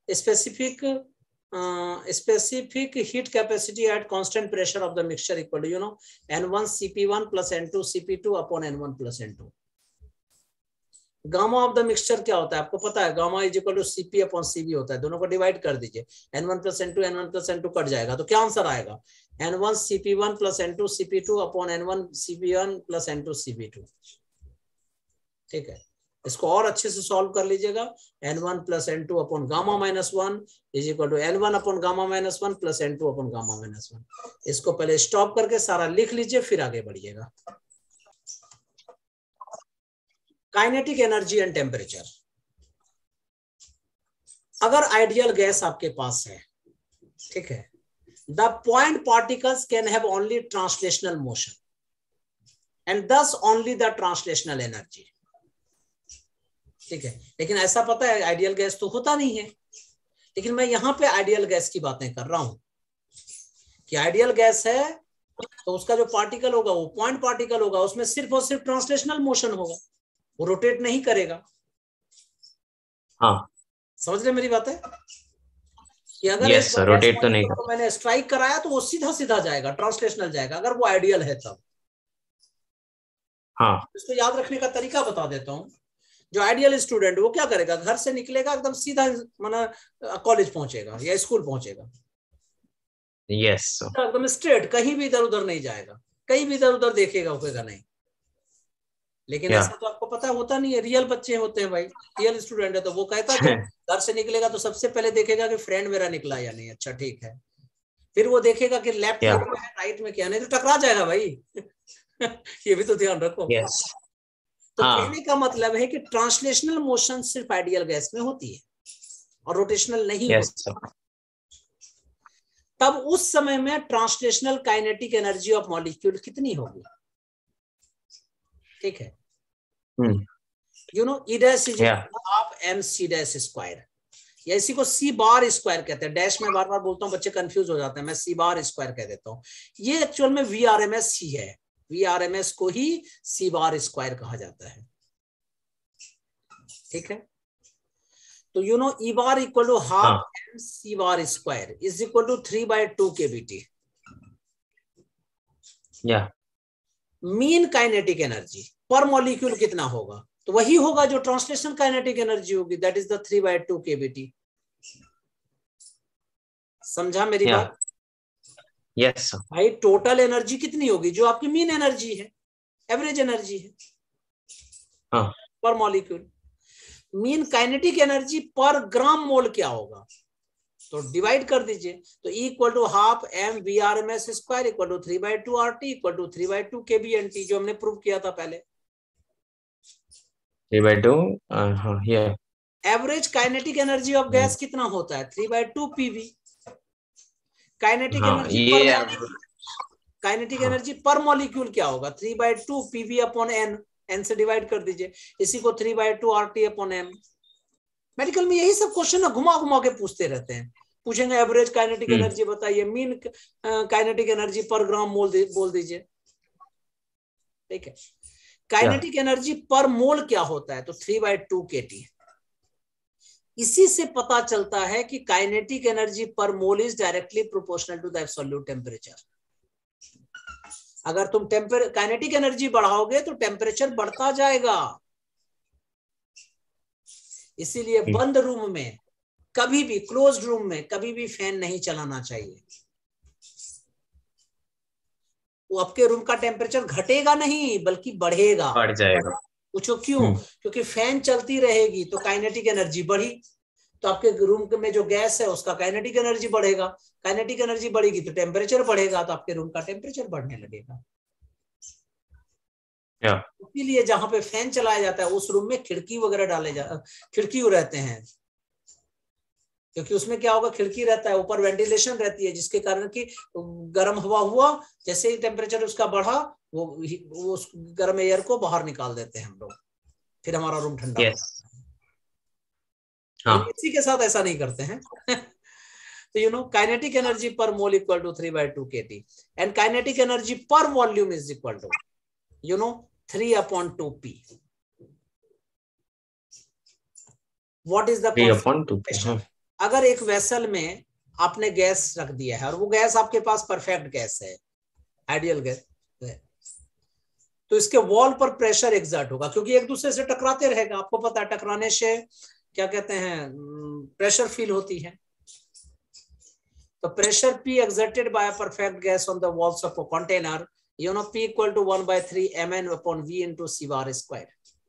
specific heat capacity at constant pressure of the mixture equal to N1 CP1 plus N2 CP2 upon N1 plus N2। Gamma of the mixture क्या होता है आपको पता है? Gamma is equal to CP upon CV होता है, दोनों को डिवाइड कर दीजिए, N1 plus N2 N1 plus N2 cut जाएगा, तो क्या आंसर आएगा? N1 CP1 plus N2 CP2 upon N1 CP1 plus N2 CP2। ठीक है, इसको और अच्छे से सॉल्व कर लीजिएगा। N1 plus N2 upon gamma minus 1 is equal to N1 upon gamma minus 1 plus N2 upon gamma minus 1। इसको पहले स्टॉप करके सारा लिख लीजिए, फिर आगे बढ़िएगा। Kinetic energy and temperature. अगर आइडियल गैस आपके पास है, ठीक है, the point particles can have only translational motion and thus only the translational energy. ठीक है, लेकिन ऐसा पता है आइडियल गैस तो होता नहीं है, लेकिन मैं यहां पे आइडियल गैस की बातें कर रहा हूं कि आइडियल गैस है तो उसका जो पार्टिकल होगा वो पॉइंट पार्टिकल होगा, उसमें सिर्फ और सिर्फ ट्रांसलेशनल मोशन होगा, वो रोटेट नहीं करेगा। हाँ, समझ रहे मेरी बात है कि अगर yes, रोटेट तो नहीं तो मैंने स्ट्राइक कराया तो वो सीधा सीधा जाएगा, ट्रांसलेशनल जाएगा, अगर वो आइडियल है तब। हाँ, इसको याद रखने का तरीका बता देता हूँ। जो आइडियल स्टूडेंट वो क्या करेगा? घर से निकलेगा एकदम सीधा कॉलेज पहुंचेगा या स्कूल पहुंचेगा, yes, एकदम स्ट्रेट, कहीं भी इधर उधर नहीं जाएगा, कहीं भी इधर उधर देखेगा उठेगा नहीं। लेकिन ऐसा तो आपको पता होता नहीं है, रियल बच्चे होते हैं भाई, रियल स्टूडेंट है तो वो कहता है घर से निकलेगा तो सबसे पहले देखेगा कि फ्रेंड मेरा निकला या नहीं, अच्छा ठीक है, फिर वो देखेगा कि लेफ्ट में क्या है, राइट में क्या, नहीं तो टकरा जाएगा भाई। ये भी तो ध्यान रखो। yes, तो कहने का मतलब है कि ट्रांसलेशनल मोशन सिर्फ आइडियल गैस में होती है और रोटेशनल नहीं होती। तब उस समय में translational kinetic energy of molecule कितनी होगी? ठीक है, you know E dash is half MC dash square, या इसी को C बार स्क्वायर कहते हैं। डैश में बार बार बोलता हूँ, बच्चे कंफ्यूज हो जाते हैं, मैं C बार स्क्वायर कह देता हूँ। ये एक्चुअल में VRMS ही है, VRMS को ही C बार स्क्वायर कहा जाता है। ठीक है, तो you know E bar equal to half MC bar square is equal to 3/2 kBT। Mean kinetic energy per molecule कितना होगा? तो वही होगा जो ट्रांसलेशनल काइनेटिक एनर्जी होगी, दैट इज द 3/2 kBT। समझा मेरी बात? Yes sir. भाई टोटल एनर्जी कितनी होगी? जो आपकी मीन एनर्जी है, एवरेज एनर्जी है per molecule. Mean kinetic energy per gram मोल क्या होगा? तो डिवाइड कर दीजिए, तो E=12 mVRMS² = 3/2 RT = 3/2 kBNT, जो हमने प्रूव किया था पहले। 3/2 हाँ ये। Average kinetic energy of gas कितना होता है? 3/2 PV। Kinetic energy per molecule, kinetic energy per molecule क्या होगा? 3/2 PV/N, N से डिवाइड कर दीजिए, इसी को 3/2 RT/M। मेडिकल में यही सब क्वेश्चन ना घुमा घुमा के पूछते रहते हैं। पूछेंगे एवरेज काइनेटिक एनर्जी बताइए, mean kinetic energy per gram मोल बोल दीजिए, ठीक है। काइनेटिक एनर्जी पर मोल क्या होता है? तो 3/2 kT। इसी से पता चलता है कि kinetic energy per mole is directly proportional to the absolute temperature. अगर तुम काइनेटिक एनर्जी बढ़ाओगे तो टेम्परेचर बढ़ता जाएगा। इसीलिए बंद रूम में कभी भी, क्लोज्ड रूम में कभी भी फैन नहीं चलाना चाहिए। वो आपके रूम का टेम्परेचर घटेगा नहीं बल्कि बढ़ेगा, बढ़ जाएगा। पूछो क्यों? क्योंकि फैन चलती रहेगी तो काइनेटिक एनर्जी बढ़ी, तो आपके रूम में जो गैस है उसका काइनेटिक एनर्जी बढ़ेगा, काइनेटिक एनर्जी बढ़ेगी तो टेम्परेचर बढ़ेगा, तो आपके रूम का टेम्परेचर बढ़ने लगेगा। इसीलिए जहां पे फैन चलाया जाता है उस रूम में खिड़की वगैरह खिड़की रहते हैं, क्योंकि उसमें क्या होगा, खिड़की रहता है, ऊपर वेंटिलेशन रहती है, जिसके कारण कि गर्म हवा हुआ, जैसे ही टेम्परेचर उसका बढ़ा वो उस गर्म एयर को बाहर निकाल देते हैं हम लोग, फिर हमारा रूम ठंडा होता है। एसी के साथ ऐसा नहीं करते हैं। तो kinetic energy per mole equal to 3/2 kT and kinetic energy per volume is equal to 3/2 P। What is the 3/2 P। अगर एक वेसल में आपने गैस रख दिया है और वो गैस आपके पास परफेक्ट गैस है, आइडियल गैस है, तो इसके वॉल पर प्रेशर एग्जर्ट होगा, क्योंकि एक दूसरे से टकराते रहेगा। आपको पता है टकराने से क्या कहते हैं, प्रेशर फील होती है। तो pressure P exerted by a perfect gas on the walls of a container, P = 1/3 mn/v into c bar square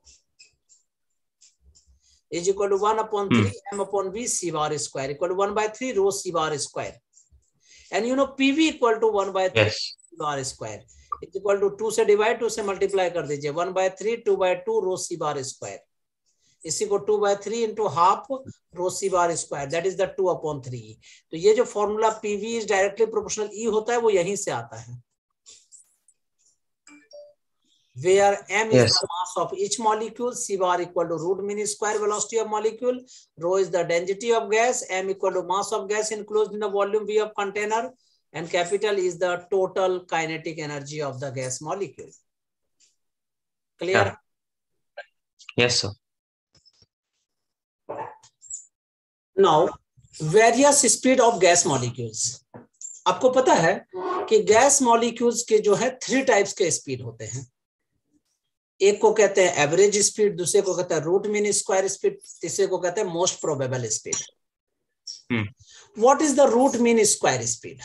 is equal to 1/3 m/v c bar square equal to 1/3 rho c bar square, and PV = 1/3 c bar square is equal to 2 से divide, 2 से multiply कर दीजिए, 1/3 2/2 rho c bar square, इसी को 2/3 into half rho c bar square, that is the 2/3। तो ये जो formula PV is directly proportional E होता है वो यहीं से आता है, where m is the mass of each molecule, c bar equal to root mean square velocity of molecule, rho is the density of gas, m equal to mass of gas enclosed in the volume V of container, and capital is the total kinetic energy of the gas molecule. Clear? Yes sir. Now various speed of gas molecules। आपको पता है कि gas molecules के जो है 3 types के speed होते हैं। एक को कहते हैं एवरेज स्पीड, दूसरे को कहते हैं रूट मीन स्क्वायर स्पीड, तीसरे को कहते हैं most probable speed. What is the root mean square speed?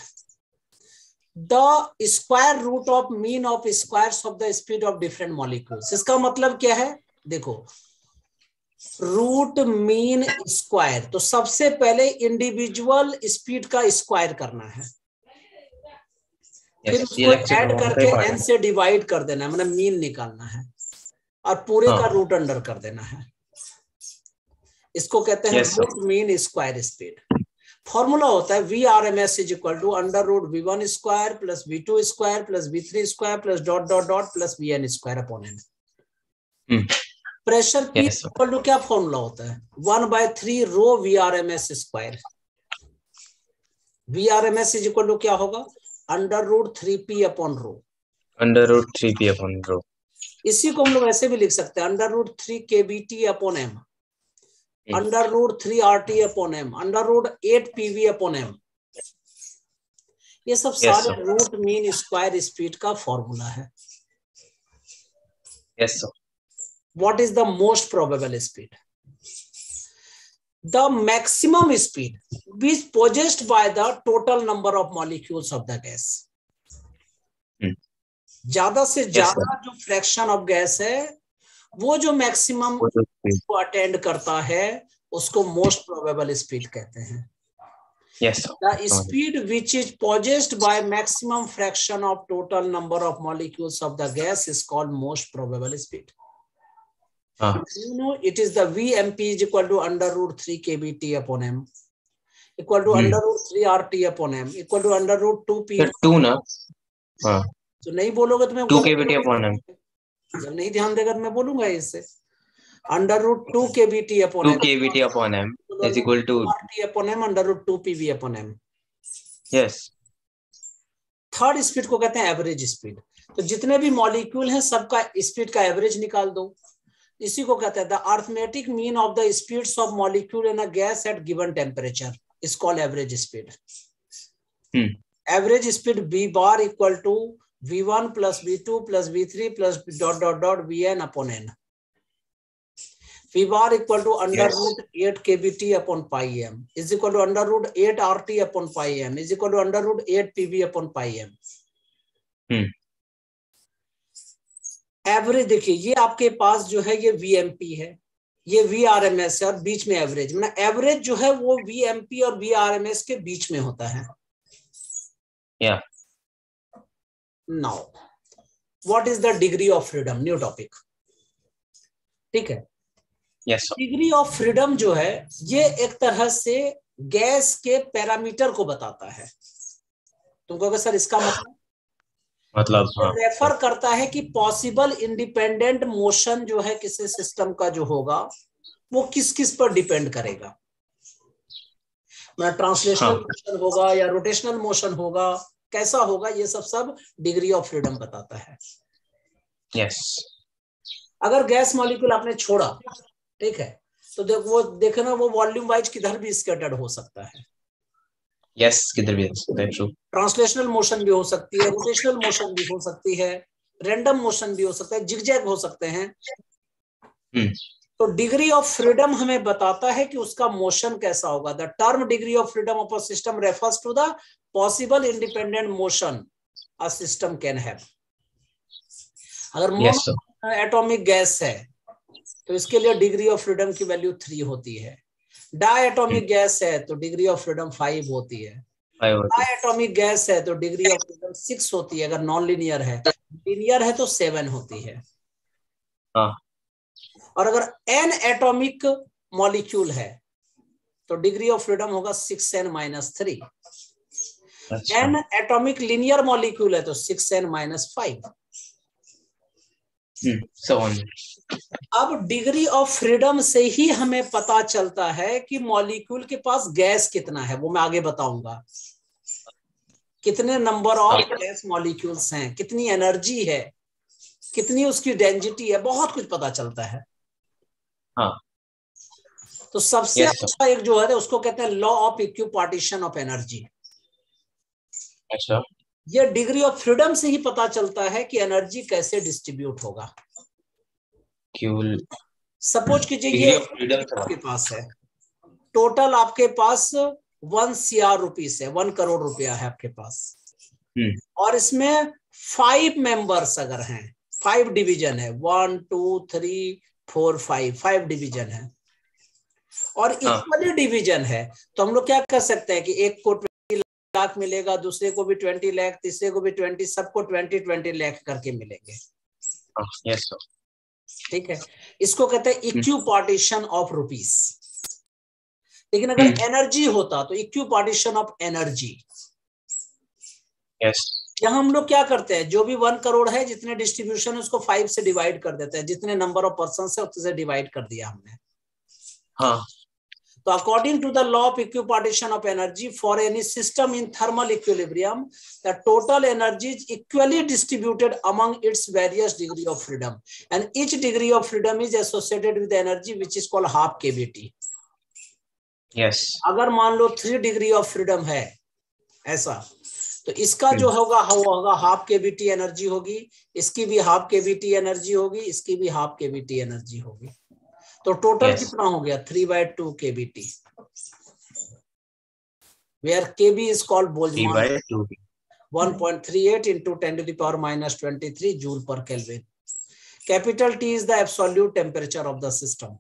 The square root of mean of squares of the speed of different molecules. इसका मतलब क्या है? देखो, रूट मीन स्क्वायर, तो सबसे पहले इंडिविजुअल स्पीड का स्क्वायर करना है, फिर उसको ऐड करके n से डिवाइड कर देना है, मतलब मीन निकालना है, और पूरे का रूट अंडर कर देना है। इसको कहते हैं root mean square speed. Formula होता है VRMS = √V1² + V2² + V3² + dot dot dot + VN²/n। Pressure P equal to क्या फॉर्मूला होता है? 1/3 rho VRMS²। VRMS = क्या होगा? √3P/ρ। √3P/ρ। इसी को हम लोग ऐसे भी लिख सकते हैं, √3 kBT/m, √3 RT/m, √8 PV/m। ये सब सारे रूट मीन स्क्वायर स्पीड का फॉर्मूला है। Yes sir. what is the most probable speed? The maximum speed is possessed by the total number of molecules of the gas. ज्यादा से ज्यादा जो फ्रैक्शन ऑफ गैस है वो जो मैक्सिमम को अटेंड करता है उसको मोस्ट प्रोबेबल स्पीड कहते हैं. Yes. The speed which is possessed by maximum fraction of total number of molecules of the gas is called most probable speed. You know, it is the VMP is equal to under root 3 kBT upon M equal to under root 3 RT upon M equal to under root 2 P. 2 ना. तो नहीं बोलोगे तो मैं 2 kBT upon M. जब नहीं ध्यान देगा तो मैं बोलूंगा इससे. Under root 2 kBT upon 2 kBT upon M is equal to RT upon M under root 2 PV upon M. Yes. Third speed को कहते हैं एवरेज स्पीड. तो जितने भी मॉलिक्यूल हैं सबका स्पीड का एवरेज निकाल दो. इसी को कहते हैं the arithmetic mean of the speeds of molecule in a gas at given temperature is called average speed. Average speed V bar equal to V1 plus V2 plus V3 plus dot dot dot Vn upon n. V bar equal to under root 8 kBT upon pi m is equal to under root 8 RT upon pi m is equal to under root 8 PV upon pi m. Average देखिए ये आपके पास जो है ये VMP है, ये VRMS है और बीच में एवरेज. मतलब एवरेज जो है वो VMP और VRMS के बीच में होता है. Now, what is the degree of freedom? New topic. ठीक है. Yes, डिग्री ऑफ फ्रीडम जो है ये एक तरह से गैस के पैरामीटर को बताता है. तुमको अगर सर इसका मतलब रेफर करता है कि पॉसिबल इंडिपेंडेंट मोशन जो है किसी सिस्टम का जो होगा वो किस किस पर डिपेंड करेगा. मतलब ट्रांसलेशनल मोशन होगा या रोटेशनल मोशन होगा, कैसा होगा, ये सब डिग्री ऑफ फ्रीडम बताता है. Yes. अगर गैस मॉलिक्यूल आपने छोड़ा, ठीक है, तो देखो ना वो वॉल्यूम वाइज किधर भी स्कैटर्ड हो सकता है. Yes, किधर भी हो सकता है. ट्रू. ट्रांसलेशनल मोशन भी हो सकती है, रोटेशनल मोशन भी हो सकती है, रैंडम मोशन भी हो सकता है, जिगजैग हो सकते हैं. तो डिग्री ऑफ फ्रीडम हमें बताता है कि उसका मोशन कैसा होगा. The term degree of freedom of a system refers to the possible independent motion a system can have. अगर मोनो एटॉमिक गैस है तो इसके लिए डिग्री ऑफ फ्रीडम की वैल्यू 3 होती है. डायटॉमिक गैस है तो डिग्री ऑफ फ्रीडम 5 होती है. डायटॉमिक गैस है तो डिग्री ऑफ फ्रीडम 6 होती है अगर नॉन लीनियर है. लीनियर है तो 7 होती है. और अगर n एटॉमिक मॉलिक्यूल है तो डिग्री ऑफ फ्रीडम होगा 6n-3. n atomic linear molecule है तो 6n-5. अब डिग्री ऑफ फ्रीडम से ही हमें पता चलता है कि मॉलिक्यूल के पास गैस कितना है. वो मैं आगे बताऊंगा. कितने नंबर ऑफ गैस मॉलिक्यूल्स हैं, कितनी एनर्जी है, कितनी उसकी डेंसिटी है, बहुत कुछ पता चलता है. तो सबसे अच्छा एक जो है उसको कहते हैं law of equipartition of energy. अच्छा. ये डिग्री ऑफ फ्रीडम से ही पता चलता है कि एनर्जी कैसे डिस्ट्रीब्यूट होगा. सपोज कीजिए ये आपके पास है, टोटल आपके पास 1 CR रुपीस है, 1 करोड़ रुपया है आपके पास. और इसमें 5 मेंबर्स अगर हैं, 5 डिवीजन है, 1 2 3 4 5 डिवीजन है और इक्वली डिवीजन है, तो हम लोग क्या कर सकते हैं कि एक को 20 लाख मिलेगा, दूसरे को भी 20 लाख, तीसरे को भी 20, सबको 20 लाख करके मिलेंगे. Yes sir. ठीक है, इसको कहते हैं इक्विपार्टीशन ऑफ रुपीस. लेकिन अगर एनर्जी होता तो इक्विपार्टीशन ऑफ एनर्जी. यस. यहाँ हम लोग क्या करते हैं, जो भी 1 करोड़ है जितने डिस्ट्रीब्यूशन है उसको 5 से डिवाइड कर देते हैं, जितने नंबर ऑफ पर्सन है उससे डिवाइड कर दिया हमने. तो according to the law of equipartition of energy for any system in thermal equilibrium the total energy is equally distributed among its various degree of freedom and each degree of freedom is associated with energy which is called half kBT. Yes. अगर मान लो 3 degree of freedom है ऐसा, तो इसका जो होगा वो होगा हाफ केवीटी एनर्जी होगी, इसकी भी हाफ केवीटी एनर्जी होगी, इसकी भी हाफ केवीटी एनर्जी होगी। तो टोटल कितना हो गया 3/2 kBT, where kb is called Boltzmann 1.38 into 10 to the power minus 23 joule per Kelvin. Capital T is the absolute temperature of the system.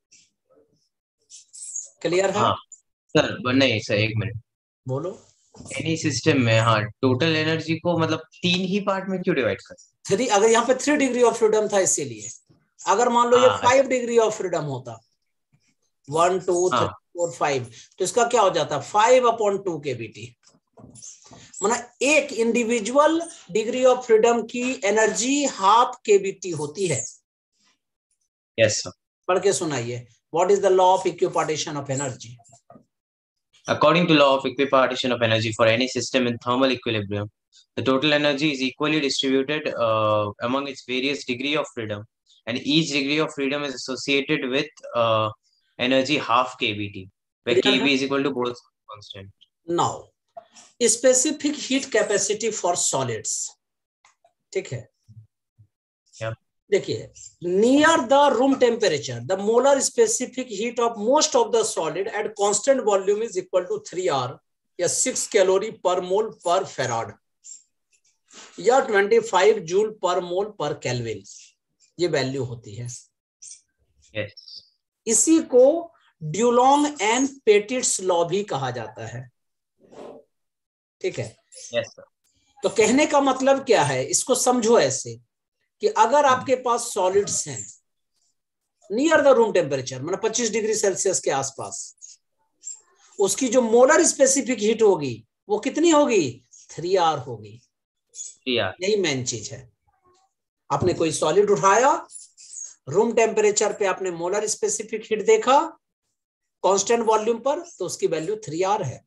Clear है? हाँ सर, नहीं सर एक मिनट बोलो। एनी सिस्टम में हाँ टोटल एनर्जी को मतलब 3 ही part में क्यों डिवाइड कर? 3, अगर यहाँ पे 3 डिग्री ऑफ फ्रीडम था इसीलिए। अगर मान लो ये 5 डिग्री ऑफ फ्रीडम होता 1 2 3 4 5 तो इसका क्या हो जाता 5/2 केवीटी। मतलब एक इंडिविजुअल डिग्री ऑफ फ्रीडम की एनर्जी हाफ केवीटी होती है। Yes sir. पढ़ के सुनाइए। What is the law of equipartition of energy? According to law of equipartition of energy for any system in thermal equilibrium, the total energy is equally distributed among its various degree of freedom, and each degree of freedom is associated with energy half kBT, where kB is equal to both constant. Now, specific heat capacity for solids. ठीक है? देखिए, near the room temperature, the molar specific heat of most of the solid at constant volume is equal to 3R या 6 calorie per mole per farad या 25 joule per mole पर kelvin, ये value होती है। yes. इसी को ड्यूलोंग and पेटिट्स law भी कहा जाता है। ठीक है? yes, sir. तो कहने का मतलब क्या है, इसको समझो ऐसे कि अगर आपके पास सॉलिड्स हैं नियर द रूम टेम्परेचर, मतलब 25 डिग्री सेल्सियस के आसपास, उसकी जो मोलर स्पेसिफिक हीट होगी वो कितनी होगी 3R होगी। यही मेन चीज है। आपने कोई सॉलिड उठाया, रूम टेम्परेचर पे आपने मोलर स्पेसिफिक हीट देखा कांस्टेंट वॉल्यूम पर, तो उसकी वैल्यू 3R है।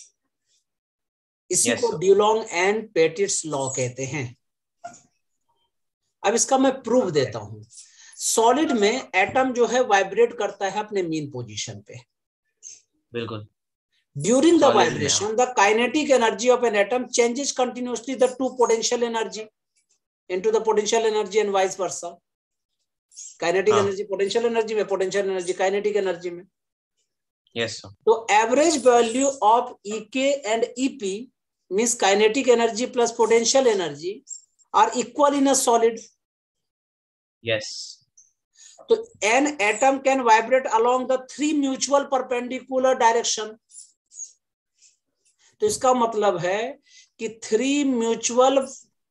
इसी को ड्यूलोंग एंड पेटिट्स लॉ कहते हैं। अब इसका मैं प्रूफ देता हूं। सॉलिड में एटम जो है वाइब्रेट करता है अपने मीन पोजीशन पे। बिल्कुल। During the vibration the kinetic energy of an atom changes continuously the to potential energy into the potential energy and vice versa. Kinetic energy potential energy में, potential energy kinetic energy में। Yes sir. तो average value of EK and EP means kinetic energy plus potential energy are equal in a solid. Yes. So an atom can vibrate along the 3 mutual perpendicular direction. तो इसका मतलब है कि 3 mutual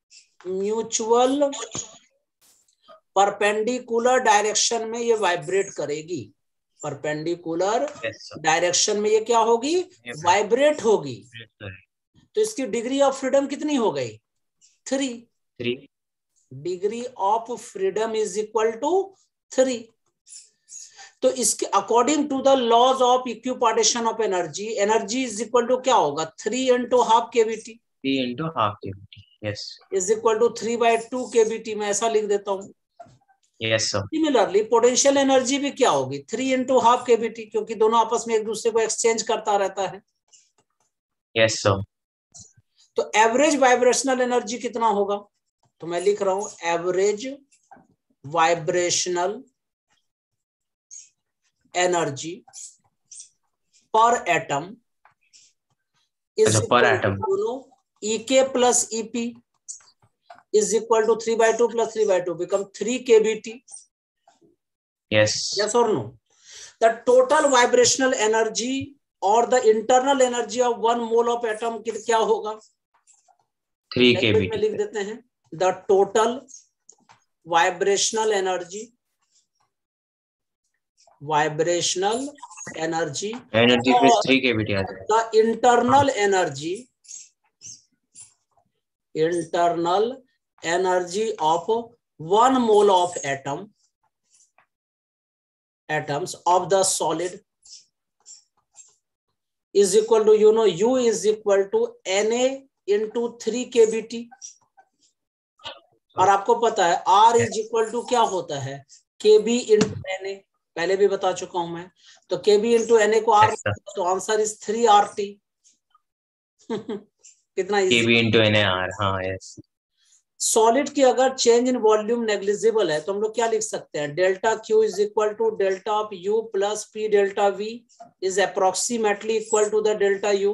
perpendicular direction में ये vibrate करेगी। Perpendicular direction में ये क्या होगी, वाइब्रेट होगी। तो इसकी डिग्री ऑफ फ्रीडम कितनी हो गई 3। Degree of freedom is equal to 3। तो इसके according to the laws of equipartition of energy, energy is equal to क्या होगा 3 into half kBT. 3 into half kBT, yes, is equal to 3/2 kBT. मैं ऐसा लिख देता हूं। Yes sir. Similarly potential energy भी क्या होगी 3 into half केवीटी, क्योंकि दोनों आपस में एक दूसरे को एक्सचेंज करता रहता है। Yes sir. तो एवरेज वाइब्रेशनल एनर्जी कितना होगा, तो मैं लिख रहा हूं average vibrational energy per atom is EK plus EP is equal to 3/2 plus 3/2 become 3 kBT. Yes और no? The total vibrational energy और the internal energy of 1 mole of atom क्या होगा 3 केवीटी में लिख देते हैं। The total vibrational energy plus 3 kBT आ जाएगा। the internal energy of 1 mole of atoms of the solid is equal to, you know, U is equal to Na into 3 kBT। और आपको पता है R इज इक्वल टू क्या होता है KB into Na। पहले भी बता चुका हूं मैं। तो KB इंटू Na को R, तो आंसर इज 3RT। कितना kb into NAR, हाँ यस। सॉलिड की अगर चेंज इन वॉल्यूम नेग्लिजिबल है तो हम लोग क्या लिख सकते हैं, delta Q is equal to delta of U plus P delta V is approximately equal to the delta U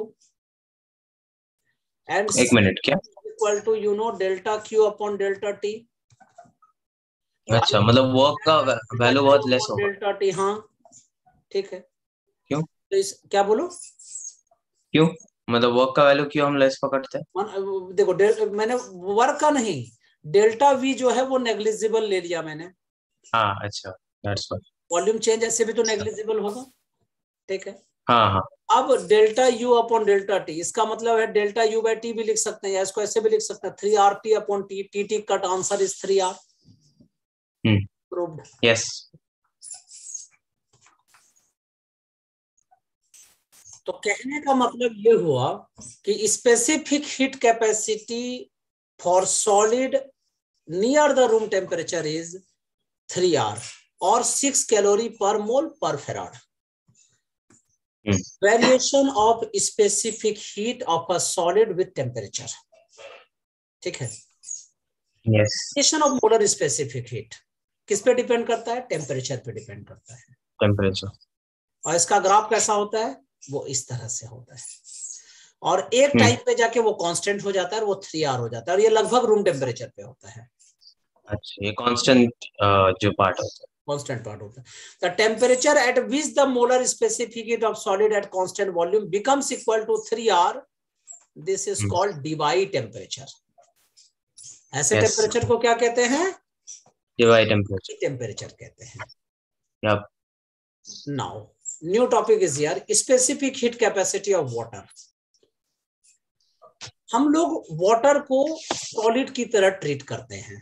and एक मिनट, क्या? Equal to delta Q upon delta T. अच्छा, मतलब वर्क का वैल्यू बहुत लेस होगा। Delta T, हाँ ठीक है। क्यों? तो इस क्या बोलो, क्यों मतलब वर्क का वैल्यू क्यों हम लेस पकड़ते हैं? देखो मैंने वर्क का नहीं, डेल्टा वी जो है वो नेग्लिजिबल ले लिया मैंने। हाँ अच्छा, दैट्स व्हाट। वॉल्यूम चेंज ऐसे भी तो नेग्लिजिबल होगा, ठीक है। हाँ हाँ। अब delta U upon delta T, इसका मतलब है डेल्टा यू बाई टी भी लिख सकते हैं, या इसको ऐसे भी लिख सकते हैं 3RT upon T, T cut answer is 3R। Proved. Yes. तो कहने का मतलब ये हुआ कि specific heat capacity for solid near the room temperature is 3R और 6 calorie per mole per farad. Variation of specific heat of a solid with temperature, ठीक है। Variation of molar specific heat किस पे डिपेंड करता है, temperature पे depend करता है, टेम्परेचर। और इसका ग्राफ कैसा होता है, वो इस तरह से होता है, और एक टाइम पे जाके वो कांस्टेंट हो जाता है और वो 3R हो जाता है, और ये लगभग रूम टेम्परेचर पे होता है। अच्छा, ये कांस्टेंट जो पार्ट होता है, कांस्टेंट पार्ट होता है। The temperature at which the molar specific heat of solid at constant volume becomes equal to 3R, this is called Debye temperature. ऐसे टेम्परेचर को क्या कहते हैं, डीवाई टेम्परेचर। टेम्परेचर कहते हैं। Yup. Now new topic is here, specific heat capacity of water. हम लोग water को सॉलिड की तरह ट्रीट करते हैं।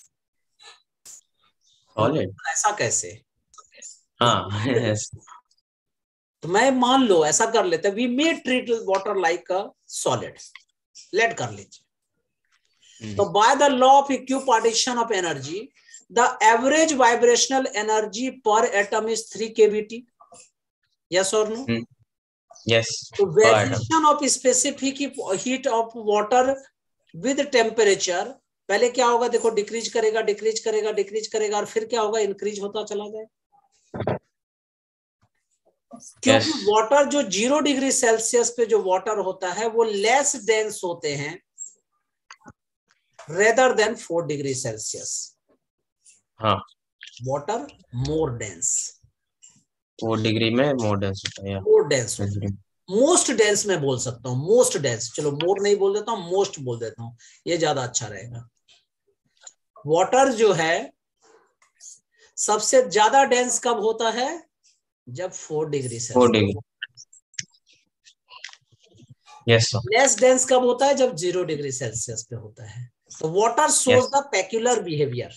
सॉलिड? ऐसा कैसे? हाँ yes. तो मैं मान लो ऐसा कर लेते हैं, we may treat water like a solid, let कर लीजिए। तो by the law of equipartition of energy, the average vibrational energy per atom is 3 kBT, yes और नो? यस। तो variation of specific heat of water with temperature, पहले क्या होगा देखो, decrease करेगा डिक्रीज करेगा डिक्रीज करेगा, और फिर क्या होगा, इंक्रीज होता चला जाए। क्योंकि वाटर जो 0 डिग्री सेल्सियस पे जो वाटर होता है वो लेस डेंस होते हैं रेदर देन 4 डिग्री सेल्सियस। हाँ, वाटर मोर डेंस, 4 डिग्री में मोर डेंस होता है, मोर डेंस होता है। मोस्ट डेंस मैं बोल सकता हूँ, मोस्ट डेंस, चलो मोर नहीं बोल देता हूँ, मोस्ट बोल देता हूँ, ये ज्यादा अच्छा रहेगा। वाटर जो है सबसे ज्यादा डेंस कब होता है, जब 4 degree Celsius. Yes. Less dense कब होता है, जब 0 डिग्री सेल्सियस पे होता है। तो water shows the peculiar behaviour,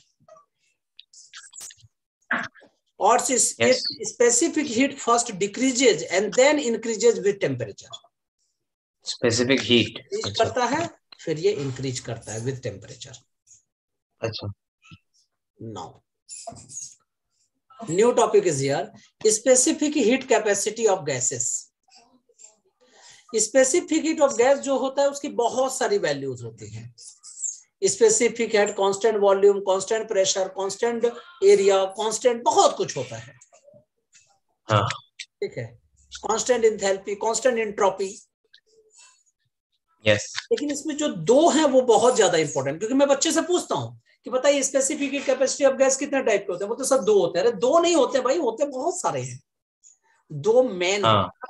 और specific heat first decreases and then increases with temperature. Specific heat करता है, फिर ये इंक्रीज करता है विद टेम्परेचर। अच्छा। Now new topic is here, specific heat capacity of gases. Specific heat of gas जो होता है उसकी बहुत सारी वैल्यूज होती हैं। Specific at constant volume, constant pressure, constant area, constant बहुत कुछ होता है, ठीक है। Constant enthalpy, constant entropy. Yes. लेकिन इसमें जो दो हैं वो बहुत ज्यादा इंपॉर्टेंट, क्योंकि मैं बच्चे से पूछता हूं कि बताइए specific heat capacity of gas कितने टाइप के होते हैं, वो तो सब 2 होते हैं। अरे 2 नहीं होते भाई, होते बहुत सारे हैं, 2 मेन।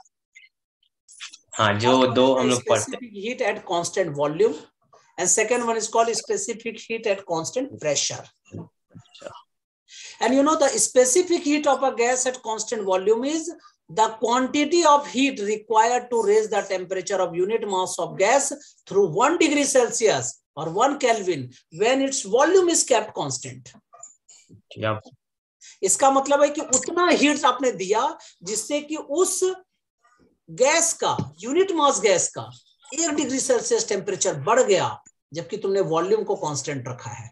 हाँ, जो 2 हम लोग पढ़ते हैं। Specific heat at constant volume and second one is called specific heat at constant pressure. And you know the specific heat of a gas at constant volume is the quantity of heat required to raise the temperature of unit mass of gas through 1 degree Celsius or 1 Kelvin when its volume is kept constant. इसका मतलब है कि उतना heat आपने दिया जिससे कि उस गैस का, यूनिट मास गैस का 1 डिग्री सेल्सियस टेम्परेचर बढ़ गया, जबकि तुमने वॉल्यूम को कांस्टेंट रखा है।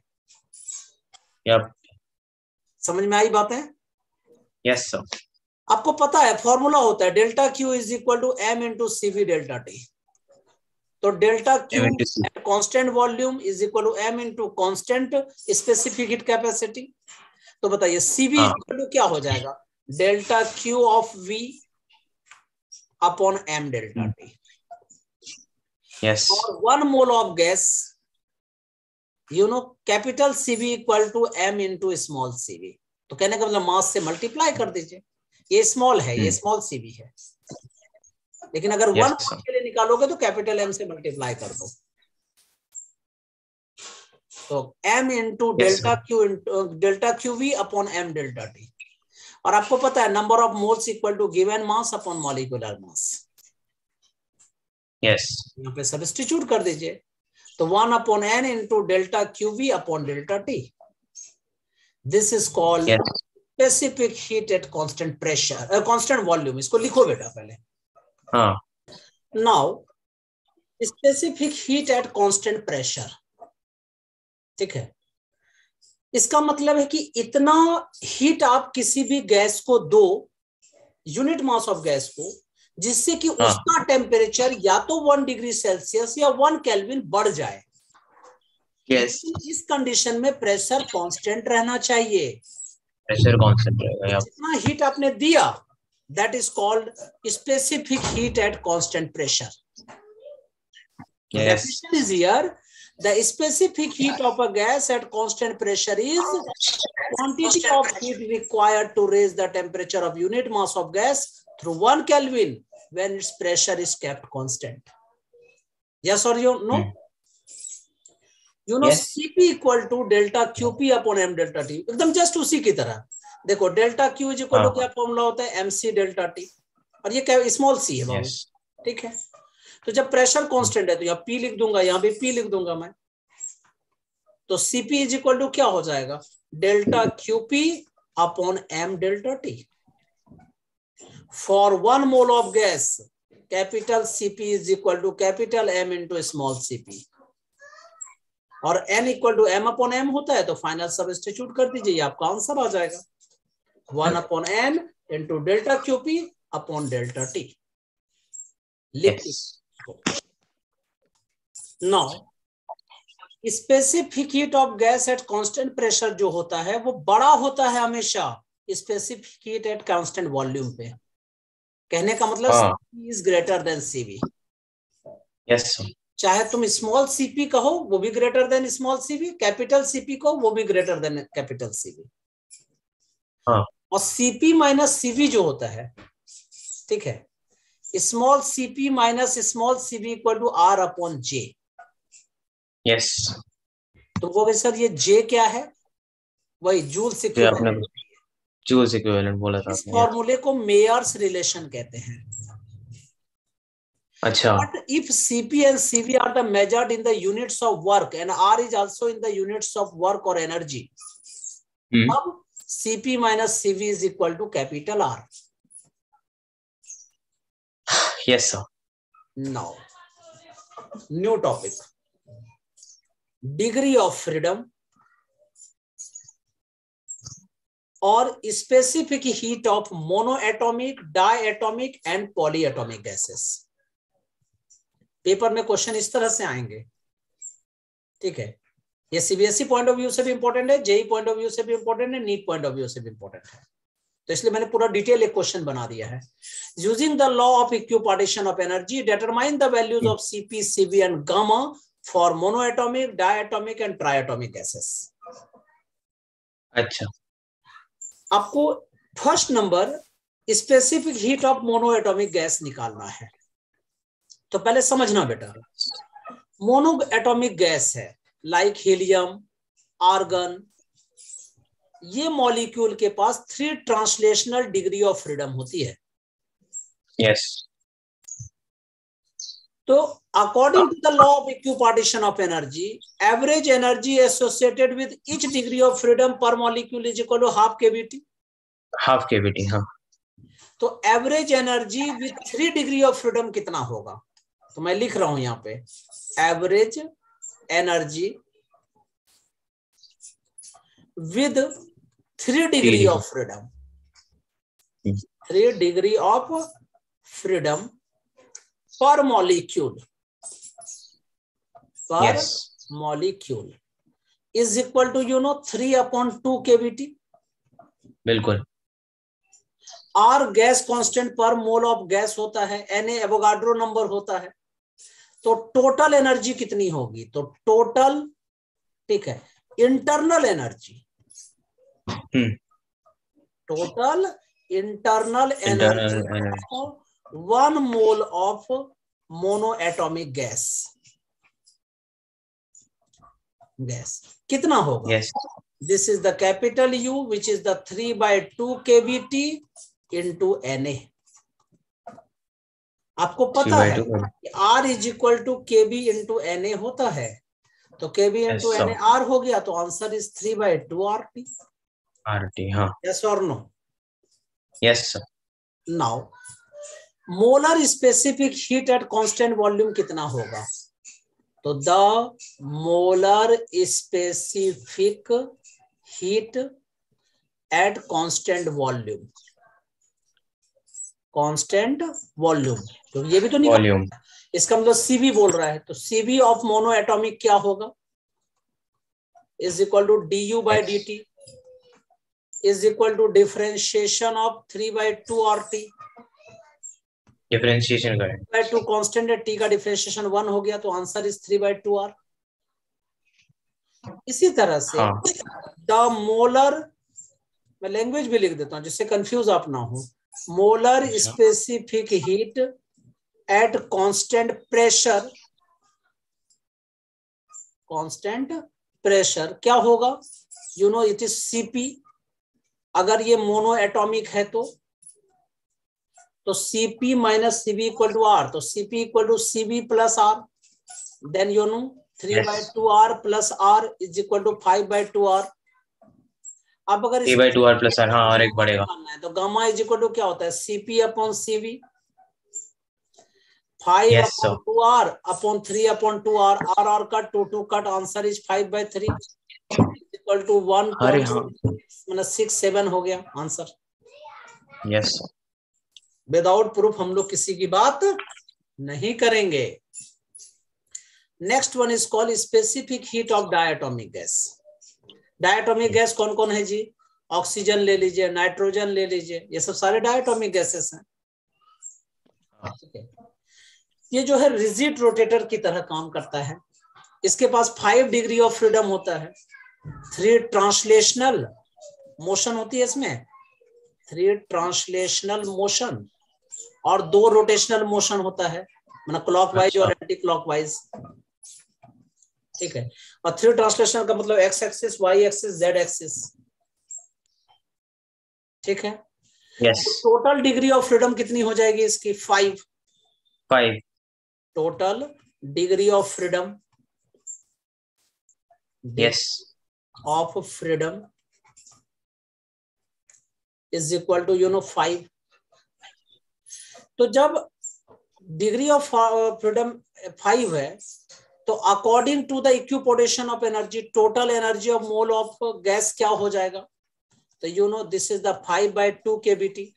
समझ में आई बात है? Yes sir. आपको पता है फॉर्मूला होता है delta Q is equal to M into CV delta T. तो delta Q M into C. At constant volume is equal to M into constant specific heat capacity. तो बताइए सीवी इक्वल टू क्या हो जाएगा, delta Q of V upon M delta T. Yes. Of 1 mole of gas, you know, capital CV equal to M into small CV. तो कहने का मतलब मास से मल्टीप्लाई कर दीजिए, ये स्मॉल है, ये स्मॉल सीवी है, लेकिन अगर 1 मोल के लिए निकालोगे तो कैपिटल एम से मल्टीप्लाई कर दो। तो m into delta Q V upon M delta T. और आपको पता है number of moles equal to given mass upon molecular mass. Yes, यहाँ पे सब्स्टिट्यूट कर दीजिए, तो 1 upon n into delta Q V upon delta T. This is called specific heat at constant pressure, constant volume. इसको लिखो बेटा पहले। हाँ, now specific heat at constant pressure, ठीक है, इसका मतलब है कि इतना हीट आप किसी भी गैस को दो, यूनिट मास ऑफ गैस को, जिससे कि उसका टेम्परेचर या तो 1 डिग्री सेल्सियस या 1 केल्विन बढ़ जाए। यस, इस कंडीशन में प्रेशर कांस्टेंट रहना चाहिए। प्रेशर कांस्टेंट रहेगा। जितना हीट आपने दिया, that is called specific heat at constant pressure. Definition is here. The specific heat of a gas at constant pressure is quantity of heat required to raise the temperature of unit mass of gas through 1 Kelvin when its pressure is kept constant. Yes or no? You know, Cp equal to delta Qp upon m delta T. एकदम just उसी की तरह देखो, delta Q is equal to क्या formula होता है, mc delta T, और ये क्या स्मॉल c है बाबू, ठीक है। तो जब प्रेशर कांस्टेंट है तो यहाँ P लिख दूंगा, यहाँ भी P लिख दूंगा मैं। तो Cp इज इक्वल टू क्या हो जाएगा, delta Qp upon m delta T। For 1 mole of gas, capital Cp is equal to capital M into small Cp, और n equal to m upon m होता है, तो फाइनल सब्स्टिट्यूट कर दीजिए, आपका आंसर आ जाएगा 1 upon n into delta Qp upon delta T। लिख now specific heat of gas at constant pressure जो होता है वो बड़ा होता है हमेशा specific heat at constant volume पे। कहने का मतलब Cp is greater than Cv। Yes, चाहे तुम स्मॉल Cp कहो वो भी greater than small Cv, capital Cp कहो वो भी ग्रेटर देन कैपिटल Cv। और Cp माइनस Cv जो होता है, ठीक है, small Cp minus small Cv equal to R upon J। Yes, तो वो सर ये J क्या है, वही जूल्स इक्विवेलेंट। जूल्स इक्विवेलेंट बोला था इस आपने। फॉर्मूले को मेयर्स रिलेशन कहते हैं। अच्छा, but if Cp and Cv are the measured in the units of work and R is also in the units of work or energy, अब Cp minus Cv is equal to capital R. Yes sir. Now new topic, degree of freedom और specific heat of monoatomic, diatomic and polyatomic gases। Paper में question इस तरह से आएंगे, ठीक है। ये सीबीएसई पॉइंट ऑफ व्यू से भी इंपॉर्टेंट है, जेई पॉइंट ऑफ व्यू से भी इंपॉर्टेंट है, नीट पॉइंट ऑफ व्यू से भी इंपॉर्टेंट है। तो इसलिए मैंने पूरा डिटेल एक क्वेश्चन बना दिया है। Using the law of equipartition of energy, determine the values of CP, CV and gamma for monoatomic, diatomic and triatomic gases. अच्छा, आपको first number specific heat of monoatomic gas निकालना है। तो पहले समझना बेटा, मोनो एटॉमिक गैस है like helium, argon, ये मॉलिक्यूल के पास 3 ट्रांसलेशनल डिग्री ऑफ फ्रीडम होती है। यस। तो according to the law of equipartition of energy, average energy associated with each degree of freedom per molecule is equal to half KBT. Half KBT, हाँ। तो average energy with 3 degree of freedom कितना होगा? तो मैं लिख रहा हूं यहाँ पे, average energy with 3 degree of freedom, 3 degree of freedom per molecule per molecule is equal to 3/2 kBT। बिल्कुल। R gas constant per mole of gas होता है, Na एवोगाड्रो नंबर होता है। तो टोटल एनर्जी कितनी होगी? तो टोटल, ठीक है, internal energy, total internal energy 1 mole of mono atomic gas कितना होगा? This is the capital U which is the 3/2 kBT into Na। आपको पता है कि R is equal to KB into Na होता है, तो KB इंटू Na R हो गया, तो आंसर इज 3/2 RT। हाँ। यस और no? Yes sir. Now molar specific heat at constant volume कितना होगा? तो the molar specific heat at constant volume, constant volume, तो ये भी तो निकाल, इसका मतलब सीवी बोल रहा है, तो सीवी ऑफ मोनो एटॉमिक क्या होगा? Is equal to du/dt is equal to differentiation of 3/2 RT। Differentiation करें, 3/2 कांस्टेंट है, t का डिफरेंशिएशन 1 हो गया, तो आंसर इज 3/2 R। इसी तरह से द मोलर, मैं लैंग्वेज भी लिख देता हूं जिससे कंफ्यूज आप ना हो, molar specific heat at constant pressure, constant pressure क्या होगा? It is Cp। अगर ये मोनो एटॉमिक है तो Cp minus Cv equal to R, तो Cp equal to Cv plus R, then 3/2 R plus R is equal to 5/2 R। अब अगर 3/2 R plus R, हाँ, और एक बढ़ेगा, तो गामा इज इक्वल टू क्या होता है? Cp upon Cv, 5/2 R upon 3/2 R, R cut, 2 cut, answer is 5/3 equal to 1.6 हो गया आंसर। यस। विदाउट प्रूफ हम लोग किसी की बात नहीं करेंगे। Next one is called specific heat of diatomic gas. Diatomic gas कौन कौन है जी? ऑक्सीजन ले लीजिए, नाइट्रोजन ले लीजिए, ये सब सारे डायटोमिक गैसेस हैं। ठीक है, ये जो है रिजिड रोटेटर की तरह काम करता है। इसके पास 5 डिग्री ऑफ फ्रीडम होता है, 3 ट्रांसलेशनल मोशन होती है इसमें, 3 ट्रांसलेशनल मोशन, और 2 रोटेशनल मोशन होता है, मतलब क्लॉकवाइज और एंटी क्लॉकवाइज। ठीक है, और 3 ट्रांसलेशनल का मतलब X axis, Y axis, Z axis. ठीक है, yes. Total degree of freedom कितनी हो जाएगी इसकी? 5। Total degree of freedom, yes, of freedom is equal to 5। तो जब डिग्री ऑफ फ्रीडम 5 है, तो according to the equipotential of energy, total energy of mole of gas क्या हो जाएगा? तो दिस इज द 5/2 kBT।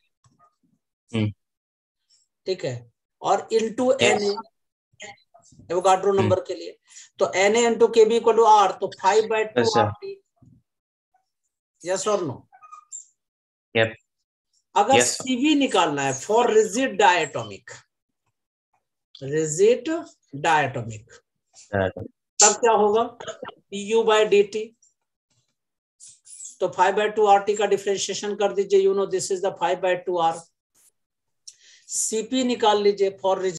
ठीक है, और इनटू Na एवोगाड्रो नंबर के लिए, तो Na into KB equal to R, तो 5/2 RT। यस और नो? यप। अगर CV निकालना है for rigid diatomic, rigid diatomic, तब क्या होगा? du/dt, तो 5/2 RT का डिफरेंशिएशन कर दीजिए, this is the 5/2 R। Cp निकाल लीजिए फॉर